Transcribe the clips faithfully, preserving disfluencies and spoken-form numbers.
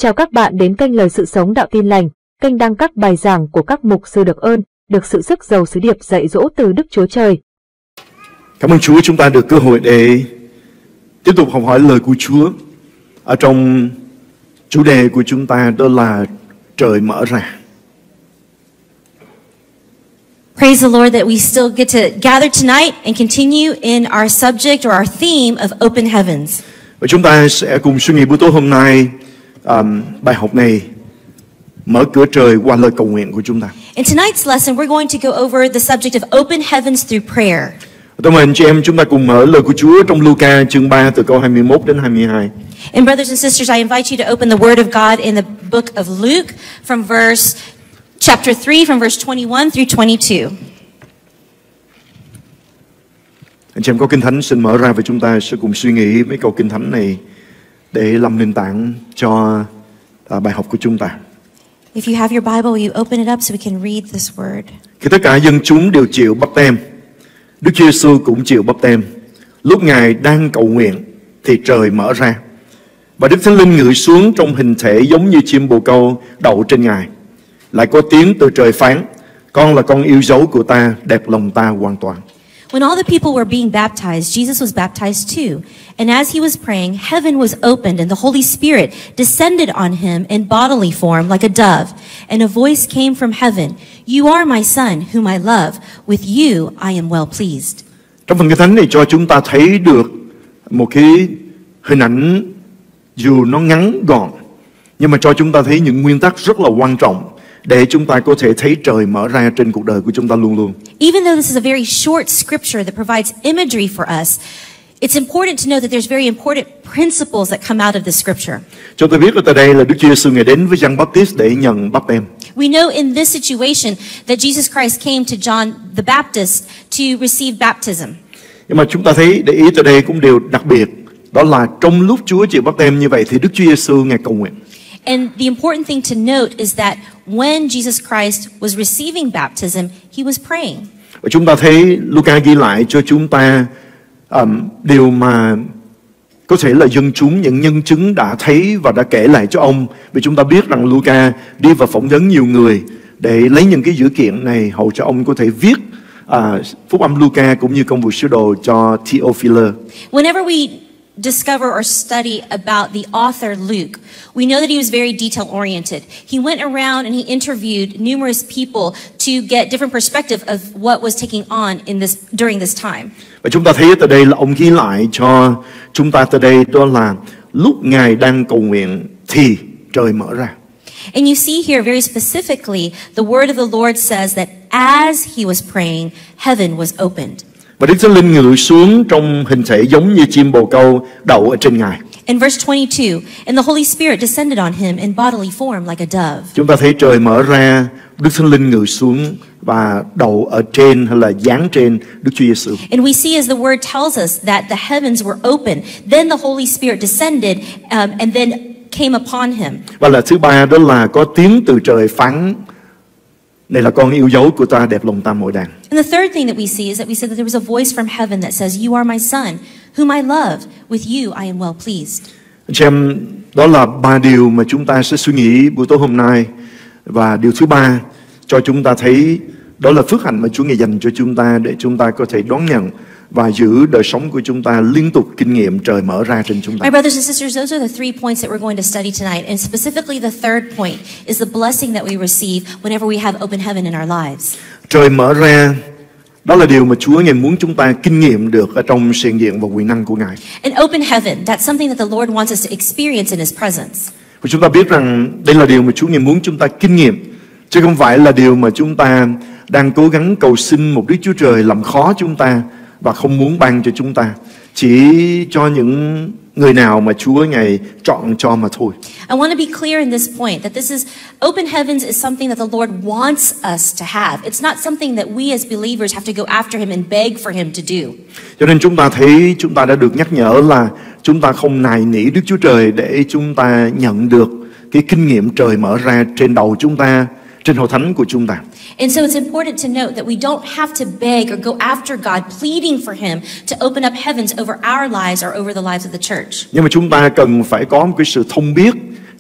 Chào các bạn đến kênh Lời Sự Sống Đạo Tin Lành, kênh đăng các bài giảng của các mục sư được ơn, được sự sức giàu sứ điệp dạy dỗ từ Đức Chúa Trời. Cảm ơn Chúa chúng ta được cơ hội để tiếp tục học hỏi lời của Chúa. Ở trong chủ đề của chúng ta đó là trời mở ra. Praise the Lord that we still get to gather tonight and continue in our subject or our theme of open heavens. Và chúng ta sẽ cùng suy nghĩ buổi tối hôm nay um, bài học này, mở cửa trời qua lời cầu nguyện của chúng ta. In tonight's lesson, we're going to go over the subject of open heavens through prayer. Tôi mời anh chị em chúng ta cùng mở lời của Chúa trong Luca chương ba từ câu hai mươi mốt đến hai mươi hai. And brothers and sisters, I invite you to open the Word of God in the book of Luke from verse chapter three, from verse twenty-one through twenty-two. Anh chị em có kinh thánh xin mở ra và chúng ta sẽ cùng suy nghĩ mấy câu kinh thánh này để làm nền tảng cho uh, bài học của chúng ta. If you have your Bible, will you open it up so we can read this word? Khi tất cả dân chúng đều chịu báp têm, Đức Chúa Giêsu cũng chịu báp têm. Lúc Ngài đang cầu nguyện thì trời mở ra và Đức Thánh Linh ngự xuống trong hình thể giống như chim bồ câu đậu trên Ngài. Lại có tiếng từ trời phán: Con là con yêu dấu của ta, đẹp lòng ta hoàn toàn. When all the people were being baptized, Jesus was baptized too. And as he was praying, heaven was opened and the Holy Spirit descended on him in bodily form like a dove. And a voice came from heaven: You are my son, whom I love. With you I am well pleased. Trong phần kinh thánh này cho chúng ta thấy được một cái hình ảnh dù nó ngắn gọn, nhưng mà cho chúng ta thấy những nguyên tắc rất là quan trọng để chúng ta có thể thấy trời mở ra trên cuộc đời của chúng ta luôn luôn. Even though this is a very short scripture that provides imagery for us, it's important to know that there's very important principles that come out of this scripture. Chúng ta biết ở tại đây là Đức Chúa Giêsu Ngài đến với Giăng Baptist để nhận báp têm. We know in this situation that Jesus Christ came to John the Baptist to receive baptism. Nhưng mà chúng ta thấy để ý tại đây cũng điều đặc biệt, đó là trong lúc Chúa chịu báp têm như vậy thì Đức Chúa Giêsu Ngài cầu nguyện. And the important thing to note is that when Jesus Christ was receiving baptism, he was praying. Và chúng ta thấy Luca ghi lại cho chúng ta um, điều mà có thể là dân chúng, những nhân chứng đã thấy và đã kể lại cho ông. Vì chúng ta biết rằng Luca đi và phỏng vấn nhiều người để lấy những cái dữ kiện này hầu cho ông có thể viết uh, phúc âm Luca cũng như công vụ sứ đồ cho Theophilus. Whenever we discover or study about the author Luke, we know that he was very detail-oriented. He went around and he interviewed numerous people to get different perspective of what was taking on in this during this time. Và chúng ta thấy tại đây là ông ghi lại cho chúng ta tại đây đó là lúc Ngài đang cầu nguyện thì trời mở ra. And you see here very specifically, the word of the Lord says that as he was praying, heaven was opened. Và Đức Thánh Linh ngự xuống trong hình thể giống như chim bồ câu đậu ở trên Ngài. In verse twenty-two, and the Holy Spirit descended on him in bodily form like a dove. Chúng ta thấy trời mở ra, Đức Thánh Linh ngự xuống và đậu ở trên hay là giáng trên Đức Chúa Giêsu. And we see as the word tells us that the heavens were open, then the Holy Spirit descended um, and then came upon him. Và là thứ ba đó là có tiếng từ trời phán: Này là con yêu dấu của ta, đẹp lòng ta mỗi đàn. And the third thing that we see is that we said that there was a voice from heaven that says, You are my son, whom I love. With you I am well pleased. Anh em, đó là ba điều mà chúng ta sẽ suy nghĩ buổi tối hôm nay. Và điều thứ ba cho chúng ta thấy đó là phước hạnh mà Chúa Ngài dành cho chúng ta để chúng ta có thể đón nhận và giữ đời sống của chúng ta liên tục kinh nghiệm trời mở ra trên chúng ta. My brothers and sisters, those are the three points that we're going to study tonight. And specifically the third point is the blessing that we receive whenever we have open heaven in our lives. Trời mở ra, đó là điều mà Chúa Ngài muốn chúng ta kinh nghiệm được ở trong sự hiện diện và quyền năng của Ngài. An open heaven, that's something that the Lord wants us to experience in His presence. Và chúng ta biết rằng đây là điều mà Chúa Ngài muốn chúng ta kinh nghiệm, chứ không phải là điều mà chúng ta đang cố gắng cầu xin một Đức Chúa Trời làm khó chúng ta và không muốn ban cho chúng ta, chỉ cho những người nào mà Chúa Ngài chọn cho mà thôi. I want to be clear in this point that this is open heavens is something that the Lord wants us to have. It's not something that we as believers have to go after Him and beg for Him to do. Cho nên chúng ta thấy chúng ta đã được nhắc nhở là chúng ta không nài nỉ Đức Chúa Trời để chúng ta nhận được cái kinh nghiệm trời mở ra trên đầu chúng ta, trên hội thánh của chúng ta. And so it's important to note that we don't have to beg or go after God, pleading for Him to open up heavens over our lives or over the lives of the church. Nhưng mà chúng ta cần phải có một cái sự thông biết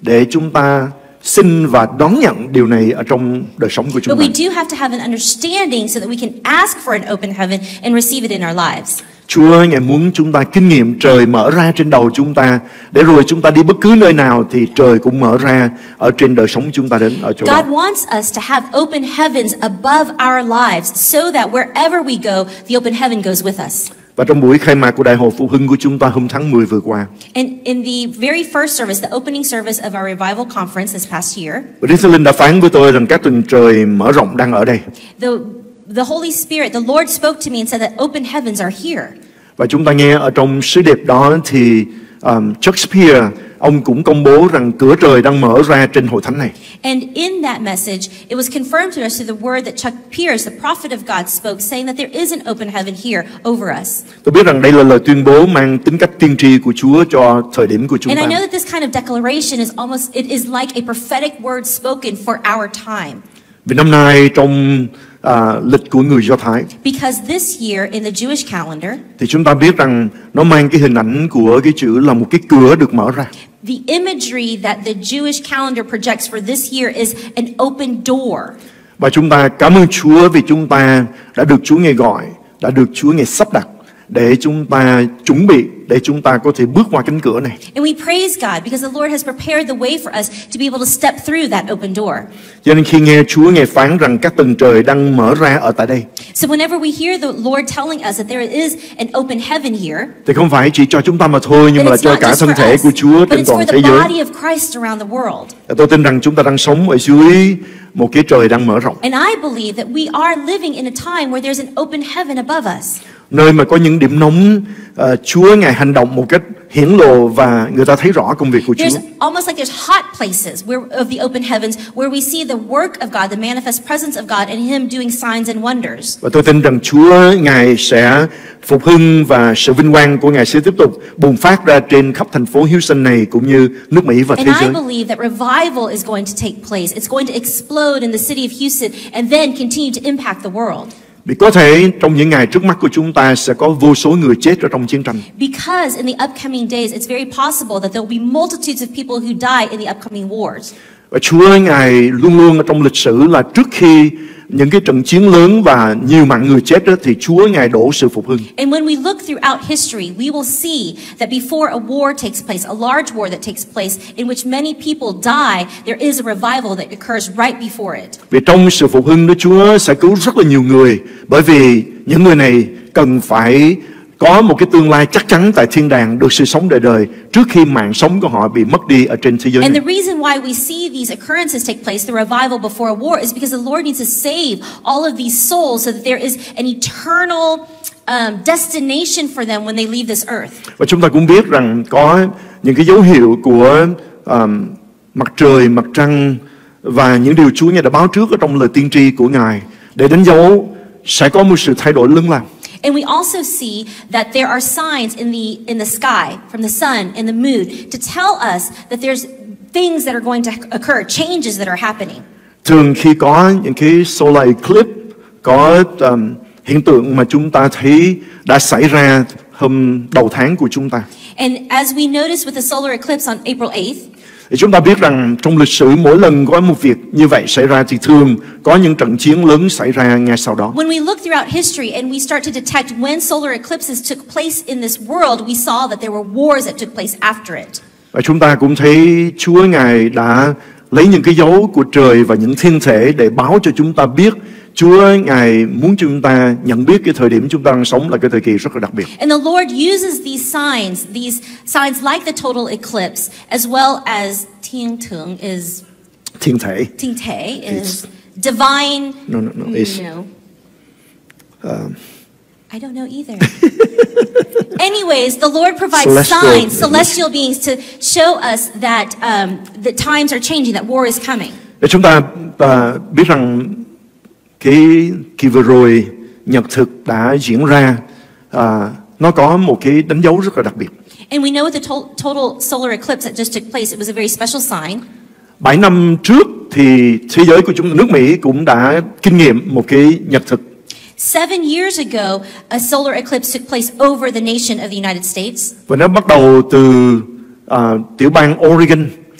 để chúng ta xin và đón nhận điều này ở trong đời sống của chúng But ta. we do have to have an understanding so that we can ask for an open heaven and receive it in our lives. Chúa Ngài muốn chúng ta kinh nghiệm trời mở ra trên đầu chúng ta, để rồi chúng ta đi bất cứ nơi nào thì trời cũng mở ra ở trên đời sống chúng ta đến ở chỗ đó. God wants us to have open heavens above our lives so that wherever we go, the open heaven goes with us. Và trong buổi khai mạc của Đại hội Phục hưng của chúng ta hôm tháng mười vừa qua, And in the very first service, the opening service of our revival conference this past year, và Đức Thánh Linh đã phán với tôi rằng các tầng trời mở rộng đang ở đây. the the Holy Spirit, the Lord spoke to me and said that open heavens are here. Và chúng ta nghe ở trong sứ điệp đó thì um, Shakespeare, ông cũng công bố rằng cửa trời đang mở ra trên hội thánh này. And in that message, it was confirmed to us through the word that Chuck Pierce, the prophet of God, spoke, saying that there is an open heaven here over us. Tôi biết rằng đây là lời tuyên bố mang tính cách tiên tri của Chúa cho thời điểm của chúng And I ta. know that this kind of declaration is almost, it is like a prophetic word spoken for our time. Vì năm nay trong à, lịch của người Do Thái Because this year in the Jewish calendar, thì chúng ta biết rằng nó mang cái hình ảnh của cái chữ là một cái cửa được mở ra. the imagery that the Jewish calendar projects for this year is an open door. Và chúng ta cảm ơn Chúa vì chúng ta đã được Chúa Ngài gọi, đã được Chúa Ngài sắp đặt để chúng ta chuẩn bị, để chúng ta có thể bước qua cánh cửa này. And we praise God because the Lord has prepared the way for us to be able to step through that open door. Cho nên khi nghe Chúa Ngài phán rằng các tầng trời đang mở ra ở tại đây, So whenever we hear the Lord telling us that there is an open heaven here, thì không phải chỉ cho chúng ta mà thôi, nhưng then mà là it's cho not cả just thân for thể us, của Chúa but trên it's toàn for thế the giới. body of Christ around the world. Tôi tin rằng chúng ta đang sống ở dưới một cái trời đang mở rộng, And I believe that we are living in a time where there's an open heaven above us. nơi mà có những điểm nóng, uh, Chúa Ngài hành động một cách hiển lộ và người ta thấy rõ công việc của Chúa. There's almost like there's hot places where, of the open heavens where we see the work of God, the manifest presence of God, and Him doing signs and wonders. Và tôi tin rằng Chúa Ngài sẽ phục hưng và sự vinh quang của Ngài sẽ tiếp tục bùng phát ra trên khắp thành phố Houston này cũng như nước Mỹ và And thế I giới. believe that revival is going to take place. It's going to explode in the city of Houston and then continue to impact the world. Vì có thể trong những ngày trước mắt của chúng ta sẽ có vô số người chết ở trong chiến tranh. Because in the upcoming days, it's very possible that there will be multitudes of people who die in the upcoming wars. Và Chúa Ngài luôn luôn ở trong lịch sử là trước khi những cái trận chiến lớn và nhiều mạng người chết đó, thì Chúa Ngài đổ sự phục hưng. And when we look throughout history, we will see that before a war takes place, a large war that takes place in which many people die, there is a revival that occurs right before it. Vì trong sự phục hưng đó Chúa sẽ cứu rất là nhiều người, bởi vì những người này cần phải có một cái tương lai chắc chắn tại thiên đàng, được sự sống đời đời trước khi mạng sống của họ bị mất đi ở trên thế giới And này. the reason why we see these occurrences take place, the revival before a war, is because the Lord needs to save all of these souls so that there is an eternal um, destination for them when they leave this earth. Và chúng ta cũng biết rằng có những cái dấu hiệu của um, mặt trời, mặt trăng và những điều Chúa Ngài đã báo trước ở trong lời tiên tri của Ngài để đánh dấu sẽ có một sự thay đổi lớn lao. And we also see that there are signs in the in the sky from the sun and the moon to tell us that there's things that are going to occur, changes that are happening. Thường khi có những cái solar eclipse, có um, hiện tượng mà chúng ta thấy đã xảy ra hôm đầu tháng của chúng ta, And as we noticed with the solar eclipse on April eighth, thì chúng ta biết rằng trong lịch sử mỗi lần có một việc như vậy xảy ra thì thường có những trận chiến lớn xảy ra ngay sau đó. when we look throughout history and we start to detect when solar eclipses took place in this world, we saw that there were wars that took place after it. Và chúng ta cũng thấy Chúa Ngài đã lấy những cái dấu của trời và những thiên thể để báo cho chúng ta biết Chúa Ngài muốn chúng ta nhận biết cái thời điểm chúng ta đang sống là cái thời kỳ rất là đặc biệt. And the Lord uses these signs, these signs like the total eclipse, as well as thiên thượng is Thiên thể. thiên thể is divine. No, no, no. It's, No. um, I don't know either. Anyways, the Lord provides Celestial signs, beings. celestial beings, to show us that um, the times are changing, that war is coming. để chúng ta à, biết rằng cái kỳ vừa rồi nhật thực đã diễn ra, à, nó có một cái đánh dấu rất là đặc biệt. And we know with the to- total solar eclipse that just took place, it was a very special sign. Bảy năm trước thì thế giới của chúng nước Mỹ cũng đã kinh nghiệm một cái nhật thực. Seven years ago, a solar eclipse took place over the nation of the United States. Và nó bắt đầu từ à, tiểu bang Oregon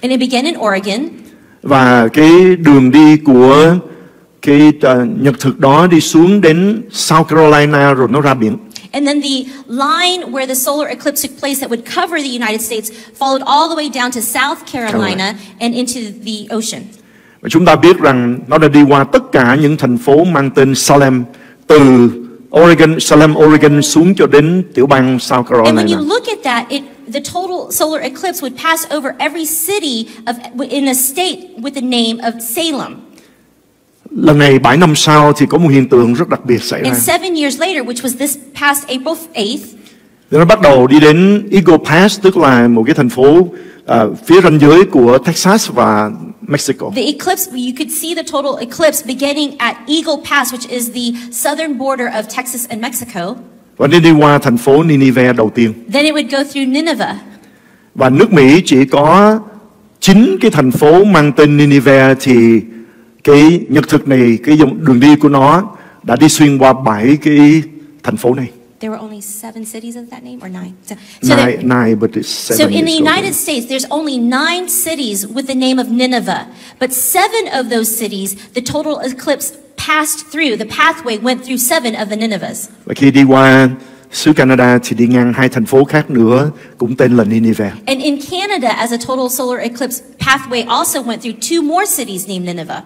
And it began in Oregon. Và cái đường đi của cái uh, nhật thực đó đi xuống đến South Carolina rồi nó ra biển. And then the line where the solar eclipse took place that would cover the United States followed all the way down to South Carolina Carolina. and into the ocean. Và chúng ta biết rằng nó đã đi qua tất cả những thành phố mang tên Salem, từ Oregon, Salem, Oregon xuống cho đến tiểu bang South And when you Carolina. look at that, it, the total solar eclipse would pass over every city of in a state with the name of Salem. Lần này bảy năm sau thì có một hiện tượng rất đặc biệt xảy ra. And seven years later, which was this past April eighth, Thì nó bắt đầu đi đến Eagle Pass, tức là một cái thành phố uh, phía ranh giới của Texas và Mexico. the eclipse, you could see the total eclipse beginning at Eagle Pass, which is the southern border of Texas and Mexico. Và nên đi qua thành phố Nineveh đầu tiên. Then it would go through Nineveh. Và nước Mỹ chỉ có chín cái thành phố mang tên Nineveh, thì cái nhật thực này, cái dòng đường đi của nó đã đi xuyên qua bảy cái thành phố này. There were only seven cities of that name, or nine? So, so, Nine, there- nine, but it's seven. so in the years United ago. States, there's only nine cities with the name of Nineveh. But seven of those cities, the total eclipse passed through. The pathway went through seven of the Ninevehs. Và khi đi qua xứ Canada thì đi ngang hai thành phố khác nữa cũng tên là Nineveh. And in Canada, as a total solar eclipse pathway also went through two more cities named Nineveh.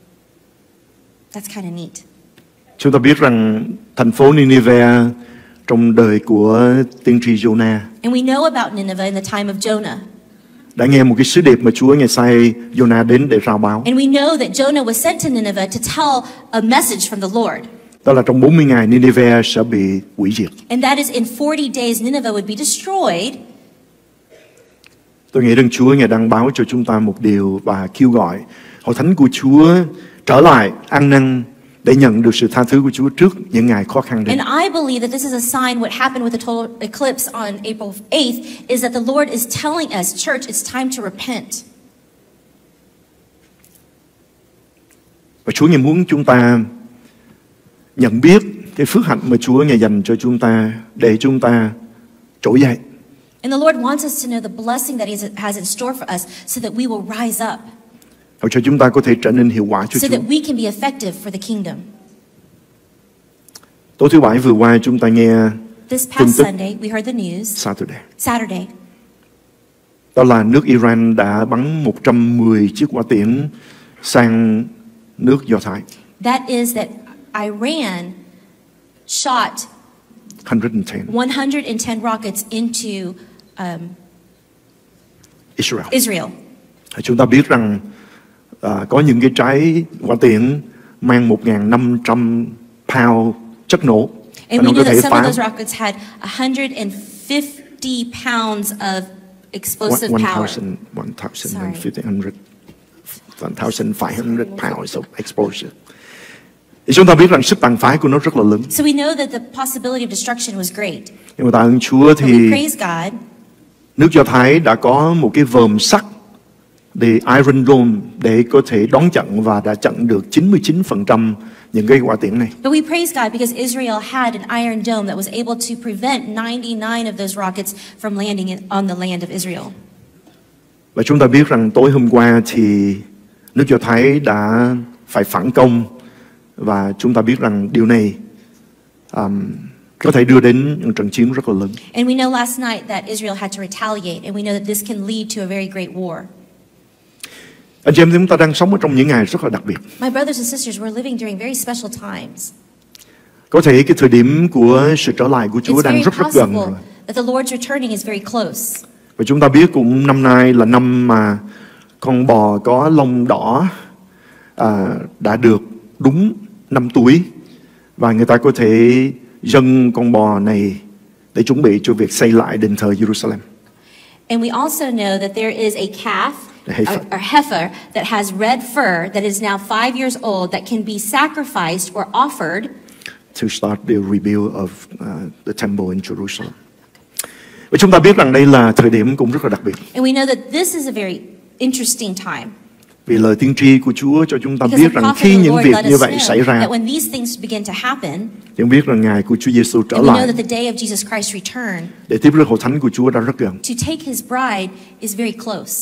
That's kind of neat. Chúng ta biết rằng thành phố Nineveh trong đời của tiên tri Jonah And we know about Nineveh in the time of Jonah. đã nghe một cái sứ điệp mà Chúa ngài sai Jonah đến để rao báo. And we know that Jonah was sent to Nineveh to tell a message from the Lord. Đó là trong bốn mươi ngày Nineveh sẽ bị hủy diệt. And that is in forty days, Nineveh would be destroyed. Tôi nghĩ rằng Chúa ngài đang báo cho chúng ta một điều và kêu gọi hội thánh của Chúa trở lại ăn năn để nhận được sự tha thứ của Chúa trước những ngày khó khăn đến. And I believe that this is a sign what happened with the total eclipse on April eighth is that the Lord is telling us, church, it's time to repent. Và Chúa ngài muốn chúng ta nhận biết cái phước hạnh mà Chúa ngài dành cho chúng ta để chúng ta trỗi dậy. And the Lord wants us to know the blessing that He has in store for us so that we will rise up, Hầu cho chúng ta có thể trở nên hiệu quả cho so Chúa. that we can be effective for the kingdom. Tối thứ Bảy vừa qua chúng ta nghe This tin past tức Sunday, we heard the news, Saturday. Saturday, Đó là nước Iran đã bắn một trăm mười chiếc hỏa tiễn sang nước Do Thái. that is that Iran shot một trăm mười one hundred ten rockets into um, Israel. Israel. Chúng ta biết rằng à, có những cái trái hỏa tiễn mang một nghìn năm trăm pound chất nổ. And Và nó we có know that thể some of phá those rockets had one hundred fifty pounds of explosive one power. thousand, one thousand Sorry. fifty, one thousand five hundred pounds of explosion. Thì chúng ta biết rằng sức tàn phá của nó rất là lớn. So we know that the possibility of destruction was great. Nhưng mà tạ ơn Chúa But thì we praise God nước Do Thái đã có một cái vòm sắt để Iron Dome để có thể đón chặn và đã chặn được chín mươi chín phần trăm những cái hỏa tiễn này. But we praise God because Israel had an iron dome that was able to prevent ninety-nine of those rockets from landing in, on the land of Israel. Và chúng ta biết rằng tối hôm qua thì nước Do Thái đã phải phản công, và chúng ta biết rằng điều này um, có thể đưa đến những trận chiến rất là lớn. And we know last night that Israel had to retaliate, and we know that this can lead to a very great war. Anh chị em, chúng ta đang sống ở trong những ngày rất là đặc biệt. My brothers and sisters, we're living during very special times. Có thể cái thời điểm của sự trở lại của Chúa It's đang very rất rất gần possible rồi. that the Lord's returning is very close. Và chúng ta biết cũng năm nay là năm mà con bò có lông đỏ à, đã được đúng năm tuổi, và người ta có thể dâng con bò này để chuẩn bị cho việc xây lại đền thờ Jerusalem. And we also know that there is a calf, A heifer. or, or heifer, that has red fur that is now five years old that can be sacrificed or offered To start the rebuild of uh, the temple in Jerusalem. Và chúng ta biết rằng đây là thời điểm cũng rất là đặc biệt. And we know that this is a very interesting time. Vì lời tiên tri của Chúa cho chúng ta Because biết the rằng prophet khi of the những Lord việc let như us vậy xảy know ra, that when these things begin to happen, thì biết rằng ngày của Chúa Giêsu trở and we know lại that the day of Jesus Christ's return để tiếp rước hội thánh của Chúa đã rất gần. to take his bride is very close.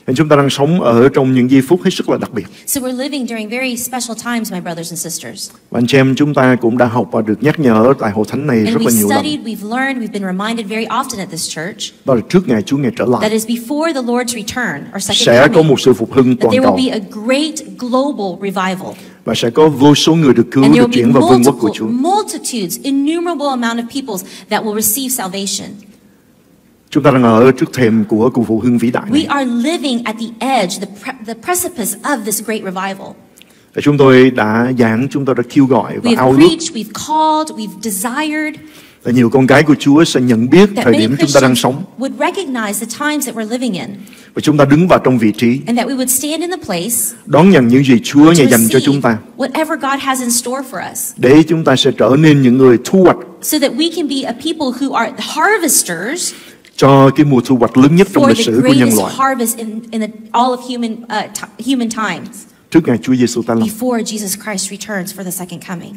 Nên chúng ta đang sống ở trong những giây phút hết sức là đặc biệt. So we're living during very special times, my brothers and sisters. Và anh chị em chúng ta cũng đã học và được nhắc nhở tại hội thánh này And rất là we've nhiều lần. studied, we've learned, we've been reminded very often at this church Đó là trước ngày Chúa Ngài trở that lại is before the Lord's return or second sẽ có coming, một sự phục hưng that toàn there will cầu be a great global revival. và sẽ có vô số người được cứu And there được will chuyển be vào vương quốc của multiple, Chúa. multitudes, innumerable amount of peoples that will receive salvation. Chúng ta đang ở trước thềm của cuộc vụ hưng vĩ đại We này. are living at the edge, the, pre- the precipice of this great revival. Và chúng tôi đã giảng, chúng tôi đã kêu gọi và We ao have ước preached, we've called, we've desired là nhiều con cái của Chúa sẽ nhận biết that thời many điểm chúng ta đang Christians sống would recognize the times that we're living in, và chúng ta đứng vào trong vị trí and that we would stand in the place đón nhận những gì Chúa to Ngài dành cho chúng receive ta, whatever God has in store for us, để chúng ta sẽ trở nên những người thu hoạch so that we can be a people who are harvesters cho cái mùa thu hoạch lớn nhất trong for lịch the sử của nhân greatest loại harvest in, in the, all of human uh, t- human times, trước ngày Chúa Giêsu ta lâm. before Jesus Christ returns for the second coming.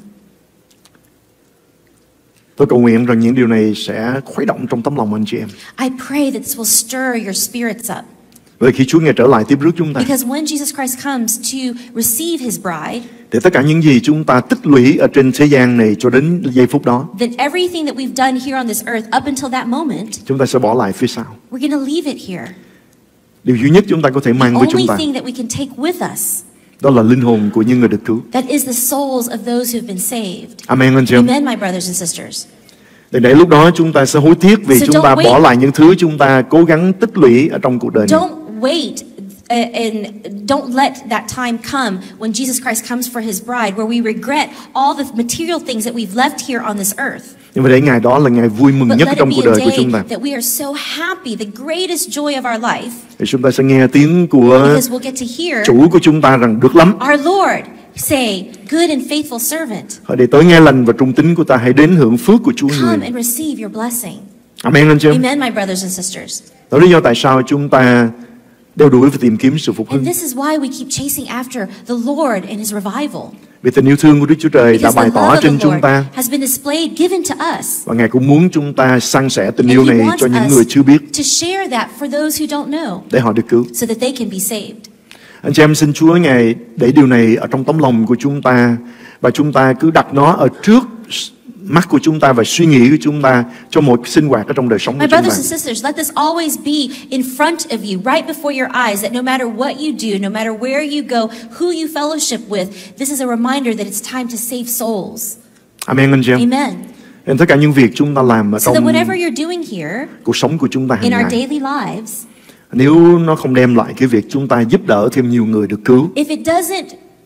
Tôi cầu nguyện rằng những điều này sẽ khuấy động trong tấm lòng anh chị em. I pray that this will stir your spirits up, Bởi khi Chúa Ngài trở lại tiếp rước chúng ta, because when Jesus Christ comes to receive his bride, để tất cả những gì chúng ta tích lũy ở trên thế gian này cho đến giây phút đó, then everything that we've done here on this earth up until that moment, chúng ta sẽ bỏ lại phía sau. we're going to leave it here. Điều duy nhất chúng ta có thể The mang với chúng only ta thing that we can take with us, đó là linh hồn của những người được cứu. that is the souls of those who have been saved. Amen anh chị em. Amen, my brothers and sisters. Để để lúc đó chúng ta sẽ hối tiếc vì So chúng ta don't wait. bỏ lại những thứ chúng ta cố gắng tích lũy ở trong cuộc đời này. Don't wait uh, and don't let that time come when Jesus Christ comes for his bride where we regret all the material things that we've left here on this earth. Nhưng mà để ngày đó là ngày vui mừng But nhất let it trong be cuộc a đời của day chúng ta. that we are so happy, the greatest joy of our life, Thì chúng ta sẽ nghe tiếng của because we'll get to hear chủ của chúng ta rằng được lắm. our Lord say, good and faithful servant, Hỡi để tới nghe lành và trung tín của ta, hãy đến hưởng phước của Chúa come người. and receive your blessing. Amen anh chị em. Amen, my brothers and sisters. Đó là lý do tại sao chúng ta đeo đuổi và tìm kiếm sự phục hưng. And this is why we keep chasing after the Lord and his revival. Vì tình yêu thương của Đức Chúa Trời đã Because bày the tỏ love of trên the chúng Lord ta has been displayed, given to us. và Ngài cũng muốn chúng ta san sẻ tình And yêu he này wants cho những us người chưa biết to share that for those who don't know, để họ được cứu. so that they can be saved. Anh chị em xin Chúa Ngài để điều này ở trong tấm lòng của chúng ta và chúng ta cứ đặt nó ở trước mắt của chúng ta và suy nghĩ của chúng ta cho một sinh hoạt ở trong đời sống của My chúng brothers and ta. sisters, let this always be in front of you, right before your eyes, that no matter what you do, no matter where you go, who you fellowship with, this is a reminder that it's time to save souls. Amen anh chị em. Amen. Nên tất cả những việc chúng ta làm ở So trong that whatever you're doing here cuộc sống của chúng ta hàng in our ngày, daily lives, nếu nó không đem lại cái việc chúng ta giúp đỡ thêm nhiều người được cứu, if it doesn't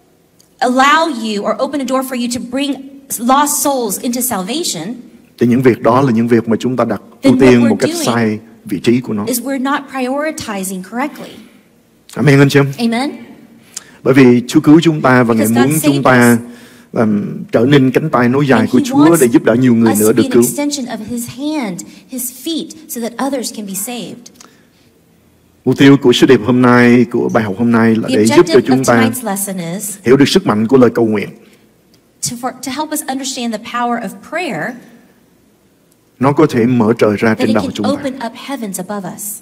allow you or open a door for you to bring lost souls into salvation, thì những việc đó là những việc mà chúng ta đặt Then ưu what tiên we're một cách doing sai vị trí của nó. is we're not prioritizing correctly. Amen anh chị em. Amen. Bởi vì Chúa cứu chúng ta và Ngài Because God muốn saved chúng ta um, trở nên cánh tay nối dài And của he Chúa wants để giúp đỡ nhiều người us nữa to be được an cứu. extension of his hand, his feet, so that others can be saved. Mục tiêu của sứ điệp hôm nay, của bài học hôm nay là The để giúp cho objective chúng of ta tonight's lesson is hiểu được sức mạnh của lời cầu nguyện. to, for, to help us understand the power of prayer, Nó có thể mở trời ra that trên it đầu can chúng ta. open up heavens above us.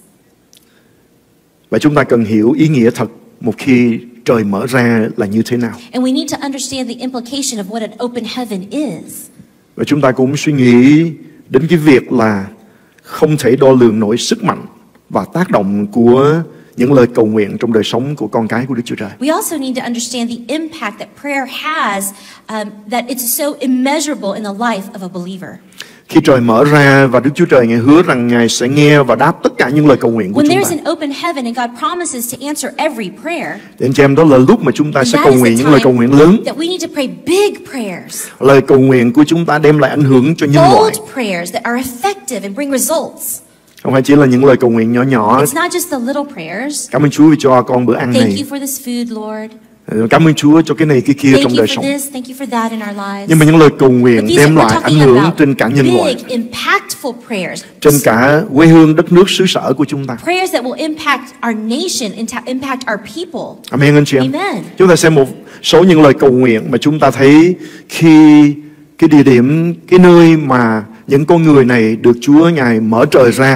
Và chúng ta cần hiểu ý nghĩa thật một khi trời mở ra là như thế nào. And we need to understand the implication of what an open heaven is. Và chúng ta cũng suy nghĩ đến cái việc là không thể đo lường nổi sức mạnh và tác động của những lời cầu nguyện trong đời sống của con cái của Đức Chúa Trời. We also need to understand the impact that prayer has, um, that it's so immeasurable in the life of a believer. Khi trời mở ra và Đức Chúa Trời Ngài hứa rằng Ngài sẽ nghe và đáp tất cả những lời cầu nguyện của When chúng there's ta, an open heaven and God promises to answer every prayer, thì anh chị em, đó là lúc mà chúng ta sẽ that cầu is nguyện the những lời cầu nguyện lớn. time that we need to pray big prayers, Lời cầu nguyện của chúng ta đem lại ảnh hưởng cho nhân loại, bold prayers that are effective and bring results. không phải chỉ là những lời cầu nguyện nhỏ nhỏ. It's not just the little prayers. Cảm ơn Chúa vì cho con bữa ăn Thank này. you for this food, Lord. Cảm ơn Chúa cho cái này cái kia Thank trong you đời for sống. this, thank you for that in our lives. Nhưng mà những lời cầu But nguyện these đem we're lại ảnh talking hưởng about trên cả nhân loại, big, impactful prayers. trên cả quê hương đất nước xứ sở của chúng ta. Prayers that will impact our nation, inta- impact our people. Amen anh chị em. Amen. Chúng ta xem một số những lời cầu nguyện mà chúng ta thấy khi cái địa điểm, cái nơi mà những con người này được Chúa Ngài mở trời ra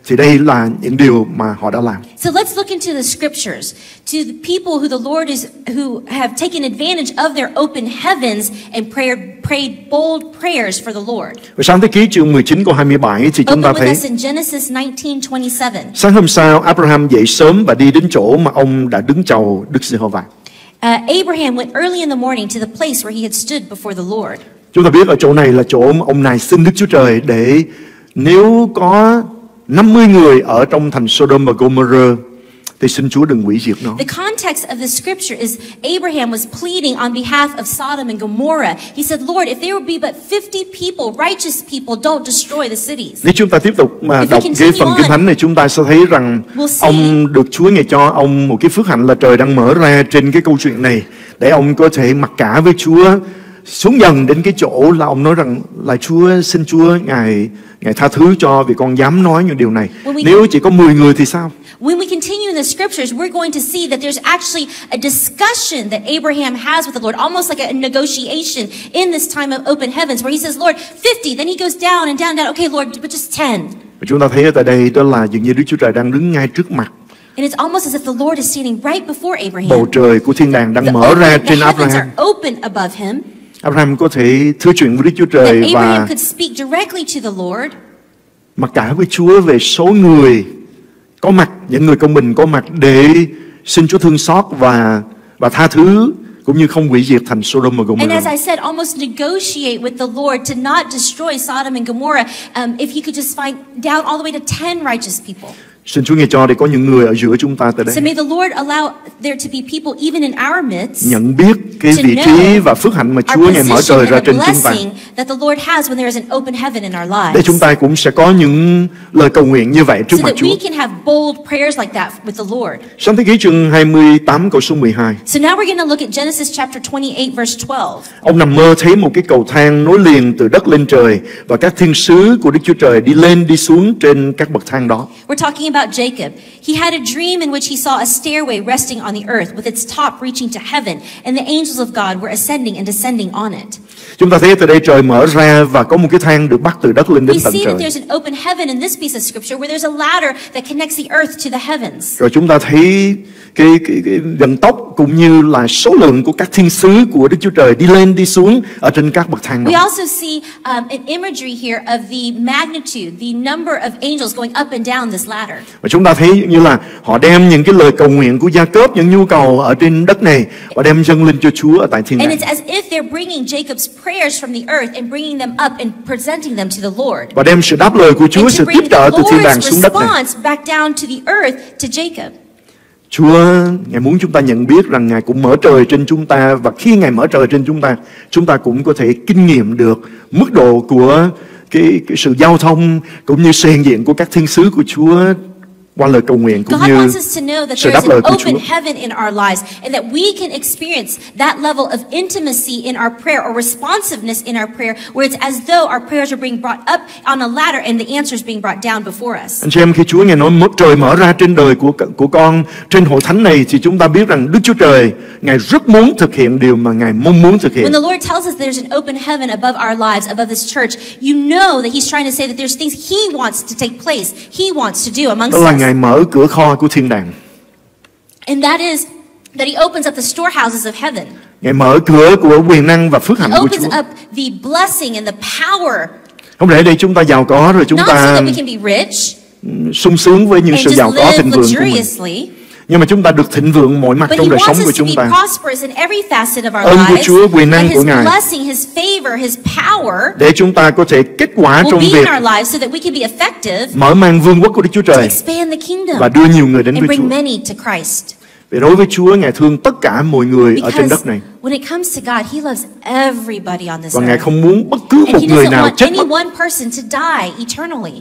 Thì đây là những điều mà họ đã làm. So let's look into the scriptures, to the people who the Lord is, who have taken advantage of their open heavens and prayer, prayed bold prayers for the Lord. Và Sáng Thế Ký chương mười chín câu hai mươi bảy thì chúng ta Open with thấy us in Genesis nineteen twenty-seven. sáng hôm sau Abraham dậy sớm và đi đến chỗ mà ông đã đứng chầu Đức Giê-hô-va. Uh, Abraham went early in the morning to the place where he had stood before the Lord. Chúng ta biết ở chỗ này là chỗ mà ông này xin Đức Chúa Trời để nếu có năm mươi người ở trong thành Sodom và Gomorrah thì xin Chúa đừng hủy diệt nó. The context of the scripture is Abraham was pleading on behalf of Sodom and Gomorrah. He said, Lord, if there would be but fifty people, righteous people, don't destroy the cities. Nếu chúng ta tiếp tục mà If we đọc cái continue phần on, Kinh Thánh này, chúng ta sẽ thấy rằng we'll see. ông được Chúa ngài cho ông một cái phước hạnh là trời đang mở ra trên cái câu chuyện này để ông có thể mặc cả với Chúa, xuống dần đến cái chỗ là ông nói rằng là Chúa, xin Chúa ngài ngài tha thứ cho vì con dám nói những điều này. we- Nếu chỉ có mười người thì sao? When we continue in the scriptures, we're going to see that there's actually a discussion that Abraham has with the Lord, almost like a negotiation in this time of open heavens, where he says, Lord, fifty, then he goes down and down, down, okay, Lord, but just ten. Và chúng ta thấy ở tại đây đó là dường như Đức Chúa Trời đang đứng ngay trước mặt. And it's almost as if the Lord is standing right before Abraham. Bầu trời của thiên đàng đang The, mở ra open, the trên heavens Abraham. are open above him, Abraham có thể thưa chuyện với Đức Chúa that Trời Abraham và could speak directly to the Lord, mặc cả với Chúa về số người có mặt, những người công bình có mặt để xin Chúa thương xót và và tha thứ, cũng như không hủy diệt thành Sodom và and as Gomorrah. I said, almost negotiate with the Lord to not destroy Sodom and Gomorrah, um, if he could just find down all the way to ten righteous people. Xin Chúa nghe cho để có những người ở giữa chúng ta tại So đây may the Lord allow there to be people even in our midst nhận biết cái to vị know trí và phước hạnh mà Chúa our ngài mở position trời ra and trên the chúng ta, blessing that the Lord has when there is an open heaven in our để lives. chúng ta cũng sẽ có những lời cầu nguyện như vậy trước So mặt that Chúa. we can have bold prayers like that with the Lord. Sáng Thế Ký chương hai mươi tám câu số mười hai. So now we're going to look at Genesis chapter twenty-eight verse twelve. Ông nằm mơ thấy một cái cầu thang nối liền từ đất lên trời và các thiên sứ của Đức Chúa Trời đi lên đi xuống trên các bậc thang đó. We're talking about Jacob. He had a dream in which he saw a stairway resting on the earth with its top reaching to heaven, and the angels of God were ascending and descending on it. Chúng ta thấy từ đây trời mở ra và có một cái thang được bắt từ đất lên đến We tận see that trời. there's an open heaven in this piece of scripture where there's a ladder that connects the earth to the heavens. Rồi chúng ta thấy cái, cái, cái vận tốc cũng như là số lượng của các thiên sứ của Đức Chúa Trời đi lên đi xuống ở trên các bậc thang We đó. also see um, an imagery here of the magnitude, the number of angels going up and down this ladder. Và chúng ta thấy như là họ đem những cái lời cầu nguyện của Gia-cốp, những nhu cầu ở trên đất này và đem dâng lên cho Chúa ở tại thiên And đàng. it's as if they're bringing Jacob's prayers from the earth and bringing them up and presenting them to the Lord. Và đem sự đáp lời của Chúa, And sự to tiếp bring trợ the từ thiên đàng Lord's xuống đất này. response back down to the earth to Jacob. Chúa, Ngài muốn chúng ta nhận biết rằng Ngài cũng mở trời trên chúng ta, và khi Ngài mở trời trên chúng ta, chúng ta cũng có thể kinh nghiệm được mức độ của cái, cái sự giao thông cũng như sự hiện diện của các thiên sứ của Chúa qua lời cầu nguyện cũng God như wants us to know that sự there đáp is lời an của open Chúa. heaven in our lives and that we can experience that level of intimacy in our prayer or responsiveness in our prayer where it's as though our prayers are being brought up on a ladder and the answers being brought down before us. Anh chị em, khi Chúa Ngài nói mất trời mở ra trên đời của của con trên hội thánh này thì chúng ta biết rằng Đức Chúa Trời Ngài rất muốn thực hiện điều mà Ngài mong muốn thực hiện. When the Lord tells us there's an open heaven above our lives, above this church, you know that He's trying to say that there's things He wants to take place, He wants to do amongst Đó là us. Ngài mở cửa kho của thiên đàng. And that is that He opens up the storehouses of heaven. Ngài mở cửa của quyền năng và phước He hạnh của opens Chúa. up the blessing and the power, Không để đây chúng ta giàu có rồi chúng not so ta that we can be rich sung sướng với những and sự just giàu có live thịnh vượng của mình, luxuriously, nhưng mà chúng ta được thịnh vượng mọi mặt but He trong đời sống wants của us to chúng be ta. prosperous in every facet of our Ơn của lives, Chúa, quyền năng and của His Ngài blessing, His favor, His power Để chúng ta có thể kết quả will trong be việc in our lives so that we can be effective mở mang vương quốc của Đức Chúa to Trời expand the kingdom và đưa nhiều người đến and với Chúa. bring many to Christ. Vì đối với Chúa, Ngài thương tất cả mọi người ở trên Because đất này, when it comes to God, He loves everybody on this và Ngài earth. không muốn bất cứ And một He người doesn't nào want chết any mất. one person to die eternally.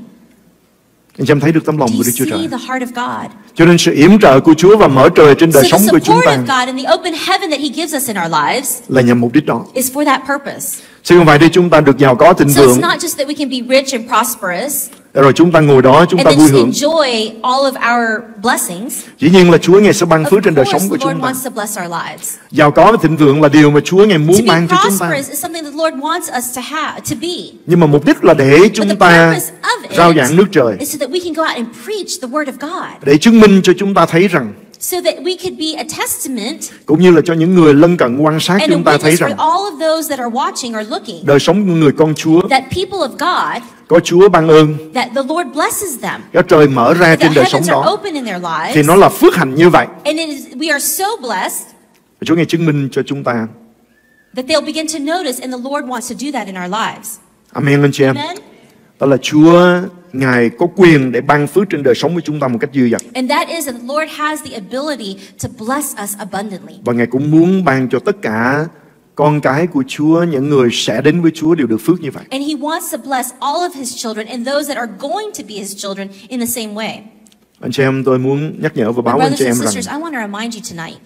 Anh chị em thấy được tấm lòng Do của you Đức Chúa see Trời. the heart of God? Cho nên sự yểm trợ của Chúa và mở trời trên So đời the sống của chúng support ta of God and the open heaven that He gives us in our lives là nhằm mục đích đó. is for that purpose. Chứ không phải để chúng ta được giàu có thịnh So it's vượng, not just that we can be rich and prosperous, Rồi chúng ta ngồi đó, chúng and ta then vui just hưởng. enjoy all of our blessings. Dĩ nhiên là Chúa Ngài sẽ ban Of phước trên đời course, sống của the Lord chúng ta. wants to bless our lives. Giàu có và thịnh vượng là điều mà Chúa Ngài To muốn be ban cho chúng ta. prosperous is something the Lord wants us to have, to be. Nhưng mà mục đích là để But chúng the ta purpose of rao giảng nước it trời, is so that we can go out and preach the word of God, để chứng minh cho chúng ta thấy rằng, so that we could be a testament cũng như là cho những người lân cận quan sát and a chúng ta thấy witness for rằng all of those that are watching or looking đời sống của người con Chúa that people of God, có Chúa ban ơn, that the Lord blesses them, có trời mở ra that trên đời sống heavens are đó, open in their lives, thì nó là phước hạnh như vậy. and it is, we are so blessed Và Chúa Ngài chứng minh cho chúng ta. that they'll begin to notice, and the Lord wants to do that in our lives. Amen anh chị em. Amen. Đó là Chúa Ngài có quyền để ban phước trên đời sống của chúng ta một cách dư dật. And that is that the Lord has the ability to bless us abundantly. Và Ngài cũng muốn ban cho tất cả con cái của Chúa, những người sẽ đến với Chúa đều được phước như vậy. And He wants to bless all of His children and those that are going to be His children in the same way. Anh chị em, tôi muốn nhắc nhở và My báo với anh brothers chị em and rằng sisters, I want to remind you tonight,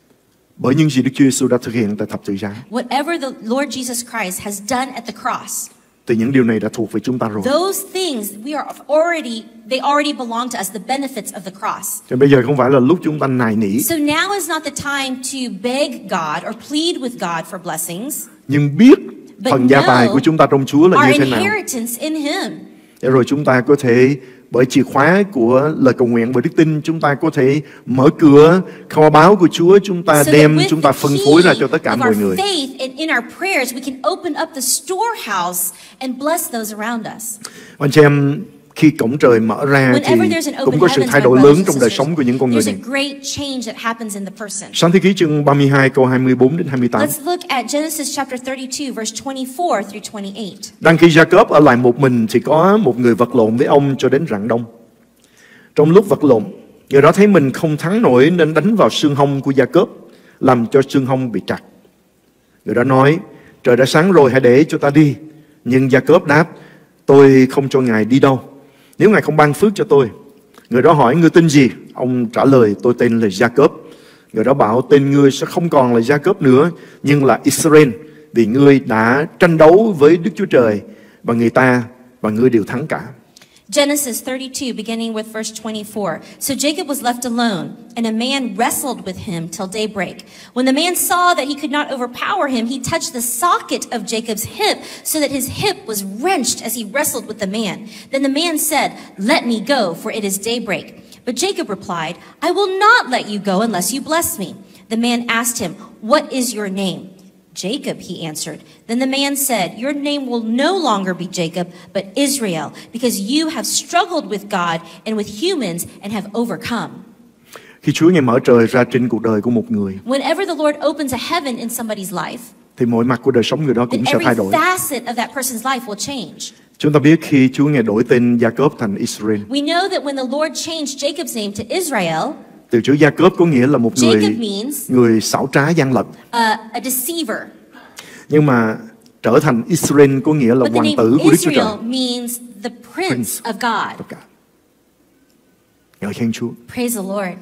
bởi những gì Đức Chúa Giêsu đã thực hiện tại thập tự giá, whatever the Lord Jesus Christ has done at the cross, thì những điều này đã thuộc về chúng ta rồi. those things we are already, they already belong to us, the benefits of the cross. Cho bây giờ không phải là lúc chúng ta nài nỉ, So now is not the time to beg God or plead with God for blessings, nhưng biết but phần gia tài của chúng ta trong Chúa là our như thế nào. inheritance in Him. Để rồi chúng ta có thể, bởi chìa khóa của lời cầu nguyện, bởi đức tin, chúng ta có thể mở cửa kho báu của Chúa, chúng ta So that đem, with chúng ta the phân key phối ra cho tất cả of mọi our người. faith and in our prayers, we can open up the storehouse and bless those around us. Anh chị em, khi cổng trời mở ra thì Whenever there's an cũng open có sự heavens, thay my đổi brothers lớn and trong đời sisters, sống của những con người there's a này. great change that happens in the person. Sáng thế ký chương ba mươi hai câu hai mươi bốn đến hai mươi tám. Let's look at Genesis chapter thirty-two, verse twenty-four through twenty-eight. Đang khi Jacob ở lại một mình thì có một người vật lộn với ông cho đến rạng đông. Trong lúc vật lộn, người đó thấy mình không thắng nổi nên đánh vào xương hông của Jacob, làm cho xương hông bị trật. Người đó nói, trời đã sáng rồi, hãy để cho ta đi. Nhưng Jacob đáp, tôi không cho ngài đi đâu, nếu ngài không ban phước cho tôi. Người đó hỏi, ngươi tên gì? Ông trả lời, tôi tên là Jacob. Người đó bảo, tên ngươi sẽ không còn là Jacob nữa, nhưng là Israel, vì ngươi đã tranh đấu với Đức Chúa Trời và người ta, và ngươi đều thắng cả. Genesis thirty-two, beginning with verse twenty-four. So Jacob was left alone, and a man wrestled with him till daybreak. When the man saw that he could not overpower him, he touched the socket of Jacob's hip, so that his hip was wrenched as he wrestled with the man. Then the man said, "Let me go, for it is daybreak." But Jacob replied, "I will not let you go unless you bless me." The man asked him, "What is your name?" Jacob, he answered. Then the man said, "Your name will no longer be Jacob, but Israel, because you have struggled with God and with humans and have overcome." Khi Chúa Ngài mở trời ra trên cuộc đời của một người, Whenever the Lord opens a heaven in somebody's life, thì mọi mặt của đời sống người đó then cũng sẽ every thay đổi. facet of that person's life will change. Chúng ta biết khi Chúa Ngài đổi tên Jacob thành Israel, We know that when the Lord changed Jacob's name to Israel, từ chữ Jacob có nghĩa là một người Jacob means người xảo trá gian lận. a, a deceiver. Nhưng mà trở thành Israel có nghĩa là But the hoàng name tử của Đức Chúa Trời. Israel means the prince Prince. of God. Tất cả. Ngợi khen Chúa. Praise the Lord.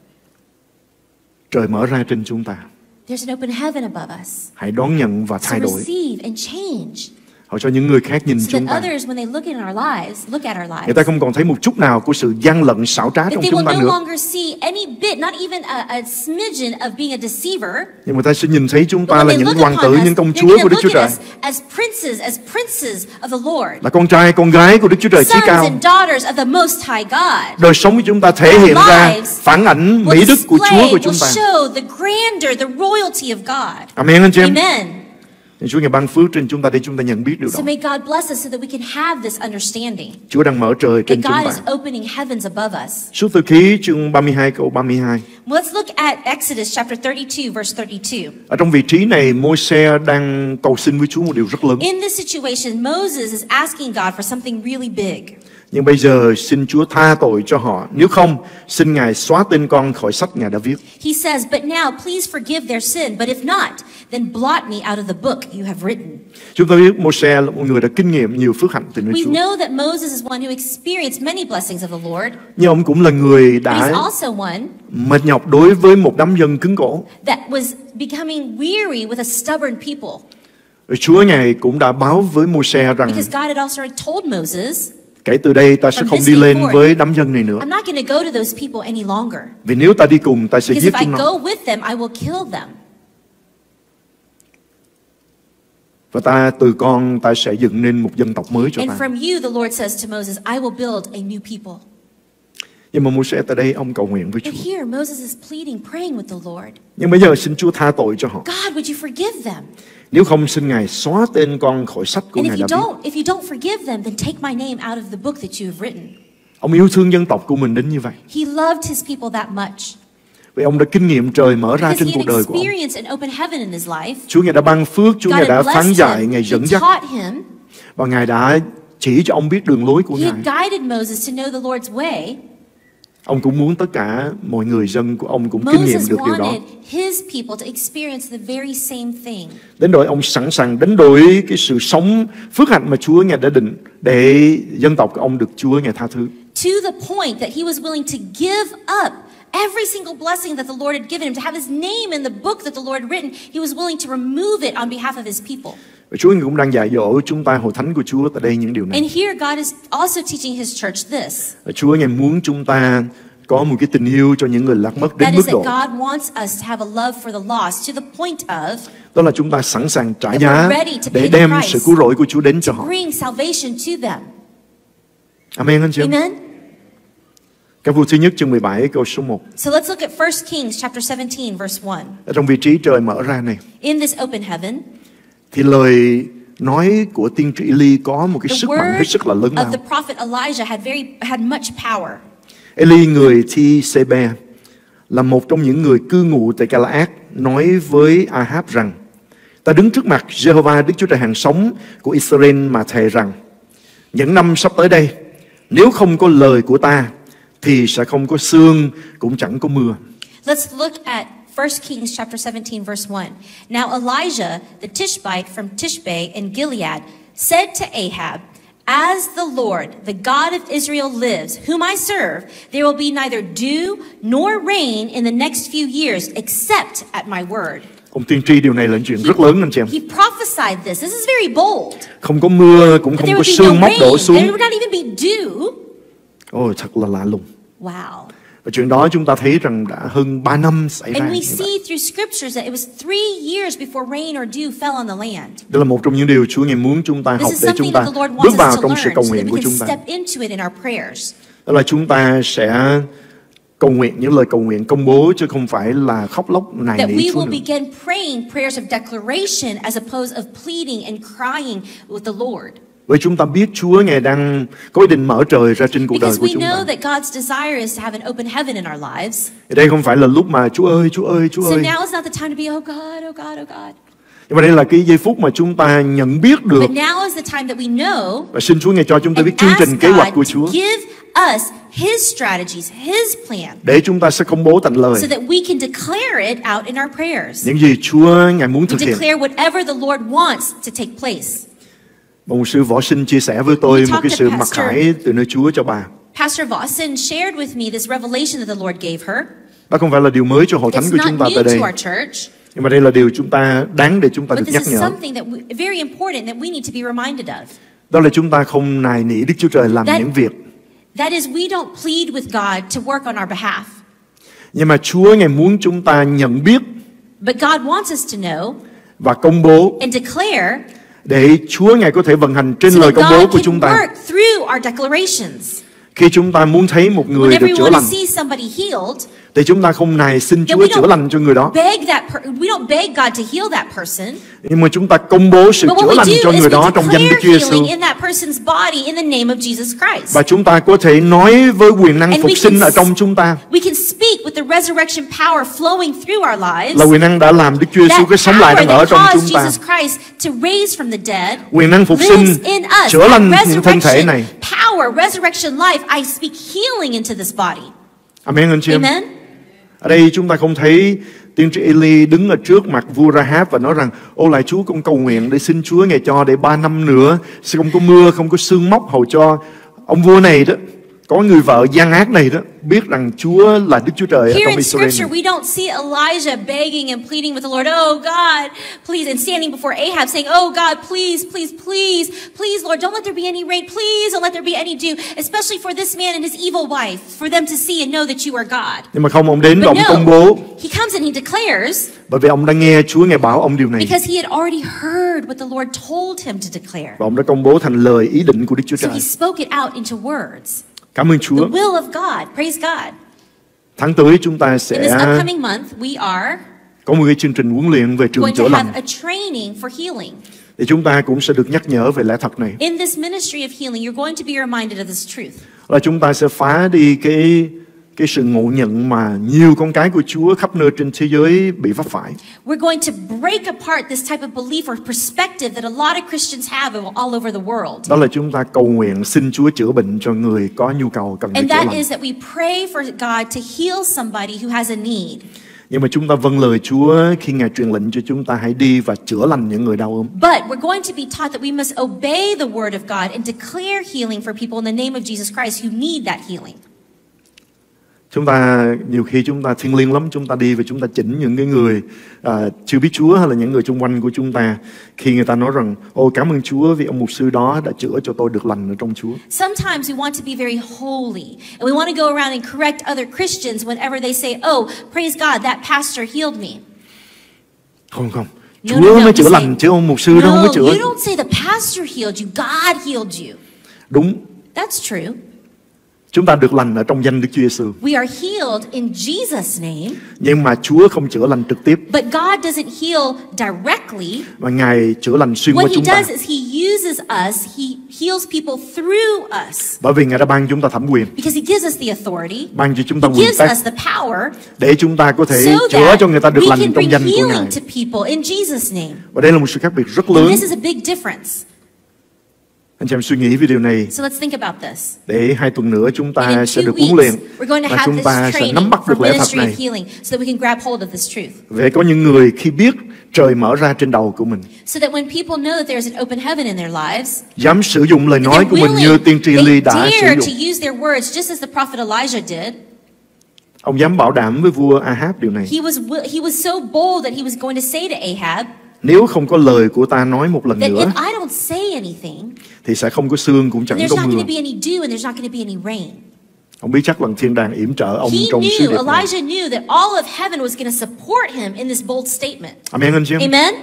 Trời mở ra trên chúng ta. There's an open heaven above us. Hãy đón nhận và So thay đổi. receive and change. Hãy cho những người khác nhìn So chúng that ta. others, when they look in our lives, look at our Người lives, ta không còn thấy một chút nào của sự gian lận xảo trá that trong they chúng will ta no nữa. longer see any bit, not even a, a smidgen of being a deceiver. Nhưng người ta sẽ nhìn thấy chúng But ta when là they những look hoàng tử, upon những us, công they're chúa going của to Đức Chúa look at Trời. us as princes, as princes of the Lord. Là con trai, con gái của Đức Chúa Trời chí Sons cao. and daughters of the Most High God. Đời sống của chúng ta thể hiện ra phản ảnh mỹ Will đức của Chúa display, của chúng will ta. show the grandeur, the royalty of God. Amen anh chị em. Amen. Nên Chúa Ngài ban phước trên chúng ta để chúng ta nhận biết điều đó. So may God bless us so that we can have this understanding. Chúa đang mở trời trên That chúng God is ta. opening heavens above us. Suốt Từ Ký chương ba mươi hai câu ba mươi hai. Well, let's look at Exodus chapter thirty-two, verse thirty-two. Ở trong vị trí này, Môi-se đang cầu xin với Chúa một điều rất lớn. In this situation, Moses is asking God for something really big. Nhưng bây giờ xin Chúa tha tội cho họ. Nếu không, xin Ngài xóa tên con khỏi sách Ngài đã viết. He says, "But now please forgive their sin, but if not, then blot me out of the book you have written." Chúng ta biết Môi-se là một người đã kinh nghiệm nhiều phước hạnh từ nơi We Chúa. know that Moses is one who experienced many blessings of the Lord, Nhưng ông cũng là người but he's đã also one mệt nhọc đối với một đám dân cứng cổ. that was becoming weary with a stubborn people. Rồi Chúa Ngài cũng đã báo với Môi-se rằng Because God had also told Moses, Kể từ đây ta sẽ From không this đi day lên forth, với đám dân này nữa. I'm not going to go to those people any longer. Vì nếu ta đi cùng, ta sẽ Because giết if I chúng nó. go with them, I will kill them. Và ta từ con ta sẽ dựng nên một dân tộc mới cho And ta. from you, the Lord says to Moses, I will build a new people. Nhưng mà Moses tại đây ông cầu nguyện với But Chúa. here, Moses is pleading, praying with the Lord. Nhưng bây giờ xin Chúa tha tội cho họ. God, would you forgive them? Nếu không, xin Ngài xóa tên con khỏi sách của And Ngài if you đã viết. don't, if you don't forgive them, then take my name out of the book that you have written. Ông yêu thương dân tộc của mình đến như vậy. He loved his people that much. Vì ông đã kinh nghiệm trời mở ra Because trên he cuộc had đời của ông. experienced an open heaven in his life. Chúa Ngài đã ban phước, Chúa God Ngài đã had phán blessed dạy, him. Ngài He dẫn dắt. taught him. Và Ngài đã chỉ cho ông biết đường lối của He Ngài. had guided Moses to know the Lord's way. Ông cũng muốn tất cả mọi người dân của ông cũng kinh nghiệm Moses được điều đó. wanted his people to experience the very same thing. Đến nỗi ông sẵn sàng đánh đổi cái sự sống phước hạnh mà Chúa Ngài đã định để dân tộc của ông được Chúa Ngài tha thứ. To the point that he was willing to give up every single blessing that the Lord had given him, to have his name in the book that the Lord had written. He was willing to remove it on behalf of his people. Và Chúa cũng đang dạy dỗ chúng ta hội thánh của Chúa tại đây những điều này. And here God is also teaching his church this. Và Chúa Ngài muốn chúng ta có một cái tình yêu cho những người lạc mất đến That mức is that độ. God wants us to have a love for the lost, to the point of Đó là chúng ta sẵn sàng trả that giá we're ready to để pay the đem price. sự cứu rỗi của Chúa đến cho họ. bring salvation to them. Amen anh chị em. Amen? Các vua thứ nhất chương mười bảy câu số một. So let's look at First Kings chapter seventeen, verse one. Ở trong vị trí trời mở ra này In this open heaven, thì lời nói của tiên tri Eli có một cái the sức mạnh hết word sức là lớn of lao. the prophet Elijah had very had much power. Eli người Thi-sê-be là một trong những người cư ngụ tại Ca-la-át nói với Ahab rằng: ta đứng trước mặt Giê-hô-va Đức Chúa Trời hàng sống của Israel mà thề rằng những năm sắp tới đây, nếu không có lời của ta thì sẽ không có sương cũng chẳng có mưa. Let's look at First Kings chapter seventeen, verse one. Now Elijah, the Tishbite from Tishbe in Gilead, said to Ahab, as the Lord, the God of Israel lives, whom I serve, there will be neither dew nor rain in the next few years except at my word. Ông tiên tri điều này là chuyện rất lớn anh chị em. He prophesied this. This is very bold. Không có mưa cũng But không there có would be sương no móc rain. đổ There xuống. would not even be dew. Ôi thật là lạ lùng. Wow. Và chuyện đó chúng ta thấy rằng đã hơn ba năm xảy ra And we như see vậy. through scriptures that it was three years before rain or dew fell on the land. Đây là một trong những điều Chúa Ngài muốn chúng ta This học is để something chúng ta that the Lord bước wants vào us to trong learn sự so cầu that nguyện we của can chúng ta. step into it in our prayers. Đó là chúng ta sẽ cầu nguyện những lời cầu nguyện công bố chứ không phải là khóc lóc nài That nỉ we Chúa will nữa. begin praying prayers of declaration as opposed of pleading and crying with the Lord. Bởi chúng ta biết Chúa Ngài đang có ý định mở trời ra trên cuộc đời Because của we chúng know ta. that God's desire is to have an open heaven in our lives. Đây không phải là lúc mà Chúa ơi, Chúa ơi, Chúa So ơi. now is not the time to be, oh God, oh God, oh God. Nhưng mà đây là cái giây phút mà chúng ta nhận biết được But now is the time that we know và xin Chúa Ngài cho chúng ta biết and chương trình ask kế hoạch của God Chúa to give us His strategies, His plan, để chúng ta sẽ công bố thành lời so that we can declare it out in our prayers. những gì Chúa Ngài muốn To thực hiện. declare whatever the Lord wants to take place. Một sư Võ Sinh chia sẻ với tôi We một talked cái to sự mặc Pastor- khải từ nơi Chúa cho bà. Pastor Vossen shared with me this revelation that the Lord gave her. Đó không phải là điều mới cho hội thánh It's của not chúng ta new tại đây, to our church, nhưng mà đây là điều chúng ta đáng để chúng ta but được this nhắc is nhở. something that we, very important that we need to be reminded of. Đó là chúng ta không nài nỉ Đức Chúa Trời làm That- những việc, That is, we don't plead with God to work on our behalf, nhưng mà Chúa Ngài muốn chúng ta nhận biết but God wants us to know và công bố and declare để Chúa Ngài có thể vận hành trên so lời that công bố God của can chúng ta. work through our declarations. Khi chúng ta muốn thấy một người Whenever được we chữa want to lành see somebody healed, thì chúng ta không nài xin then Chúa we chữa lành cho người đó, don't beg that per- we don't beg God to heal that person. nhưng mà chúng ta công bố sự But chữa what we lành cho do is người we đó trong danh Đức declare Chúa Giêsu. healing in that person's body in the name of Jesus Christ. Và chúng ta có thể nói với quyền năng And phục we sinh can ở s- trong chúng ta We can speak with the resurrection power flowing through our lives. là quyền năng đã làm Đức Chúa Giêsu That cái sống lại power đang ở that trong caused chúng ta. Jesus Christ to raise from the dead Quyền năng phục lives sinh in us. chữa lành That những thân thể resurrection này. power, resurrection life, I speak healing into this body. Amen anh chị em. Amen. Ở đây chúng ta không thấy tiên tri Eli đứng ở trước mặt vua Rahab và nói rằng: ô lại Chúa con cầu nguyện để xin Chúa Ngài cho để ba năm nữa sẽ không có mưa, không có sương móc hầu cho ông vua này đó có người vợ gian ác này đó biết rằng Chúa là Đức Chúa Trời ở Here trong in Israel Scripture, này. we don't see Elijah begging and pleading with the Lord, oh God, please, and standing before Ahab saying, oh God, please, please, please, please, Lord, don't let there be any rain, please, don't let there be any dew, especially for this man and his evil wife, for them to see and know that you are God. Nhưng mà không, ông đến và But ông công no, bố, he comes and he declares, bởi vì ông đã nghe Chúa nghe bảo ông điều này, because he had already heard what the Lord told him to declare. và ông đã công bố thành lời ý định của Đức Chúa So Trời. he spoke it out into words. Cảm ơn The Chúa. will of God. Praise God. Tháng tới chúng ta In this sẽ upcoming month, we are có một cái chương trình huấn luyện về trường going chữa to lành, have a training for healing. thì chúng ta cũng sẽ được nhắc nhở về lẽ thật này. In this ministry of healing, you're going to be reminded of this truth. Là chúng ta sẽ phá đi cái cái sự ngộ nhận mà nhiều con cái của Chúa khắp nơi trên thế giới bị vấp phải. We're going to break apart this type of belief or perspective that a lot of Christians have all over the world. Đó là chúng ta cầu nguyện xin Chúa chữa bệnh cho người có nhu cầu cần được And chữa that lành. is that we pray for God to heal somebody who has a need. Nhưng mà chúng ta vâng lời Chúa khi Ngài truyền lệnh cho chúng ta hãy đi và chữa lành những người đau ốm. But we're going to be taught that we must obey the word of God and declare healing for people in the name of Jesus Christ who need that healing. Chúng ta nhiều khi chúng ta thiêng liêng lắm, chúng ta đi và chúng ta chỉnh những cái người à, chưa biết Chúa hay là những người xung quanh của chúng ta khi người ta nói rằng ôi cảm ơn Chúa vì ông mục sư đó đã chữa cho tôi được lành ở trong Chúa. Sometimes we want to be very holy and we want to go around and correct other Christians whenever they say, oh, praise God, that pastor healed me. Không không, No, Chúa no, no, mới we chữa say, lành chứ ông mục sư đâu no, mới chữa. you don't say the pastor healed you, God healed you. Đúng, That's true. chúng ta được lành ở trong danh Đức Chúa Giêsu. We are healed in Jesus' name, Nhưng mà Chúa không chữa lành trực tiếp, but God doesn't heal directly. mà Ngài chữa lành xuyên qua What he chúng ta. does is he uses us, he heals people through us Bởi vì Ngài đã ban chúng ta thẩm quyền, because he gives us the authority, ban cho chúng ta he quyền gives tác us the power để chúng ta có thể so chữa that cho người ta được we lành can trong bring danh của Ngài. healing to people in Jesus' name. Và đây là một sự khác biệt rất And lớn. this is a big difference. Anh chị em suy nghĩ về điều này So let's think about this. để hai tuần nữa chúng And ta in sẽ two được huấn luyện weeks, we're going to và have chúng ta this sẽ training nắm bắt for được lẽ thật ministry of này. healing so that we can grab hold of this truth. Vậy có những người khi biết trời mở ra trên đầu của mình, So that when people know that there's an open heaven in their lives, dám sử dụng lời nói they're của mình như tiên tri willing, Ly they đã sử dare to dụng. use their words just as the prophet Elijah did. Ông dám bảo đảm với vua Ahab điều này. He was wi- he was so bold that he was going to say to Ahab Nếu không có lời của ta nói một lần that nữa if I don't say anything, thì sẽ không có sương cũng chẳng there's có not mưa. going to be any dew and there's not going to be any rain. Ông biết chắc là thiên đàng yểm trợ ông He trong sứ knew, điệp này. Elijah knew that all of heaven was going to support him in this bold statement. Amen anh chị em. Amen?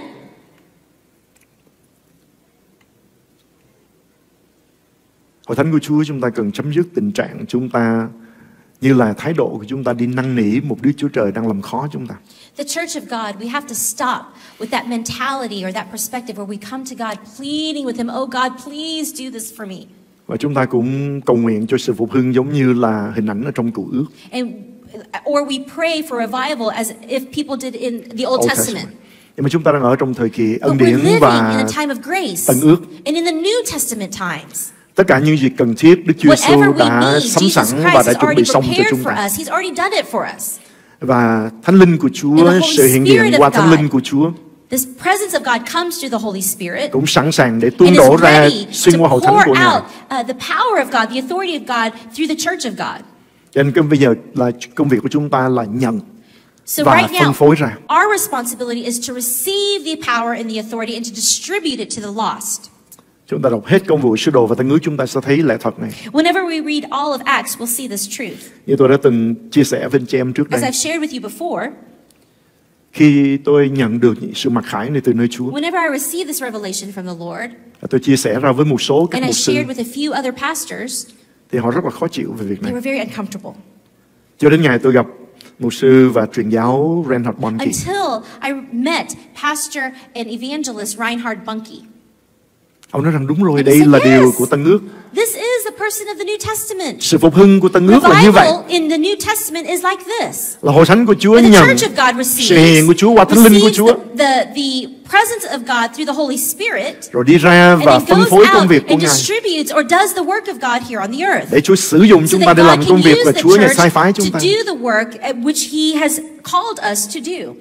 Hội thánh của Chúa chúng ta cần chấm dứt tình trạng chúng ta như là thái độ của chúng ta đi năn nỉ một Đức Chúa Trời đang làm khó chúng ta. The church of God, we have to stop with that mentality or that perspective where we come to God pleading with Him, oh God, please do this for me. Và chúng ta cũng cầu nguyện cho sự phục hưng giống như là hình ảnh ở trong Cựu Ước. And or we pray for revival as if people did in the Old Old Testament. Testament. Nhưng mà chúng ta đang ở trong thời kỳ ân But we're điển living in và a time of grace. Tân Ước. And in the New Testament times. Tất cả những gì cần thiết Đức Chúa Whatever Giêsu we đã need, sắm Jesus sẵn và Christ đã has chuẩn bị already xong cho prepared chúng for ta. us. He's already done it for us. Và Thánh Linh của Chúa, And the Holy sự hiện Spirit diện of qua Thánh God. Linh của Chúa This presence of God comes through the Holy Spirit. cũng sẵn sàng để tuôn And đổ is ra ready xuyên qua to hội thánh pour của Ngài. out uh, the power of God, the authority of God through the church of God. Cho nên bây giờ là công việc của chúng ta là nhận So và right phân now, phối ra. our responsibility is to receive the power and the authority and to distribute it to the lost. Chúng ta đọc hết công vụ sứ đồ và Tân Ước chúng ta sẽ thấy lẽ thật này. Whenever we read all of Acts, we'll see this truth. Như tôi đã từng chia sẻ với anh chị em trước As đây, I've shared with you before, khi tôi nhận được những sự mặc khải này từ nơi Chúa, whenever I received this revelation from the Lord, tôi chia sẻ ra với một số các and I mục sư, shared with a few other pastors, thì họ rất là khó chịu về việc they này. were very uncomfortable. Cho đến ngày tôi gặp mục sư và truyền giáo Reinhard Bonnke. Until I met Pastor and Evangelist Reinhard Bunke. Ông nói rằng đúng rồi, And he đây said, là điều yes. của Tân Ước. This is the person of the New Testament. Sự phục hưng của Tân Ước là như vậy. Revival in the New Testament is like this. Là hội thánh của Chúa And the nhận church of God receives, sự hiện của Chúa qua Thánh Linh của receives Chúa, the, the, the presence of God through the Holy Spirit, rồi đi ra and và then phân goes phối công out việc của and Ngài distributes or does the work of God here on the earth. để Chúa sử dụng So chúng ta that để làm God công can việc use và the Chúa Ngài church sai phái chúng to ta. do the work at which He has called us to do.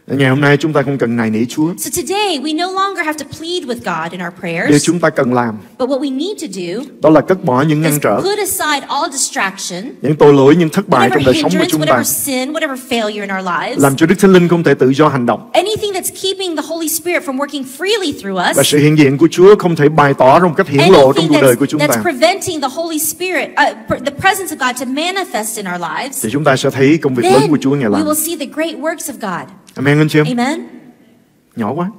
Ngày hôm nay chúng ta không cần nài nỉ Chúa. So today, we no longer have to plead with God in our Điều prayers. chúng ta cần làm But what we need to do đó là cất bỏ những ngăn is trở, put aside all distraction, những tội lỗi, những thất bại whatever trong đời sống của hindrance, chúng ta, whatever sin, whatever failure in our lives. làm cho Đức Thánh Linh không thể tự do hành động, Anything that's keeping the Holy Spirit from working freely through và us. sự hiện diện của Chúa không thể bày tỏ trong cách hiển lộ trong Anything cuộc đời that's, của chúng that's ta, preventing the Holy Spirit, uh, pr- the presence of God to manifest in our lives. thì chúng ta sẽ thấy công việc lớn Then của Chúa Ngài we làm. will see the great works of God. Amen anh chị em. Amen? Nhỏ quá.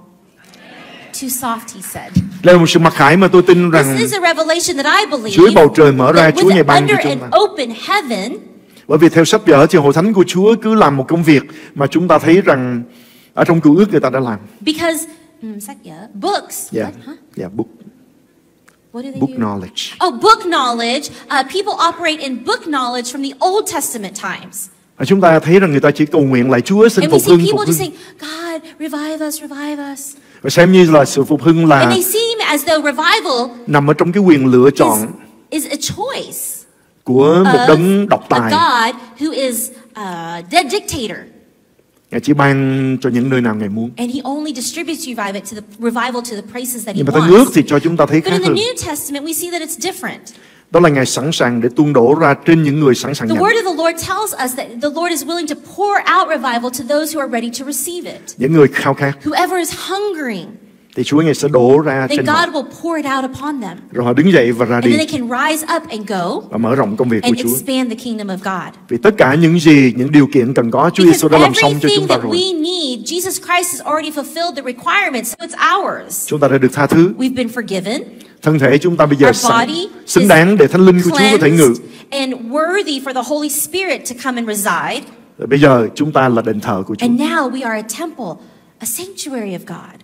Too soft, he said. Đây là một sự mặc khải mà tôi tin rằng This is a revelation that I believe dưới bầu trời mở ra, that Chúa Ngài with, ban under cho chúng an ta. open heaven, Bởi vì theo sách vở thì hội thánh của Chúa cứ làm một công việc mà chúng ta thấy rằng ở trong Cựu Ước người ta đã làm. because mm, sách vở, books. Yeah, What, huh? yeah, book, What do they book do? knowledge. Oh, book knowledge. Uh, people operate in book knowledge from the Old Testament times. Và chúng ta thấy rằng người ta chỉ cầu nguyện lại Chúa xin And we phục see hưng, people phục just hưng, saying, God, revive us, revive us. và xem như là sự phục hưng And là they seem as though revival nằm ở trong cái quyền lựa is, chọn is a choice của một đấng of độc a tài. God who is a dead dictator. Ngài chỉ ban cho những nơi nào Ngài muốn. And he only distributes revival to the revival to the places that he Nhưng mà Tân Ước wants. thì cho chúng ta thấy But khác in the hơn. New Testament, we see that it's different. Đó là Ngài sẵn sàng để tuôn đổ ra trên những người sẵn sàng The nhận. word of the Lord tells us that the Lord is willing to pour out revival to those who are ready to receive it. Những người khao khát Whoever is hungering, thì Chúa Ngài sẽ đổ ra then trên họ. God will pour it out upon them. Rồi họ đứng dậy và ra And đi then they can rise up and go và mở rộng công việc của and Chúa. expand the kingdom of God. Vì tất cả những gì, những điều kiện cần có, Chúa Because Giêsu đã làm xong cho everything chúng ta that rồi. we need, Jesus Christ has already fulfilled the requirements, so it's ours. Chúng ta đã được tha thứ. We've been forgiven. Thân thể chúng ta bây giờ Our sẵn, body xứng is đáng để Thánh Linh của Chúa có thể ngự. cleansed and worthy for the Holy Spirit to come and reside. Rồi bây giờ chúng ta là đền thờ của Chúa. And now we are a temple, a sanctuary of God,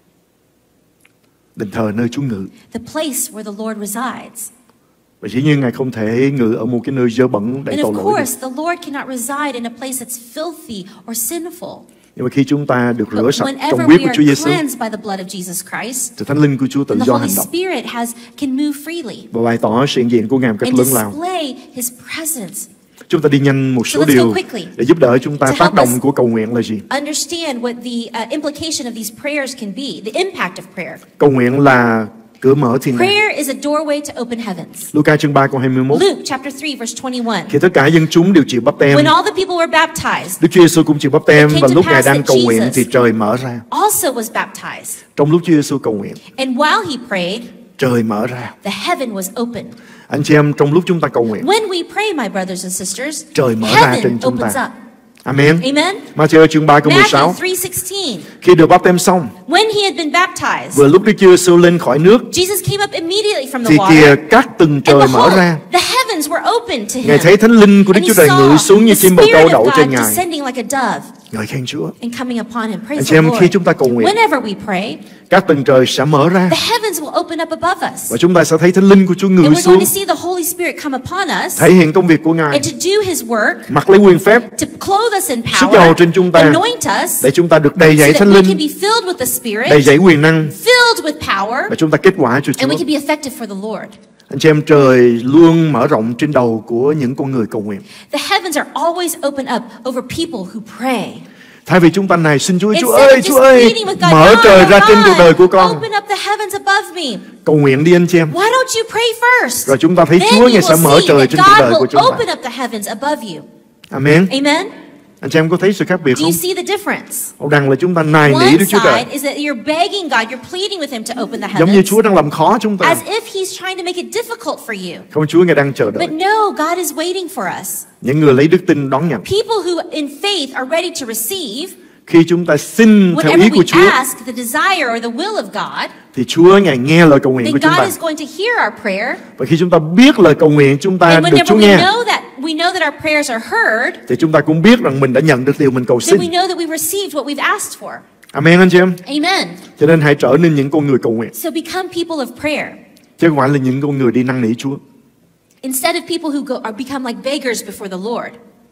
Đền thờ nơi Chúa ngự. the place where the Lord resides. Và dĩ nhiên Ngài không thể ngự ở một cái nơi dơ bẩn đầy And tội of lỗi được. course, the Lord cannot reside in a place that's filthy or sinful. Nhưng mà khi chúng ta được rửa But sạch trong whenever huyết we của are Chúa Giêsu, cleansed by the blood of Jesus Christ, thì Thánh Linh của Chúa tự then the do Holy hành động Spirit has can move freely và bày tỏ sự hiện diện của Ngài một cách and lớn lao. display His presence. Chúng ta đi nhanh một số So let's go điều quickly. để giúp đỡ chúng ta To tác help động us- của cầu nguyện là gì? Understand what the uh, implication of these prayers can be, the impact of prayer. Cầu nguyện là cửa mở thiên đàng. Prayer is a doorway to open heavens. Luca chương ba câu hai mươi mốt. Luke chapter three verse twenty-one. Khi tất cả dân chúng đều chịu báp tem, When all the people were baptized, Đức Chúa Giêsu cũng chịu báp tem, It came và to lúc Ngài pass đang that cầu nguyện Jesus- thì trời mở ra. also was baptized. Trong lúc Chúa Giêsu cầu nguyện, And while he prayed, trời mở ra. the heaven was open. Anh chị em, trong lúc chúng ta cầu nguyện, When we pray, my brothers and sisters, trời mở ra trên heaven chúng opens ta. up. Amen. Amen. Matthew chương ba câu mười sáu. Matthew three sixteen. Khi được báp tem xong, When he had been baptized, vừa lúc Đức Chúa Giêsu lên khỏi nước, Jesus came up immediately from the thì kìa water. các tầng And trời mở behold, ra. the heavens were open to Ngài him. thấy Thánh Linh của Đức And Chúa he Trời ngự xuống như saw chim the bồ câu Spirit đậu of trên God Ngài. descending like a dove Ngợi khen Chúa. and coming upon him. Anh Praise chị the em, khi Lord. chúng ta cầu nguyện, Whenever we pray, các tầng trời sẽ mở ra the heavens will open up above us. và chúng ta sẽ thấy Thánh Linh của Chúa ngự And we're going xuống, to see the Holy Spirit come upon us thể hiện công việc của Ngài, and to do his work, mặc lấy quyền phép to clothe us in Sức giàu power, trên chúng ta anoint us, để chúng ta được đầy so dẫy that Thánh we can Linh, be filled with the Spirit, đầy dẫy quyền năng, filled with power, và chúng ta kết quả cho and we Chúa. can be effective for the Lord. Anh chị em, trời luôn mở rộng trên đầu của những con người cầu nguyện. The heavens are always open up over people who pray. Thay vì chúng ta này xin Chúa, Chúa Instead ơi, of Chúa just ơi, pleading with God, mở God, trời ra oh trên cuộc đời của God, con. open up the heavens above me. Cầu nguyện đi anh chị em. Why don't you pray first? Rồi chúng ta thấy Then Chúa you Ngài sẽ will mở see trời that trên cuộc đời God của will chúng open ta. up the heavens above you. Amen. Amen. Anh chị em có thấy sự khác biệt Do you không? see the difference? Một đằng là chúng ta nài nỉ One Đức Chúa Trời, side is that you're begging God, you're pleading with Him to open the giống như heavens, Chúa đang làm khó chúng ta. as if He's trying to make it difficult for you. Không, Chúa Ngài đang chờ đợi But no, God is waiting for us. những người lấy đức tin đón nhận. People who in faith are ready to receive, Khi chúng ta xin theo ý whenever của we Chúa, ask the desire or the will of God, thì Chúa Ngài nghe lời cầu nguyện then của chúng God ta. is going to hear our prayer. Và khi chúng ta biết lời cầu nguyện chúng ta And được whenever Chúa we nghe, know that we know that our prayers are heard, thì chúng ta cũng biết rằng mình đã nhận được điều mình cầu then we xin. know that we received what we've asked for. Amen anh chị em. Amen. Cho nên hãy trở nên những con người cầu nguyện, So become people of prayer chứ không phải là những con người đi năn nỉ Chúa. instead of people who go or become like beggars before the Lord.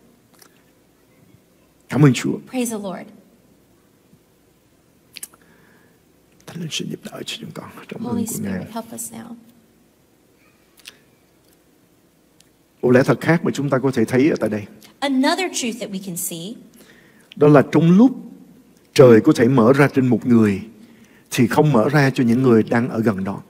Cảm ơn Chúa. Praise the Lord. Thánh Linh xin giúp đỡ cho chúng con trong ơn Holy của Ngài. Spirit, help us now. Một lẽ thật khác mà chúng ta có thể thấy ở tại đây, Another truth that we can see đó là trong lúc trời có thể mở ra trên một người thì không mở ra cho những người đang ở gần đó.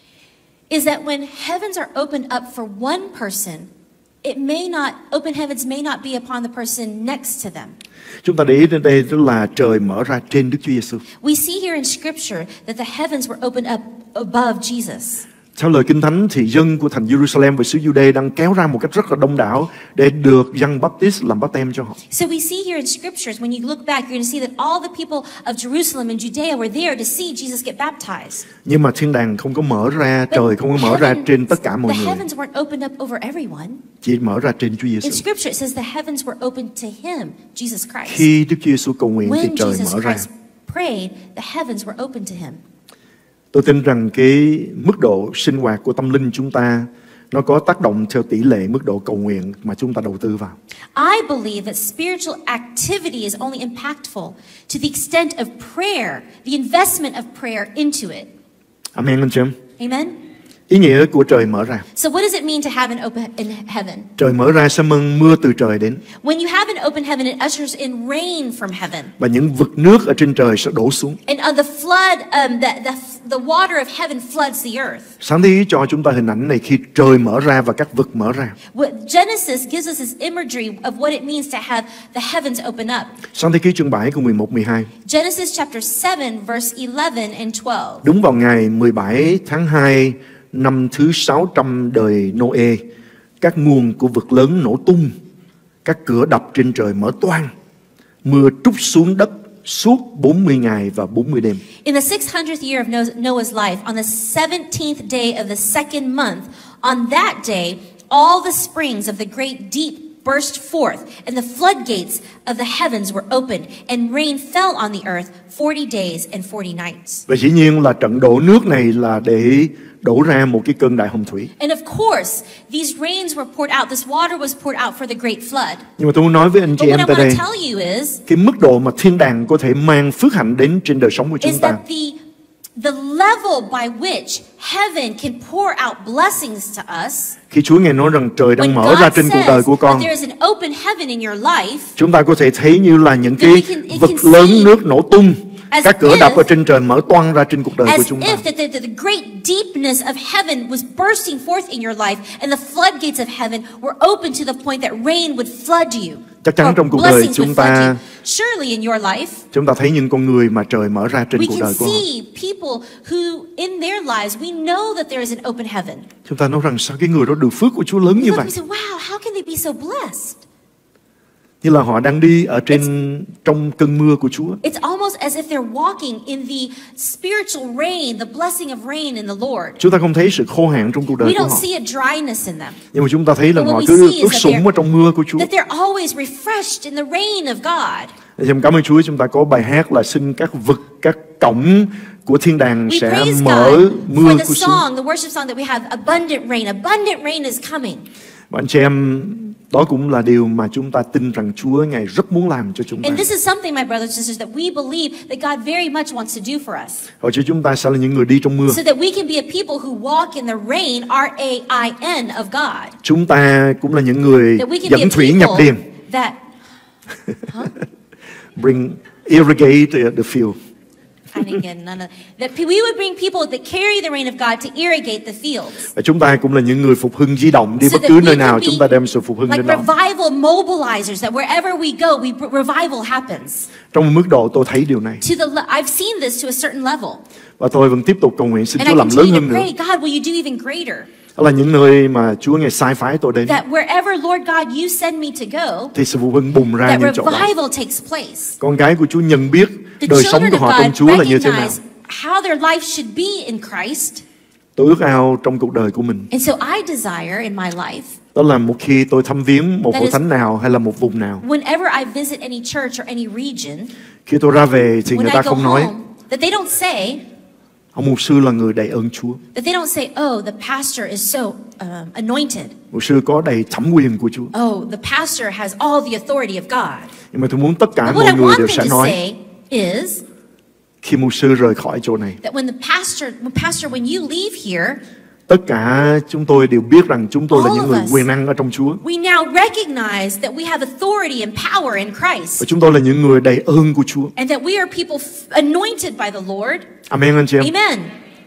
Is that when heavens are opened up for one person, it may not, open heavens may not be upon the person next to them. Chúng ta để ý đến đây, tức là trời mở ra trên Đức Chúa Giêsu. We see here in Scripture that the heavens were opened up above Jesus. Theo lời Kinh Thánh thì dân của thành Jerusalem và xứ Jude đang kéo ra một cách rất là đông đảo để được Giăng Baptist làm báp têm cho họ. So we see here in Scriptures, when you look back, you're going to see that all the people of Jerusalem and Judea were there to see Jesus get baptized. Nhưng mà thiên đàng không có mở ra, But trời không có mở ra heaven- trên tất cả mọi the người, heavens weren't opened up over everyone. chỉ mở ra trên Chúa In Giêsu. Scripture, it says the heavens were opened to him, Jesus Christ. Khi Đức Chúa Giêsu cầu nguyện thì When trời Jesus mở ra. Christ prayed, the heavens were open to him. Tôi tin rằng cái mức độ sinh hoạt của tâm linh chúng ta nó có tác động theo tỷ lệ mức độ cầu nguyện mà chúng ta đầu tư vào. I believe that spiritual activity is only impactful to the extent of prayer, the investment of prayer into it. Amen anh chị em. Amen? Ý nghĩa của trời mở ra. So what does it mean to have an open in heaven? Trời mở ra sẽ mang mưa từ trời đến, When you have an open heaven, it ushers in rain from heaven. và những vực nước ở trên trời sẽ đổ xuống. And uh, the flood, um, the, the, the water of heaven floods the earth. Sáng thế cho chúng ta hình ảnh này khi trời mở ra và các vực mở ra. What Genesis gives us this imagery of what it means to have the heavens open up. Sáng thế ký chương bảy câu mười một mười hai. Genesis chapter seven, verse eleven and twelve. Đúng vào ngày mười bảy tháng hai năm thứ sáu trăm đời Noe, các nguồn của vực lớn nổ tung, các cửa đập trên trời mở toang, mưa trút xuống đất suốt bốn mươi ngày và bốn mươi đêm. In the six hundredth year of Noah- Noah's life, on the seventeenth day of the second month, on that day, all the springs of the great deep burst forth, and the floodgates of the heavens were opened, and rain fell on the earth forty days and forty nights. Và dĩ nhiên là trận đổ nước này là để đổ ra một cái cơn đại hồng thủy. And of course, these rains were poured out, this water was poured out for the great flood. Nhưng mà tôi muốn nói với anh But chị what em I tại want đây, to tell you is, cái mức độ mà thiên đàng có thể mang phước hạnh đến trên đời sống của chúng is ta, that the the level by which heaven can pour out blessings to us. khi Chúa Ngài nói rằng trời đang When mở ra God trên cuộc đời says của that con, there is an open heaven in your life, chúng ta có thể thấy như là những Then cái we can- it vực can lớn see nước nổ tung, as các cửa đập if- ở trên trời mở toang ra trên cuộc đời của as chúng ta. if that the, the, the great deepness of heaven was bursting forth in your life, and the floodgates of heaven were open to the point that rain would flood you. Chắc chắn or trong cuộc đời blessings chúng would ta- flood you. Surely in your life, Chúng ta thấy những con người mà trời mở ra trên we cuộc can đời của họ. see people who, in their lives, we know that there is an open heaven. Chúng ta nói rằng sao cái người đó được phước của Chúa lớn We như look vậy? and say, wow, how can they be so blessed? Như là họ đang đi ở trên trong cơn mưa của Chúa. It's almost as if they're walking in the spiritual rain, the blessing of rain in the Lord. Chúng ta không thấy sự khô hạn trong cuộc đời We của don't họ, see a dryness in them. nhưng mà chúng ta thấy là But what họ we cứ see is ướt that sũng they're- ở trong mưa của Chúa. That they're always refreshed in the rain of God. Em cảm ơn Chúa, chúng ta có bài hát là xin các vực, các cổng của thiên đàng We sẽ praise mở God mưa for the của xuống. song, the worship song that we have, abundant rain. Abundant rain is coming. Và anh chị em, đó cũng là điều mà chúng ta tin rằng Chúa Ngài rất muốn làm cho chúng ta. And this is something, my brothers and sisters, that we believe that God very much wants to do for us. Họ cho chúng ta sẽ là những người đi trong mưa. So that we can be a people who walk in the rain, R A I N, of God. Chúng ta cũng là những người That we can be dẫn a thủy nhập people điền, that, bring irrigate the field. I didn't get none of that. We would bring people that carry the rain of God to irrigate the fields. Và chúng ta cũng là những người phục hưng di động, đi So bất that cứ we nơi can nào be chúng ta đem sự phục hưng like đến đó. revival mobilizers, that wherever we go, we revival happens. Trong một mức độ tôi thấy điều này, To the le- I've seen this to a certain level, và tôi vẫn tiếp tục cầu nguyện xin and Chúa I làm lớn continue hơn to nữa. pray, God, will you do even greater? Đó là những nơi mà Chúa Ngài sai phái tôi đến, That wherever, Lord God, you send me to go, thì sự phục hưng bùng ra that những chỗ đó. revival takes place. Con cái của Chúa nhận biết The đời sống children của of họ trong God Chúa là như thế nào. recognize how their life should be in Christ. Tôi ước ao trong cuộc đời của mình, And so I desire in my life, đó là một khi tôi thăm viếng một That hội is- thánh nào hay là một vùng nào, whenever I visit any church or any region, khi tôi ra về thì when người I ta go không nói home, that they don't say, ông mục sư là người đầy ơn Chúa, that they don't say, oh, the pastor is so um, anointed. mục sư có đầy thẩm quyền của Chúa. Oh, the pastor has all the authority of God. Nhưng mà tôi muốn tất cả But mọi what I người want đều them sẽ to nói say is khi mục sư rời khỏi chỗ này, that when the pastor, when pastor, when you leave here, Tất cả chúng tôi đều biết rằng chúng tôi là All những of người us. quyền năng ở trong Chúa. We now recognize that we have authority and power in Christ, Và chúng tôi là những người đầy ơn của Chúa. and that we are people f- anointed by the Lord. Amen anh chị em. Amen.